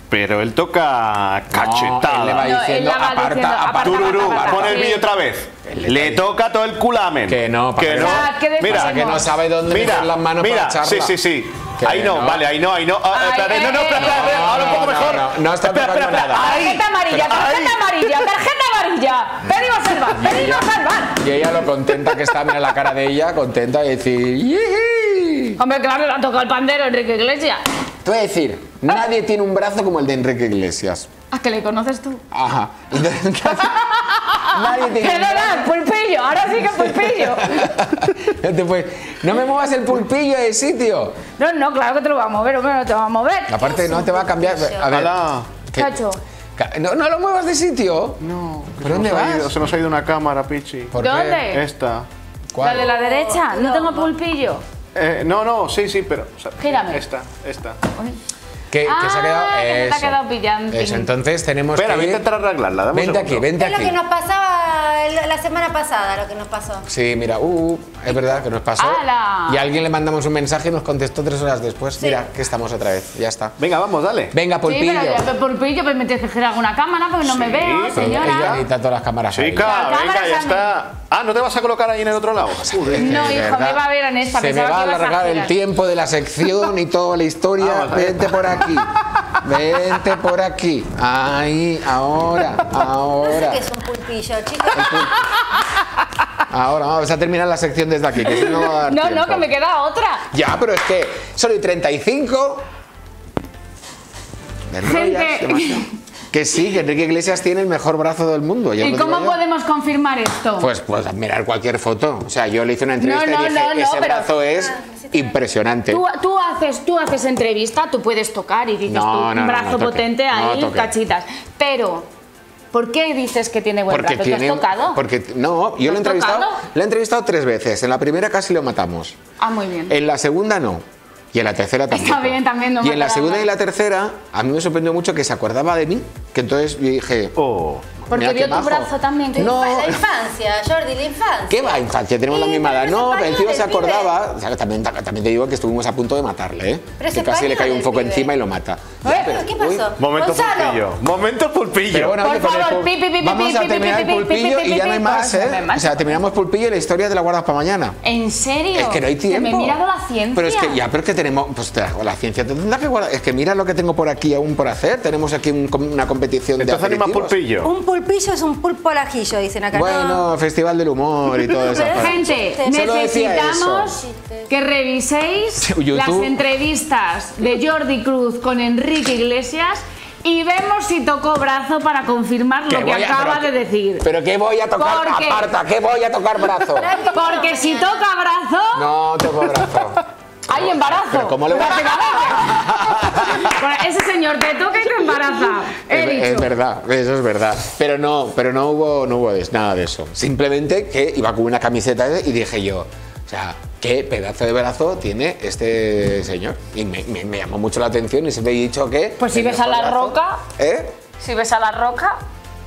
Pero él toca cachetada. No, él le va diciendo, No, él la va aparta, diciendo, aparta, aparta, Tururú, aparta, pon el sí. vídeo otra vez. Le toca todo el culamen. Que no, para que que no. no. Ah, ¿qué Mira, Pasa que no sabe dónde mira, meter las manos mira, para echarla. sí, sí, sí. Que Ahí no, no. vale, ahí no, ahí no. Ah, Ay, espérate, no, no, eh, espera, espera, espera, no, ahora un poco no, mejor. no, no está Espera, tocando espera, espera. nada. Ahí. Tarjeta amarilla, tarjeta amarilla, tarjeta amarilla. Venimos a salvar, venimos a salvar. Y ella lo contenta que está, mira la cara de ella, contenta y decir, "Yihi". Hombre, claro, le ha tocado el pandero Enrique Iglesias. Te voy a decir, nadie tiene un brazo como el de Enrique Iglesias. ¿A que le conoces tú? Ajá. Entonces, nadie tiene un Perdona, pulpillo, ahora sí que pulpillo. No te puedes- no me muevas el pulpillo de sitio. No, no, claro que te lo va a mover, hombre, no te va a mover. Aparte, no te va a cambiar. A ver, ¿qué? Chacho. Ca- No, no lo muevas de sitio. No. ¿Por dónde Se nos ha vas? ido- Se nos ha ido una cámara, Pichi. ¿Por qué? ¿Dónde? Esta. ¿Cuál? La de la derecha, no tengo pulpillo. Eh, no, no, sí, sí, pero. o sea, Gírame. Esta, esta. Que, que se ha quedado. Ah, que se te ha Eso. quedado pillando. Eso, entonces tenemos Espera, que voy a ir- intentar arreglarla. Dame un Vente aquí, segundo. vente Es lo aquí. que nos pasaba el- la semana pasada, lo que nos pasó. Sí, mira, uh, es verdad que nos pasó. ¡Hala! Y a alguien le mandamos un mensaje y nos contestó tres horas después. Mira, que estamos otra vez, ya está. Venga, vamos, dale. Venga, Sí, pulpillo. pero ya, pulpillo, pues me tienes que girar alguna cámara porque no me veo, Pero señora. ella necesita todas las cámaras ahí. Chica, La venga, cámara ya también. está. Ah, ¿no te vas a colocar ahí en el otro lado? Joder. No, De hijo, verdad. me iba a ver en esta. Se me pensaba va a que ibas alargar el girar. tiempo de la sección y toda la historia. Vamos, venga. Vente por aquí. Vente por aquí. Ahí, ahora, No sé ahora. qué es un pulpillo, chicos. Ahora vamos a terminar la sección desde aquí, que si no va a dar No, tiempo. no, que me queda otra. Ya, pero es que soy treinta y cinco. Me enrollas Gente. demasiado. Que sí, que Enrique Iglesias tiene el mejor brazo del mundo. ya os ¿Y lo digo cómo yo. podemos confirmar esto? Pues, pues mirar cualquier foto. O sea, yo le hice una entrevista No, no, y dije, no, no, ese pero- brazo es impresionante. Tú, tú haces, tú haces entrevista, tú puedes tocar y dices No, tú, no, un no, brazo no toque, potente no ahí, toque. cachitas. Pero, ¿por qué dices que tiene buen brazo? ¿Tú has tocado? Porque, no, yo lo he has entrevistado, tocado? lo he entrevistado tres veces. En la primera casi lo matamos. Ah, muy bien. En la segunda no. Y en la tercera tampoco. Está bien también, no Y en la matar a segunda y nadie. la tercera, a mí me sorprendió mucho que se acordaba de mí. Que entonces yo dije, oh, Porque mira vio qué tu majo. brazo también. que- No. La infancia, Jordi, la infancia. ¿Qué va, infancia? Tenemos la Sí, misma edad. pero No, es pero el tío se español, el acordaba. O sea, que también, también te digo que estuvimos a punto de matarle, ¿eh? Pero es Que casi le español cae un el foco pibe. encima y lo mata. Eh, ¿pero qué pasó? Momento Gonzalo. pulpillo. Momento pulpillo. Pero bueno, Por oye, con el favor, pul- pi, pi, pi, vamos pi, a pi, terminar pi, el pi, pi, pulpillo pi, y ya pi, no hay pi, más, no hay ¿eh? más. O sea, terminamos pulpillo y la historia te la guardas para mañana. ¿En serio? Es que no hay tiempo. Que me he mirado la ciencia. Pero es que ya, pero es que tenemos, pues te- la ciencia te tendrá que guardar. Es que mira lo que tengo por aquí aún por hacer. Tenemos aquí un- una competición de Entonces ni más aperitivos. pulpillo. Un pulpillo es un pulpo al ajillo, dicen acá. Bueno, Festival del Humor y todo eso. Pero Gente, Solo decía necesitamos eso. que reviséis YouTube. las entrevistas de Jordi Cruz con Enrique Iglesias y vemos si tocó brazo para confirmar lo que voy a- acaba pero de que- decir. Pero que voy a tocar, Porque- aparta, que voy a tocar brazo. Porque si toca brazo, No toco brazo. hay embarazo. Pero ¿cómo le voy a- Básicamente. Bueno, ese señor te toca y te embaraza. He Es, dicho. es verdad, eso es verdad. Pero no, pero no hubo, no hubo des- nada de eso. Simplemente que iba con una camiseta y dije yo, o sea, qué pedazo de brazo tiene este señor. Y me, me- me llamó mucho la atención y siempre he dicho que... Pues si el ves a mejor la brazo- roca, ¿Eh? si ves a la roca,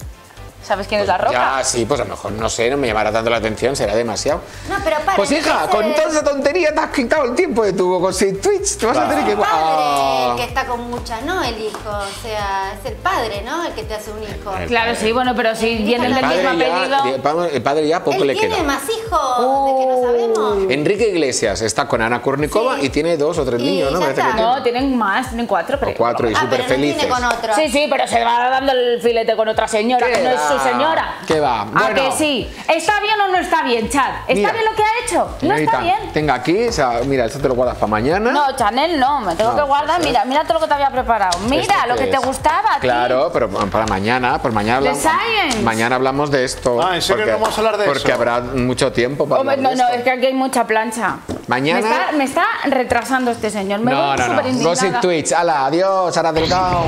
¿sabes quién es la roca? Ya, sí, pues a lo mejor, no sé, no me llamará tanto la atención, será demasiado. No, pero para. Pues hija, ese- con toda esa tontería te has quitado el tiempo de tu con sin Twitch. Te vas a tener que... El padre Ah. el que está con muchas, no el hijo. O sea, es el padre, ¿no? El que te hace un hijo. Claro, sí, bueno, pero si vienen del El mismo padre, apellido. ya, el padre- el padre ya poco Él le tiene queda. más hijos de que no sabemos. Enrique Iglesias está con Ana Kurnikova y tiene dos o tres Y niños, ¿no? ya Parece que está. tiene. No, tienen más, tienen cuatro, pero. O cuatro y Ah, súper pero no tiene felices. con otro. Sí, sí, pero se va dando el filete con otra señora, ¿Qué que no es su va? señora. ¿Qué va? ¿A Bueno. que sí? ¿Está bien o no está bien, Chad? ¿Está Mira. bien lo que ha hecho? No Señorita, está bien. tenga aquí, o sea, mira, esto te lo guardas para mañana. No, Chanel no, me tengo No, que guardar. pues, Mira, mira todo lo que te había preparado. Mira, ¿Esto lo qué que te es? gustaba a ti. Claro, pero para mañana, por mañana The hablamos. Science. Mañana hablamos de esto. Ah, ¿en serio no vamos a hablar de porque eso? habrá mucho tiempo para Hombre, hablar no, de no, esto. es que aquí hay mucha plancha. Mañana- Me está, me está retrasando este señor. Me No, voy no, súper no. indignada. Gossip Twitch, ala, adiós, Sara Delgado.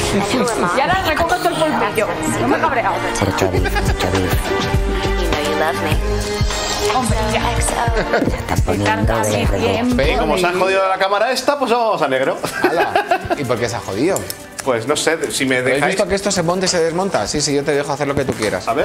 Y ahora recojo todo el pulpillo. No me he cabreado. Jordi, Jordi, You know you love me. Hombre, ya. te estás Se tarda poniendo mi verde. tiempo. Ve, como se ha de- jodido la cámara esta, pues vamos a negro. Ala. ¿Y por qué se ha jodido? Pues no sé, si me ¿Has dejáis. visto que esto se monta y se desmonta? Sí, sí, yo te dejo hacer lo que tú quieras. A ver.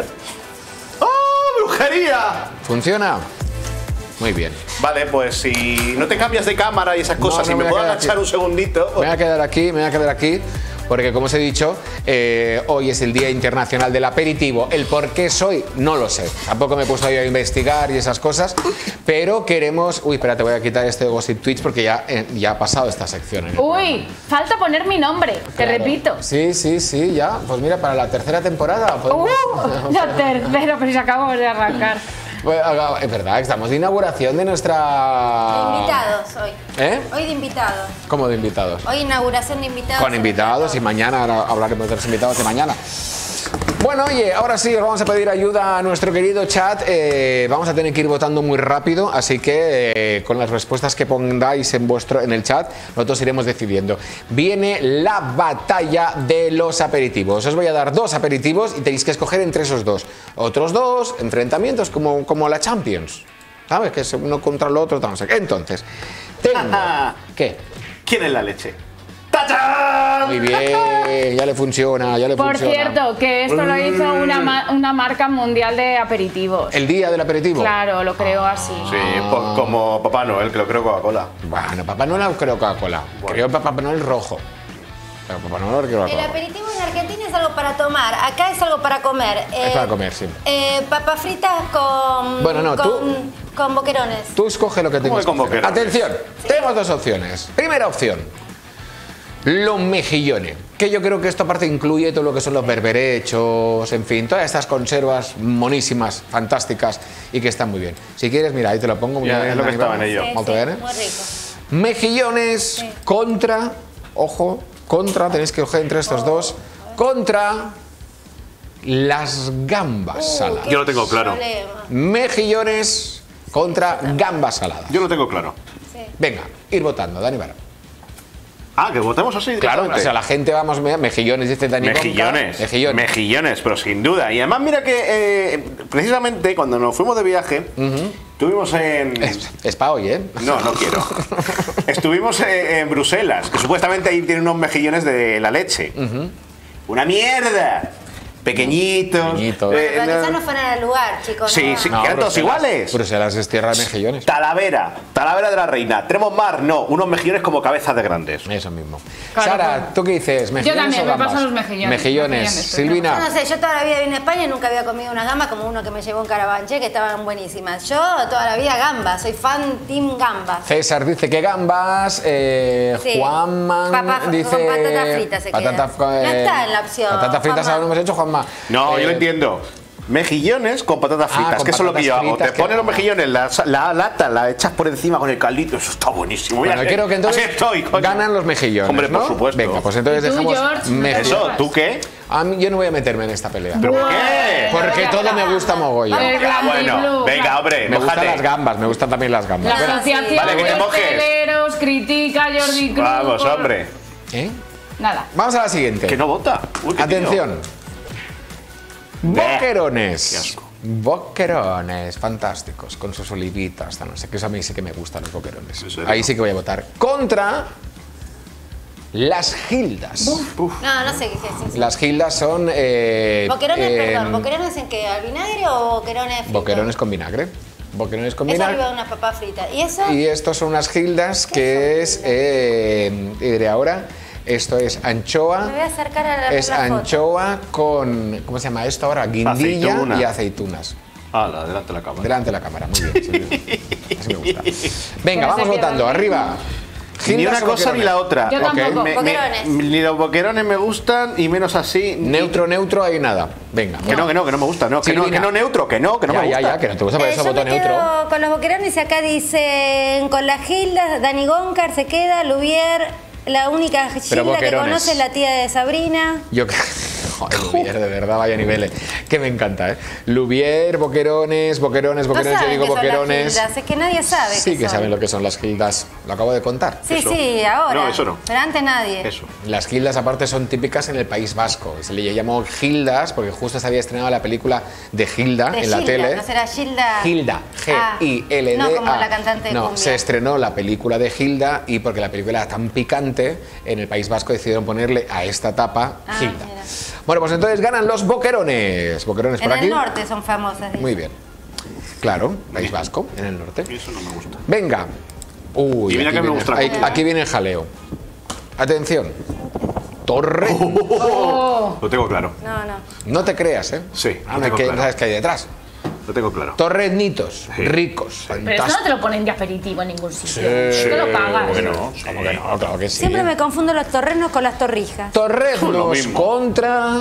¡Oh, brujería! ¿Funciona? Muy bien. Vale, pues si no te cambias de cámara y esas cosas, No, si no me me puedo voy a agachar quedar un segundito. Me voy a quedar aquí, me voy a quedar aquí. porque como os he dicho, eh, hoy es el Día Internacional del Aperitivo. El por qué soy, no lo sé. Tampoco me he puesto ahí a investigar y esas cosas, pero queremos... Uy, espérate, voy a quitar este Gossip Twitch porque ya, eh, ya ha pasado esta sección. ¿eh? Uy, falta poner mi nombre, te Claro. repito. Sí, sí, sí, ya. Pues mira, para la tercera temporada. podemos- Uh, la tercera, pero si acabamos de arrancar. Pues, haga- es verdad, estamos de inauguración de nuestra... Invitados hoy. ¿Eh? Hoy de invitados. ¿Cómo de invitados? Hoy inauguración de invitados. Con invitados y mañana ahora hablaremos de los invitados de mañana. Bueno, oye, ahora sí, os vamos a pedir ayuda a nuestro querido chat. Eh, vamos a tener que ir votando muy rápido, así que eh, con las respuestas que pongáis en vuestro en el chat, nosotros iremos decidiendo. Viene la batalla de los aperitivos. Os voy a dar dos aperitivos y tenéis que escoger entre esos dos. Otros dos enfrentamientos como, como la Champions. ¿Sabes? Que es uno contra el otro. No sé qué. Entonces, tengo... ¿Qué? ¿Quién es la leche? ¡Tachán! Muy bien, ya le funciona, ya le Por funciona. cierto, que esto lo hizo una, ma- una marca mundial de aperitivos. ¿El día del aperitivo? Claro, lo creo así. Sí, po- como Papá Noel, que lo creo Coca-Cola. Bueno, Papá Noel no creo Coca-Cola. Creo Papá Noel rojo. Pero Papá Noel no creo El Coca-Cola. aperitivo en Argentina es algo para tomar, acá es algo para comer. Es Eh, para comer, sí. eh, papas fritas con, Bueno, no, tú- con, con boquerones. Tú escoge lo que tengas. que con que hacer. boquerones? Atención, tenemos dos opciones. Primera opción, los mejillones. Que yo creo que esto aparte incluye todo lo que son los berberechos, en fin, todas estas conservas monísimas, fantásticas y que están muy bien. Si quieres, mira, ahí te lo pongo. muy Ya, bien, es lo que Aníbal. estaba en ello. Sí, Molto sí, bene. muy rico. Mejillones contra, ojo, contra, tenéis que coger entre estos dos, contra las gambas saladas. Yo lo tengo claro. Problema. Mejillones contra gambas saladas. Yo lo tengo claro. Venga, ir votando, Dani Vara. Ah, que votemos así. Claro, directamente. o sea, la gente, vamos, mira, mejillones, dice Dani Conca. Mejillones, Mejillones. mejillones, pero sin duda. Y además, mira que eh, precisamente cuando nos fuimos de viaje, estuvimos en. Es, es pa' hoy, ¿eh? No, no quiero. Estuvimos en, en Bruselas, que supuestamente ahí tienen unos mejillones de la leche. ¡Una mierda! Pequeñitos. Pequeñitos. eh, Pero no- quizás no fueran al lugar, chicos. Sí, ¿no? sí, No, que eran todos Bruselas- iguales. Bruselas es tierra de mejillones. Talavera, Talavera de la Reina. ¿Tenemos mar? No, unos mejillones como cabezas de grandes. Eso mismo. Claro, Sara, claro. ¿tú qué dices? ¿Mejillones también, o me gambas? pasan los mejillones. Mejillones. Mejillones, Yo Silvina. no sé, yo toda la vida vine a España y nunca había comido unas gambas como uno que me llevó en Carabanchel, que estaban buenísimas. Yo toda la vida gambas, soy fan team gambas. César dice que gambas. Eh, Sí. Juanman Papa- dice. con patatas fritas se patata- queda. No eh, está en la opción, Patatas fritas Juanma. ahora no hemos hecho, Juanma. No, Eh, yo lo entiendo. Mejillones con patatas Ah, fritas, con que eso es lo que yo patatas hago. Te fritas, que- pones los mejillones, la, la lata, la echas por encima con el caldito, eso está buenísimo. Bueno, Mira, creo que entonces así estoy, coño. ganan los mejillones. Hombre, por ¿no? supuesto. Venga, pues entonces ¿Y tú, dejamos. George? mejillones. Eso, ¿tú qué? A mí, yo no voy a meterme en esta pelea. ¿Pero por qué? Porque todo me gusta mogollón. El Glammy Bueno, Blue. venga, hombre, Me gustan mojate. las gambas, me gustan también las gambas. La Venga. asociación Vale, que de te mojes. hosteleros critica a Jordi Cruz. Vamos, por- hombre. ¿Eh? Nada. Vamos a la siguiente. Que no vota. Uy, qué Atención. Bleh. Qué Boquerones. asco. Boquerones, fantásticos, con sus olivitas, hasta no sé qué, eso a mí sí que me gustan los boquerones. ¿En serio? Ahí sí que voy a votar. Contra las gildas. No, no sé qué es eso. Las gildas son... eh, Boquerones, eh, perdón, ¿boquerones en qué? ¿Al vinagre o boquerones fritos? boquerones con vinagre. Boquerones con Eso vinagre. arriba de unas papas fritas. ¿Y eso? Y estos son unas gildas que es... Eh, y diré ahora, esto es anchoa. Me voy a acercar a la, Es la foto. anchoa con... ¿Cómo se llama esto ahora? Guindilla Aceituna. y aceitunas. Ah, la delante de la cámara. Delante de la cámara, muy bien. sí, así me gusta. Venga, Pero vamos se votando. pierden. Arriba. Ni Gildas una o cosa ni boquerones. la otra. Yo Ok, tampoco. me- me- Boquerones. ni los boquerones me gustan y menos así. Neutro, neutro, ahí nada. Venga. Que no, que no, que no me gusta. No, que no, Silvina. que no neutro, que no, que no ya, me ya, gusta. ya, que no te gusta, por Eh, eso yo voto me neutro. quedo con los boquerones y acá dicen con las gildas, Dani Góncar se queda, Lubier, la única Pero gilda que boquerones. conoce es la tía de Sabrina. Yo que... Joder, Lubier, de verdad, vaya niveles. Que me encanta, ¿eh? Lubier, boquerones, boquerones, No boquerones, yo saben digo qué son las boquerones. gildas, es que nadie sabe Sí qué que son. saben lo que son las gildas. Lo acabo de contar. Sí, Eso. sí, ahora. No, eso no. Pero antes nadie. Eso. Las gildas, aparte, son típicas en el País Vasco. Se le llamó gildas porque justo se había estrenado la película de Gilda De en la Gilda, tele. ¿no será Gilda? Gilda, G I L D A. Ah, no como la cantante de No, cumbia. se estrenó la película de Gilda y porque la película era tan picante, en el País Vasco decidieron ponerle a esta tapa Ah, Gilda. mira. Bueno, pues entonces ganan los boquerones. Boquerones En por el aquí. norte son famosas. dicen. Muy bien. Claro, País Vasco, en el norte. Eso no me gusta. Venga. Uy, Y mira aquí que me viene, gusta la ahí- comida. aquí viene el jaleo. Atención. Torreznos. Oh. Lo tengo claro. No, no. No te creas, ¿eh? Sí, no hay que, claro. sabes qué hay detrás. Lo tengo claro. Torreznitos, sí. ricos, Pero eso no te lo ponen de aperitivo en ningún sitio. Sí, sí, te lo pagas. Bueno, ¿cómo que no? Claro que sí. Siempre me confundo los torrenos con las torrijas. Torreznos contra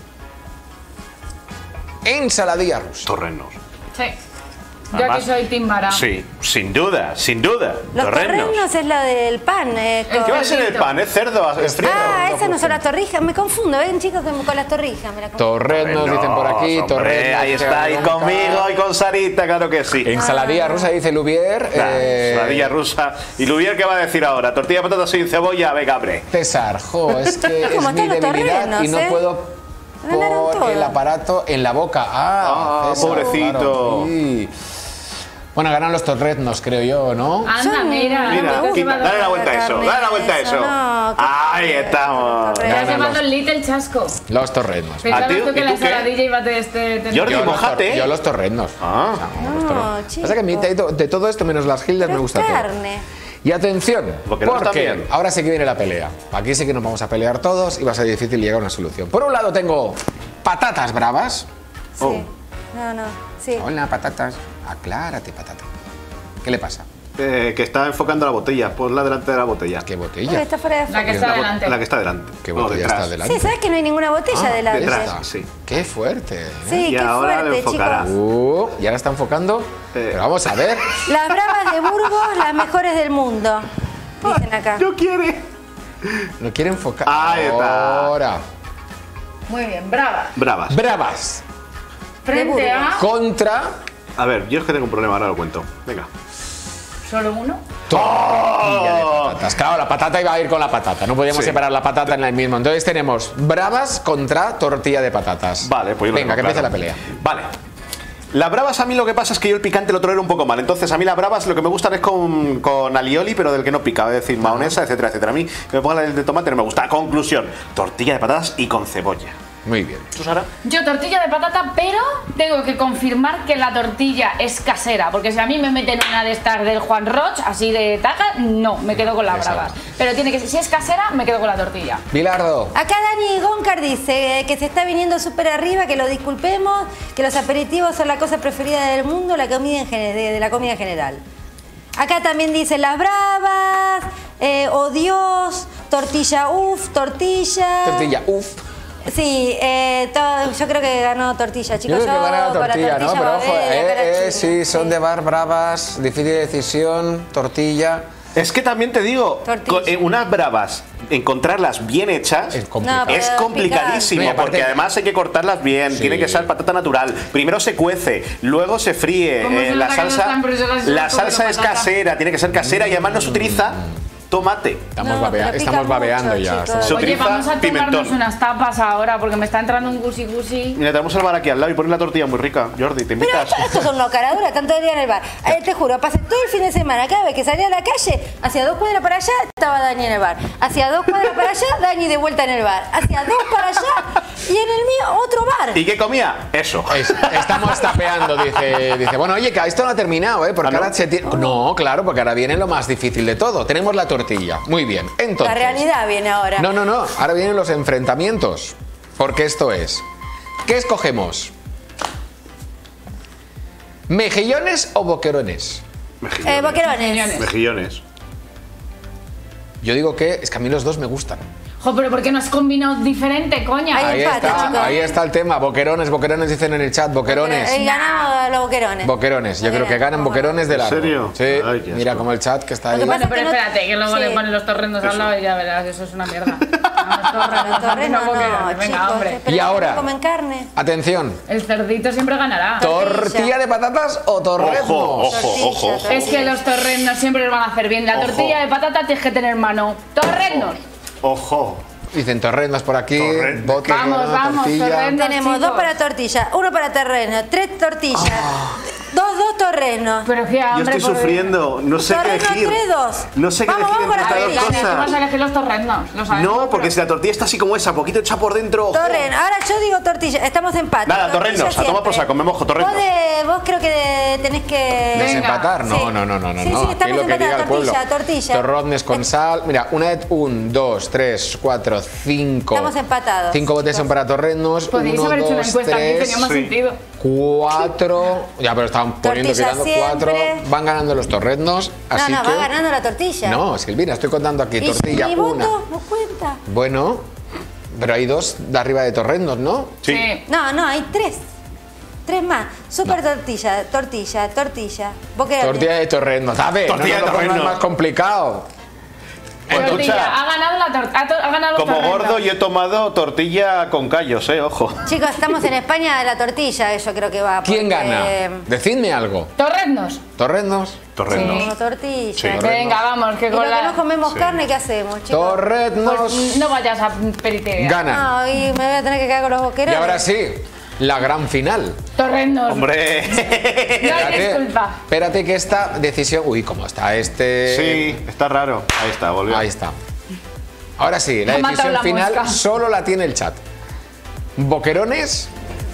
ensaladilla rusa. Torrenos. Sí. Yo aquí soy Tim Mara. Sí, sin duda, sin duda. Los torrenos. torrenos es la del pan. Eh, con... ¿Qué va a ser el pan? ¿Es cerdo? ¿Es frito? Ah, esas no son las torrijas. Me confundo, ¿ven, chicos? Con las torrijas. Me la confundo. Torrenos, dicen por aquí. Hombre, torrenos. ahí está, ahí conmigo y con Sarita, claro que sí. Ensaladilla rusa, dice Lubier. Claro, eh... ensaladilla rusa. ¿Y Lubier qué va a decir ahora? Tortilla de patatas sin cebolla, venga, hombre. César, jo, es que es mi debilidad torrenos, y no ¿eh? puedo por el aparato en la boca. Ah, ah César, pobrecito. Claro, sí. Bueno, ganan los torreznos, creo yo, ¿no? Anda, mira. Mira, quita, dale la vuelta a eso, dale la vuelta a eso. No, ahí estamos. Te has llamado el Little Chasco. Los torreznos. Pensabas tú que la ensaladilla iba a este... Jordi, mojate. Yo los torreznos. Ah. No, Pasa que a mí de, de todo esto, menos las gildas, me gusta carne. todo. Y atención, porque, porque ahora sí que viene la pelea. Aquí sí que nos vamos a pelear todos y va a ser difícil llegar a una solución. Por un lado tengo patatas bravas. Sí. Oh. No, no, sí. Hola, patatas. Aclárate, patata. ¿Qué le pasa? Eh, que está enfocando la botella. Ponla delante de la botella. ¿Qué botella? Porque está fuera de foco. La que está la, delante. La que está delante. ¿Qué botella no, está delante? Sí, ¿sabes que no hay ninguna botella ah, delante? Detrás, sí. Qué fuerte. ¿eh? Sí, y qué ahora fuerte, le enfocará. chicos. Uh, y ahora está enfocando. Eh. Pero vamos a ver. Las bravas de Burgos, las mejores del mundo. Dicen acá. No quiere. No quiere enfocar. Ahí está. Ahora. Muy bien, bravas. Bravas. Bravas. Frente a... Contra... A ver, yo es que tengo un problema, ahora lo cuento. Venga. ¿Solo uno? Tortilla de patatas. Claro, la patata iba a ir con la patata. No podíamos sí. separar la patata en el mismo. Entonces tenemos bravas contra tortilla de patatas. Vale, pues yo venga, que claro. empiece la pelea. Vale. Las bravas a mí lo que pasa es que yo el picante lo tolero un poco mal. Entonces a mí las bravas lo que me gustan es con, con alioli, pero del que no pica. Es decir, mahonesa, etcétera, etcétera. A mí que me pongan el de tomate no me gusta. Conclusión, tortilla de patatas y con cebolla. Muy bien. ¿Tú, Sara? Yo tortilla de patata, pero tengo que confirmar que la tortilla es casera, porque si a mí me meten una de estas del Juan Roch, así de taca, no, me quedo con las bravas. Pero tiene que si es casera, me quedo con la tortilla. Bilardo. Acá Dani Góncar dice que se está viniendo súper arriba, que lo disculpemos, que los aperitivos son la cosa preferida del mundo, la comida en de, de la comida en general. Acá también dice las bravas, eh, oh Dios, tortilla uff, tortilla. Tortilla uff. Sí, eh, todo, yo creo que ganó tortilla, chicos. Yo creo que ganó tortilla, ¿no? Pero ojo, eh, eh, sí, son sí. de bar bravas, difícil decisión, tortilla. Es que también te digo, eh, unas bravas, encontrarlas bien hechas es, complicado. No, es complicadísimo, no, porque además hay que cortarlas bien, sí. tiene que ser patata natural. Primero se cuece, luego se fríe, eh, la salsa, la salsa es casera, tiene que ser casera y además no se utiliza tomate. Estamos, no, babea, estamos babeando mucho, ya. chicos. Se Oye, utiliza vamos a tomarnos pimentón. unas tapas ahora, porque me está entrando un gusi gusi. Mira, tenemos el bar aquí al lado y pones la tortilla muy rica. Jordi, ¿te invitas? Pero estos son unos caraduras, tanto el día en el bar. Eh, te juro, pasé todo el fin de semana, cada vez que salía a la calle, hacia dos cuadras para allá, estaba Dani en el bar. Hacia dos cuadras para allá, Dani de vuelta en el bar. Hacia dos para allá y en el mío otro bar. ¿Y qué comía? Eso. Es, estamos tapeando, dice, dice. Bueno, oye, que esto no ha terminado, ¿eh? Porque ¿Ah, no? ahora se tiene... No, claro, porque ahora viene lo más difícil de todo. Tenemos la tortilla. Muy bien. Entonces, la realidad viene ahora. No, no, no. Ahora vienen los enfrentamientos. Porque esto es... ¿Qué escogemos? ¿Mejillones o boquerones? Mejillones. Eh, boquerones. Mejillones. Yo digo que es que a mí los dos me gustan. Jo, pero ¿por qué no has combinado diferente, coña? Ahí, empate, está, chicos. Ahí está el tema. Boquerones, boquerones dicen en el chat. Boquerones. Eh, ganamos los boquerones. Boquerones. Yo boquerones. creo que ganan boquerones de largo. ¿En serio? Sí. Ay, mira como el chat que está ahí. Bueno, pero espérate, que luego sí. le ponen los torrendos al lado y ya verás, eso es una mierda. Los torrendos, torrendos, no, no, venga, chicos, hombre. Y ahora, comen carne. Atención. El cerdito siempre ganará. ¿Tortilla de patatas o torreznos? Ojo, ojo, ojo, ojo. Es que los torrendos siempre los van a hacer bien. La ojo. tortilla de patata tienes que tener mano. ¡Torrendos! Ojo. Dicen torrendos por aquí. Bote, vamos, vamos, torrendos. Tenemos chicos. dos para tortilla, uno para terreno, tres tortillas. Oh. Dos, dos, tor torrenos. Pero qué Yo hambre. estoy sufriendo, no sé qué Torrenos elegir. tres, dos. No sé qué Vamos, elegir vamos entre con la estas dos tortilla. ¿Cómo vas a cosas. elegir los torrendos? Lo sabemos, No, porque pero- si la tortilla está así como esa, poquito hecha por dentro. ojo. Torren, ahora yo digo tortilla, estamos en empate. Nada, Tortilla torrenos, a tomar por siempre. saco, me mojo, torrenos. Vos, de- vos creo que tenés que... ¿Desempatar? No, Sí. no, no, no, no. Sí, sí, no. Aquí estamos lo que diga empatados. el pueblo. Tortilla, tortilla. Torrones con sal. Mira, una vez, un, dos, tres, cuatro, cinco. Estamos empatados. Cinco botes son para torrenos. Podríais Uno, haber hecho una dos, encuesta aquí, tres, tenía más Sí. sentido. cuatro. Ya, pero estaban poniendo, Tortilla quitando siempre. cuatro. Van ganando los torrenos. No, Así no, que. va ganando la tortilla. No, Silvina, estoy contando aquí. ¿Y Tortilla, mi una. voto no cuenta? Bueno, pero hay dos de arriba de torrenos, ¿no? Sí. No, no, hay tres. Tres más. Super tortilla, tortilla, tortilla. ¿Vos qué Tortilla de torrenos. ¿Sabes? Tortilla no, de no, no, no, torrenos. es más complicado. Tortilla, Escucha, ha ganado la tortilla. Ha, to- ha ganado los como torrendos. gordo yo he tomado tortilla con callos, eh, ojo. Chicos, estamos en España de la tortilla, yo creo que va. ¿Quién porque- gana? Decidme algo. Torrendos. ¿Torrenos? Torrenos. Como tortilla. Sí. Venga, vamos, que Y con lo que la... no comemos Sí. carne, ¿qué hacemos, chicos? Torrenos. Pues no vayas a peritear. Ganan. No, y me voy a tener que quedar con los Y boquerones. ahora sí, la gran final. Torrendos. Hombre. No hay disculpa. Espérate que esta decisión. Uy, ¿cómo está este? Sí, está raro. Ahí está, volvió. Ahí está. Ahora sí, la Ha matado decisión la final mosca. solo la tiene el chat. ¿Boquerones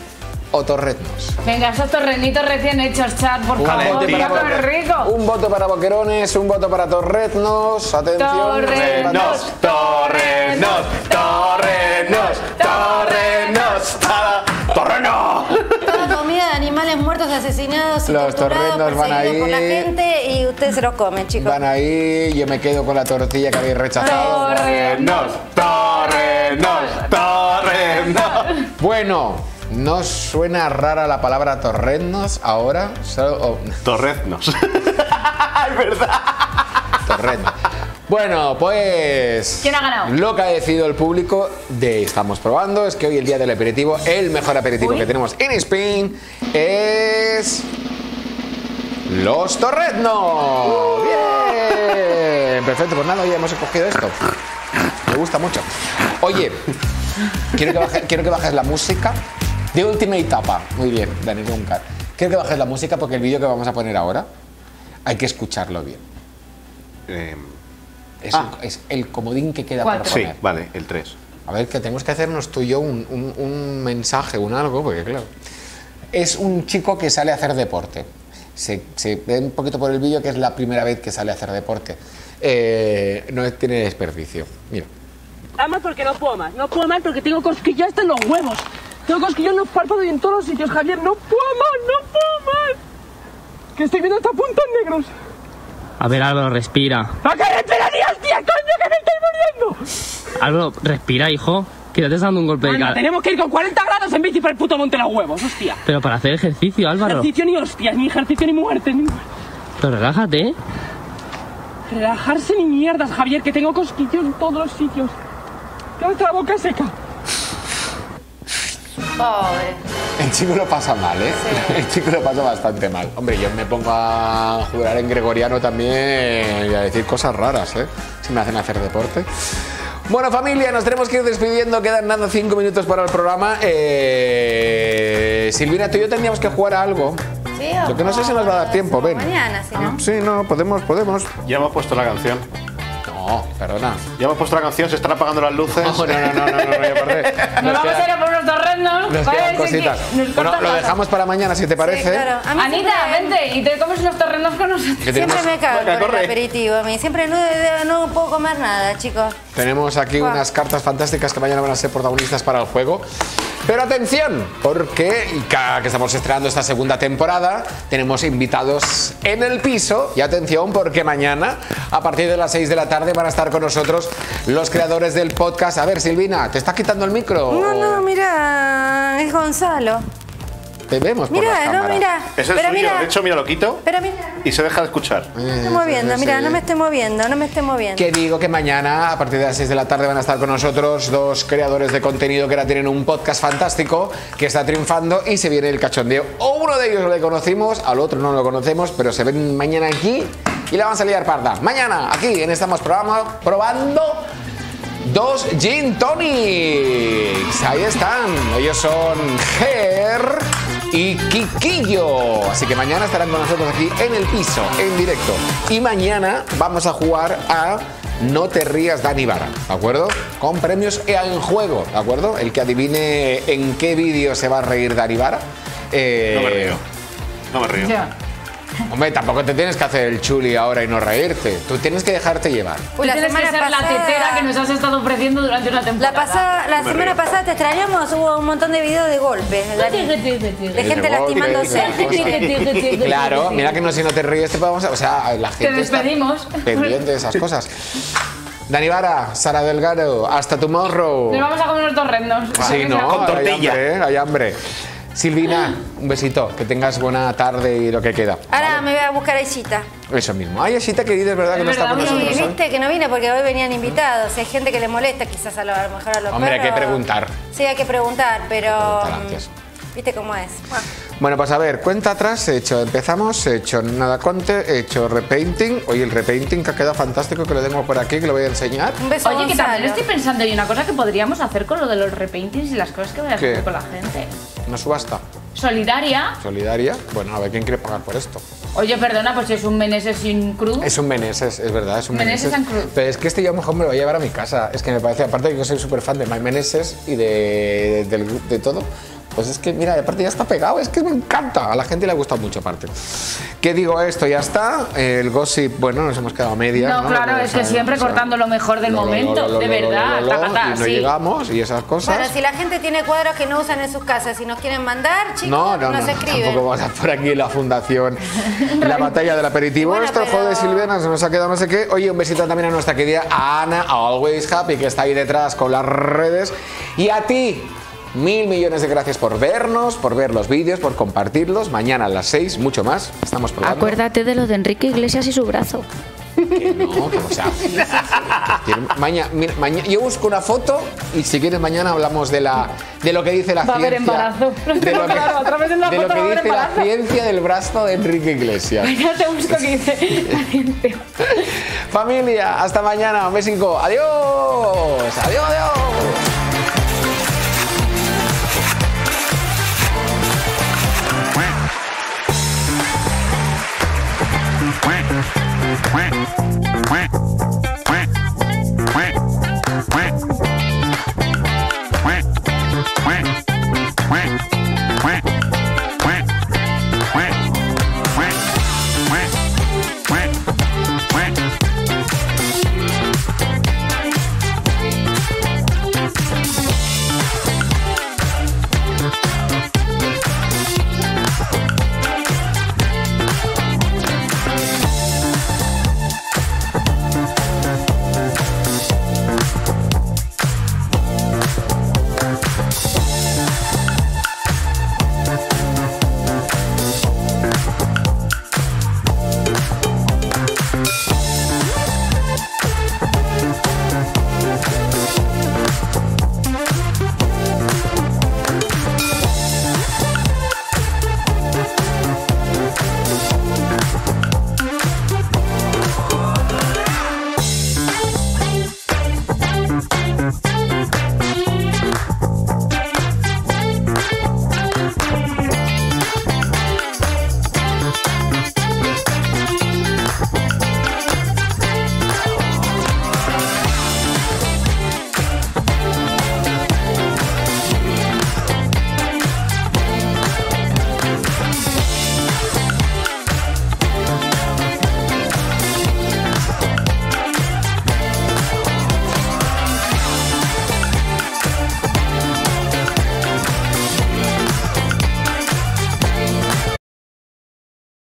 o torretnos? Venga, esos torrenitos recién hechos, chat, por Un favor. voto Mira para qué boque- rico. Un voto para boquerones, un voto para torretnos. Atención. Torrenos, torrenos, torrenos, torrenos, ta- torreno. Toda comida de animales muertos, asesinados y Los torturados, torrenos van perseguidos por la ahí. gente y ustedes se los comen, chicos. Van ahí, yo me quedo con la tortilla que habéis rechazado. Torrenos, torrenos, torrenos. Bueno, ¿no suena rara la palabra torrenos ahora? Solo- oh, Torreznos. Es verdad. torrenos. Bueno, pues... ¿Quién ha ganado? Lo que ha decidido el público de Estamos Probando es que hoy, el día del aperitivo, el mejor aperitivo Uy. que tenemos en Spain es... Los torreznos. Bien. Perfecto, pues nada, hoy hemos escogido esto. Me gusta mucho. Oye, quiero que, baje- quiero que bajes la música de última etapa. Muy bien, Dani Duncan. Quiero que bajes la música porque el vídeo que vamos a poner ahora hay que escucharlo bien. Eh, Es, Ah. el, es el comodín que queda Cuatro. por sí, poner. vale, el tres. A ver, que tenemos que hacernos tú y yo un, un- un mensaje, un algo, porque claro. Es un chico que sale a hacer deporte. Se, se ve un poquito por el vídeo que es la primera vez que sale a hacer deporte. Eh, no tiene desperdicio. Mira. Además porque no puedo más, no puedo más porque tengo cosquillas en los huevos. Tengo cosquillas en los párpados y en todos los sitios, Javier. No puedo más, no puedo más. Que estoy viendo hasta puntos negros. A ver, Álvaro, respira. ¡A que respira, tío, hostia, coño, que me estoy muriendo! Álvaro, respira, hijo. Que te estás dando un golpe de Anda, cara. tenemos que ir con cuarenta grados en bici para el puto monte de los huevos, hostia. Pero para hacer ejercicio, Álvaro. Ejercicio ni hostias, ni ejercicio ni muerte, ni muerte. Pero relájate. Relajarse ni mierdas, Javier, que tengo cosquillos en todos los sitios. Tengo esta boca seca. Pobre. El chico lo pasa mal, ¿eh? El chico lo pasa bastante mal. Hombre, yo me pongo a jurar en gregoriano también y a decir cosas raras, ¿eh? Si me hacen hacer deporte. Bueno, familia, nos tenemos que ir despidiendo. Quedan nada cinco minutos para el programa. Eh... Silvina, tú y yo tendríamos que jugar a algo. Sí, Lo que no sé si nos va a dar tiempo, ven. Mañana, si no. Sí, no, podemos, podemos. Ya hemos puesto la canción. No, perdona. Ya hemos puesto la canción, se están apagando las luces. No, no, no, no, no, no, no, y aparte, Nos nos vamos queda- a ir a por unos torrendos. nos Vaya, quedan dicen que cositas. nos Bueno, cortan lo las- dejamos para mañana, si te parece. Sí, claro. A mí Anita, siempre- vente y te comes unos torrendos con nosotros. Que tenemos, Siempre me cago Venga, por corre. el aperitivo. A mí siempre no, no puedo comer nada, chicos. tenemos aquí Guau. unas cartas fantásticas que mañana van a ser protagonistas para el juego. Pero atención, porque cada que estamos estrenando esta segunda temporada, tenemos invitados en el piso. Y atención, porque mañana, a partir de las seis de la tarde, van a estar con nosotros los creadores del podcast. A ver, Silvina, ¿te estás quitando el micro? No, no, mira, es Gonzalo. Te vemos por Mira, las no, cámaras. mira. Es el Pero suyo, mira, de hecho, mira, lo quito pero mira, y se deja de escuchar. no me estoy moviendo, mira, no me estoy moviendo, no me estoy moviendo. Que digo que mañana, a partir de las seis de la tarde, van a estar con nosotros dos creadores de contenido que ahora tienen un podcast fantástico que está triunfando y se viene el cachondeo. O uno de ellos le conocimos, al otro no lo conocemos, pero se ven mañana aquí y la vamos a liar parda. Mañana, aquí en Estamos Programa, probando dos Gin Tonics. Ahí están. Ellos son Ger y Kikillo. Así que mañana estarán con nosotros aquí en el piso, en directo. Y mañana vamos a jugar a No te rías, Dani Vara, ¿de acuerdo? Con premios en juego, ¿de acuerdo? El que adivine en qué vídeo se va a reír Dani Vara. Eh, no me río. No me río. Ya. Hombre, tampoco te tienes que hacer el chuli ahora y no reírte. Tú tienes que dejarte llevar. Tú la tienes que semana ser la pasada- tetera que nos has estado ofreciendo durante una La, temporada. pasada, la Me semana río. pasada te extrañamos, hubo un montón de videos de golpes, Dani. de gente De lastimándose. golpes, Claro, mira que no, si no te ríes te podemos... O sea, la Te gente está despedimos. pendiente de esas cosas. Dani Vara, Sara Delgado, hasta tomorrow. Nos vamos a comer unos torrendos. Sí, no, Con tortilla. hay hambre, ¿eh? Hay hambre. Silvina, un besito, que tengas buena tarde y lo que queda. Ahora me voy a buscar a Isita. Eso mismo. Ay, Asita, querida, es verdad que Es no está con verdad, nosotros. Y ¿eh? viste que no vine porque hoy venían invitados. Si hay gente que le molesta, quizás a lo, a lo mejor a los Hombre, hay que perros. preguntar. Sí, hay que preguntar, pero. Preguntar antes. mm, ¿Viste cómo es? Bueno. Bueno, pues a ver, cuenta atrás, he hecho, empezamos, he hecho nada conte, he hecho repainting. Oye, el repainting que ha quedado fantástico, que lo tengo por aquí, que lo voy a enseñar. Un beso, Oye, que Gonzalo. también estoy pensando en una cosa que podríamos hacer con lo de los repaintings y las cosas que voy a hacer ¿Qué? con la gente. Una subasta Solidaria. solidaria. Bueno, a ver, ¿quién quiere pagar por esto? Oye, perdona, pues si es un Meneses sin cruz. Es un Meneses, es verdad, es un Meneses Meneses. and Cruz. Pero es que este yo a lo mejor me lo voy a llevar a mi casa. Es que me parece, aparte de que yo soy súper fan de My Meneses y de, de, de, de todo. Pues es que, mira, aparte ya está pegado, es que me encanta. A la gente le gusta mucho, aparte. ¿Qué digo? Esto ya está. El gossip, bueno, nos hemos quedado a medias. No, ¿no? claro, Porque, es que o sea, siempre o sea, cortando lo mejor del lo, lo, momento, lo, lo, de lo, lo, verdad. lo, lo, ta, ta, ta, y no sí. llegamos y esas cosas. Bueno, si la gente tiene cuadros que no usan en sus casas y nos quieren mandar, chicos, No, no, nos no, escriben. tampoco vamos a por aquí la fundación, la batalla del aperitivo. Bueno, Esto, pero- joder, Silvana, se nos ha quedado no sé qué. Oye, un besito también a nuestra querida Ana, Always Happy, que está ahí detrás con las redes. Y a ti, mil millones de gracias por vernos, por ver los vídeos, por compartirlos. Mañana a las seis, mucho más. Estamos probando. Acuérdate de lo de Enrique Iglesias y su brazo. Que no, que o sea. Mañana, mira, maña- yo busco una foto y si quieres mañana hablamos de la de lo que dice la Va a haber ciencia. embarazo. De lo que, Claro, a través de una de lo foto que va a haber dice la embarazo. ciencia del brazo de Enrique Iglesias. Ya te busco que dice la ciencia. Familia, hasta mañana. Un besico. Adiós. Adiós, adiós. Quack, quack, quack.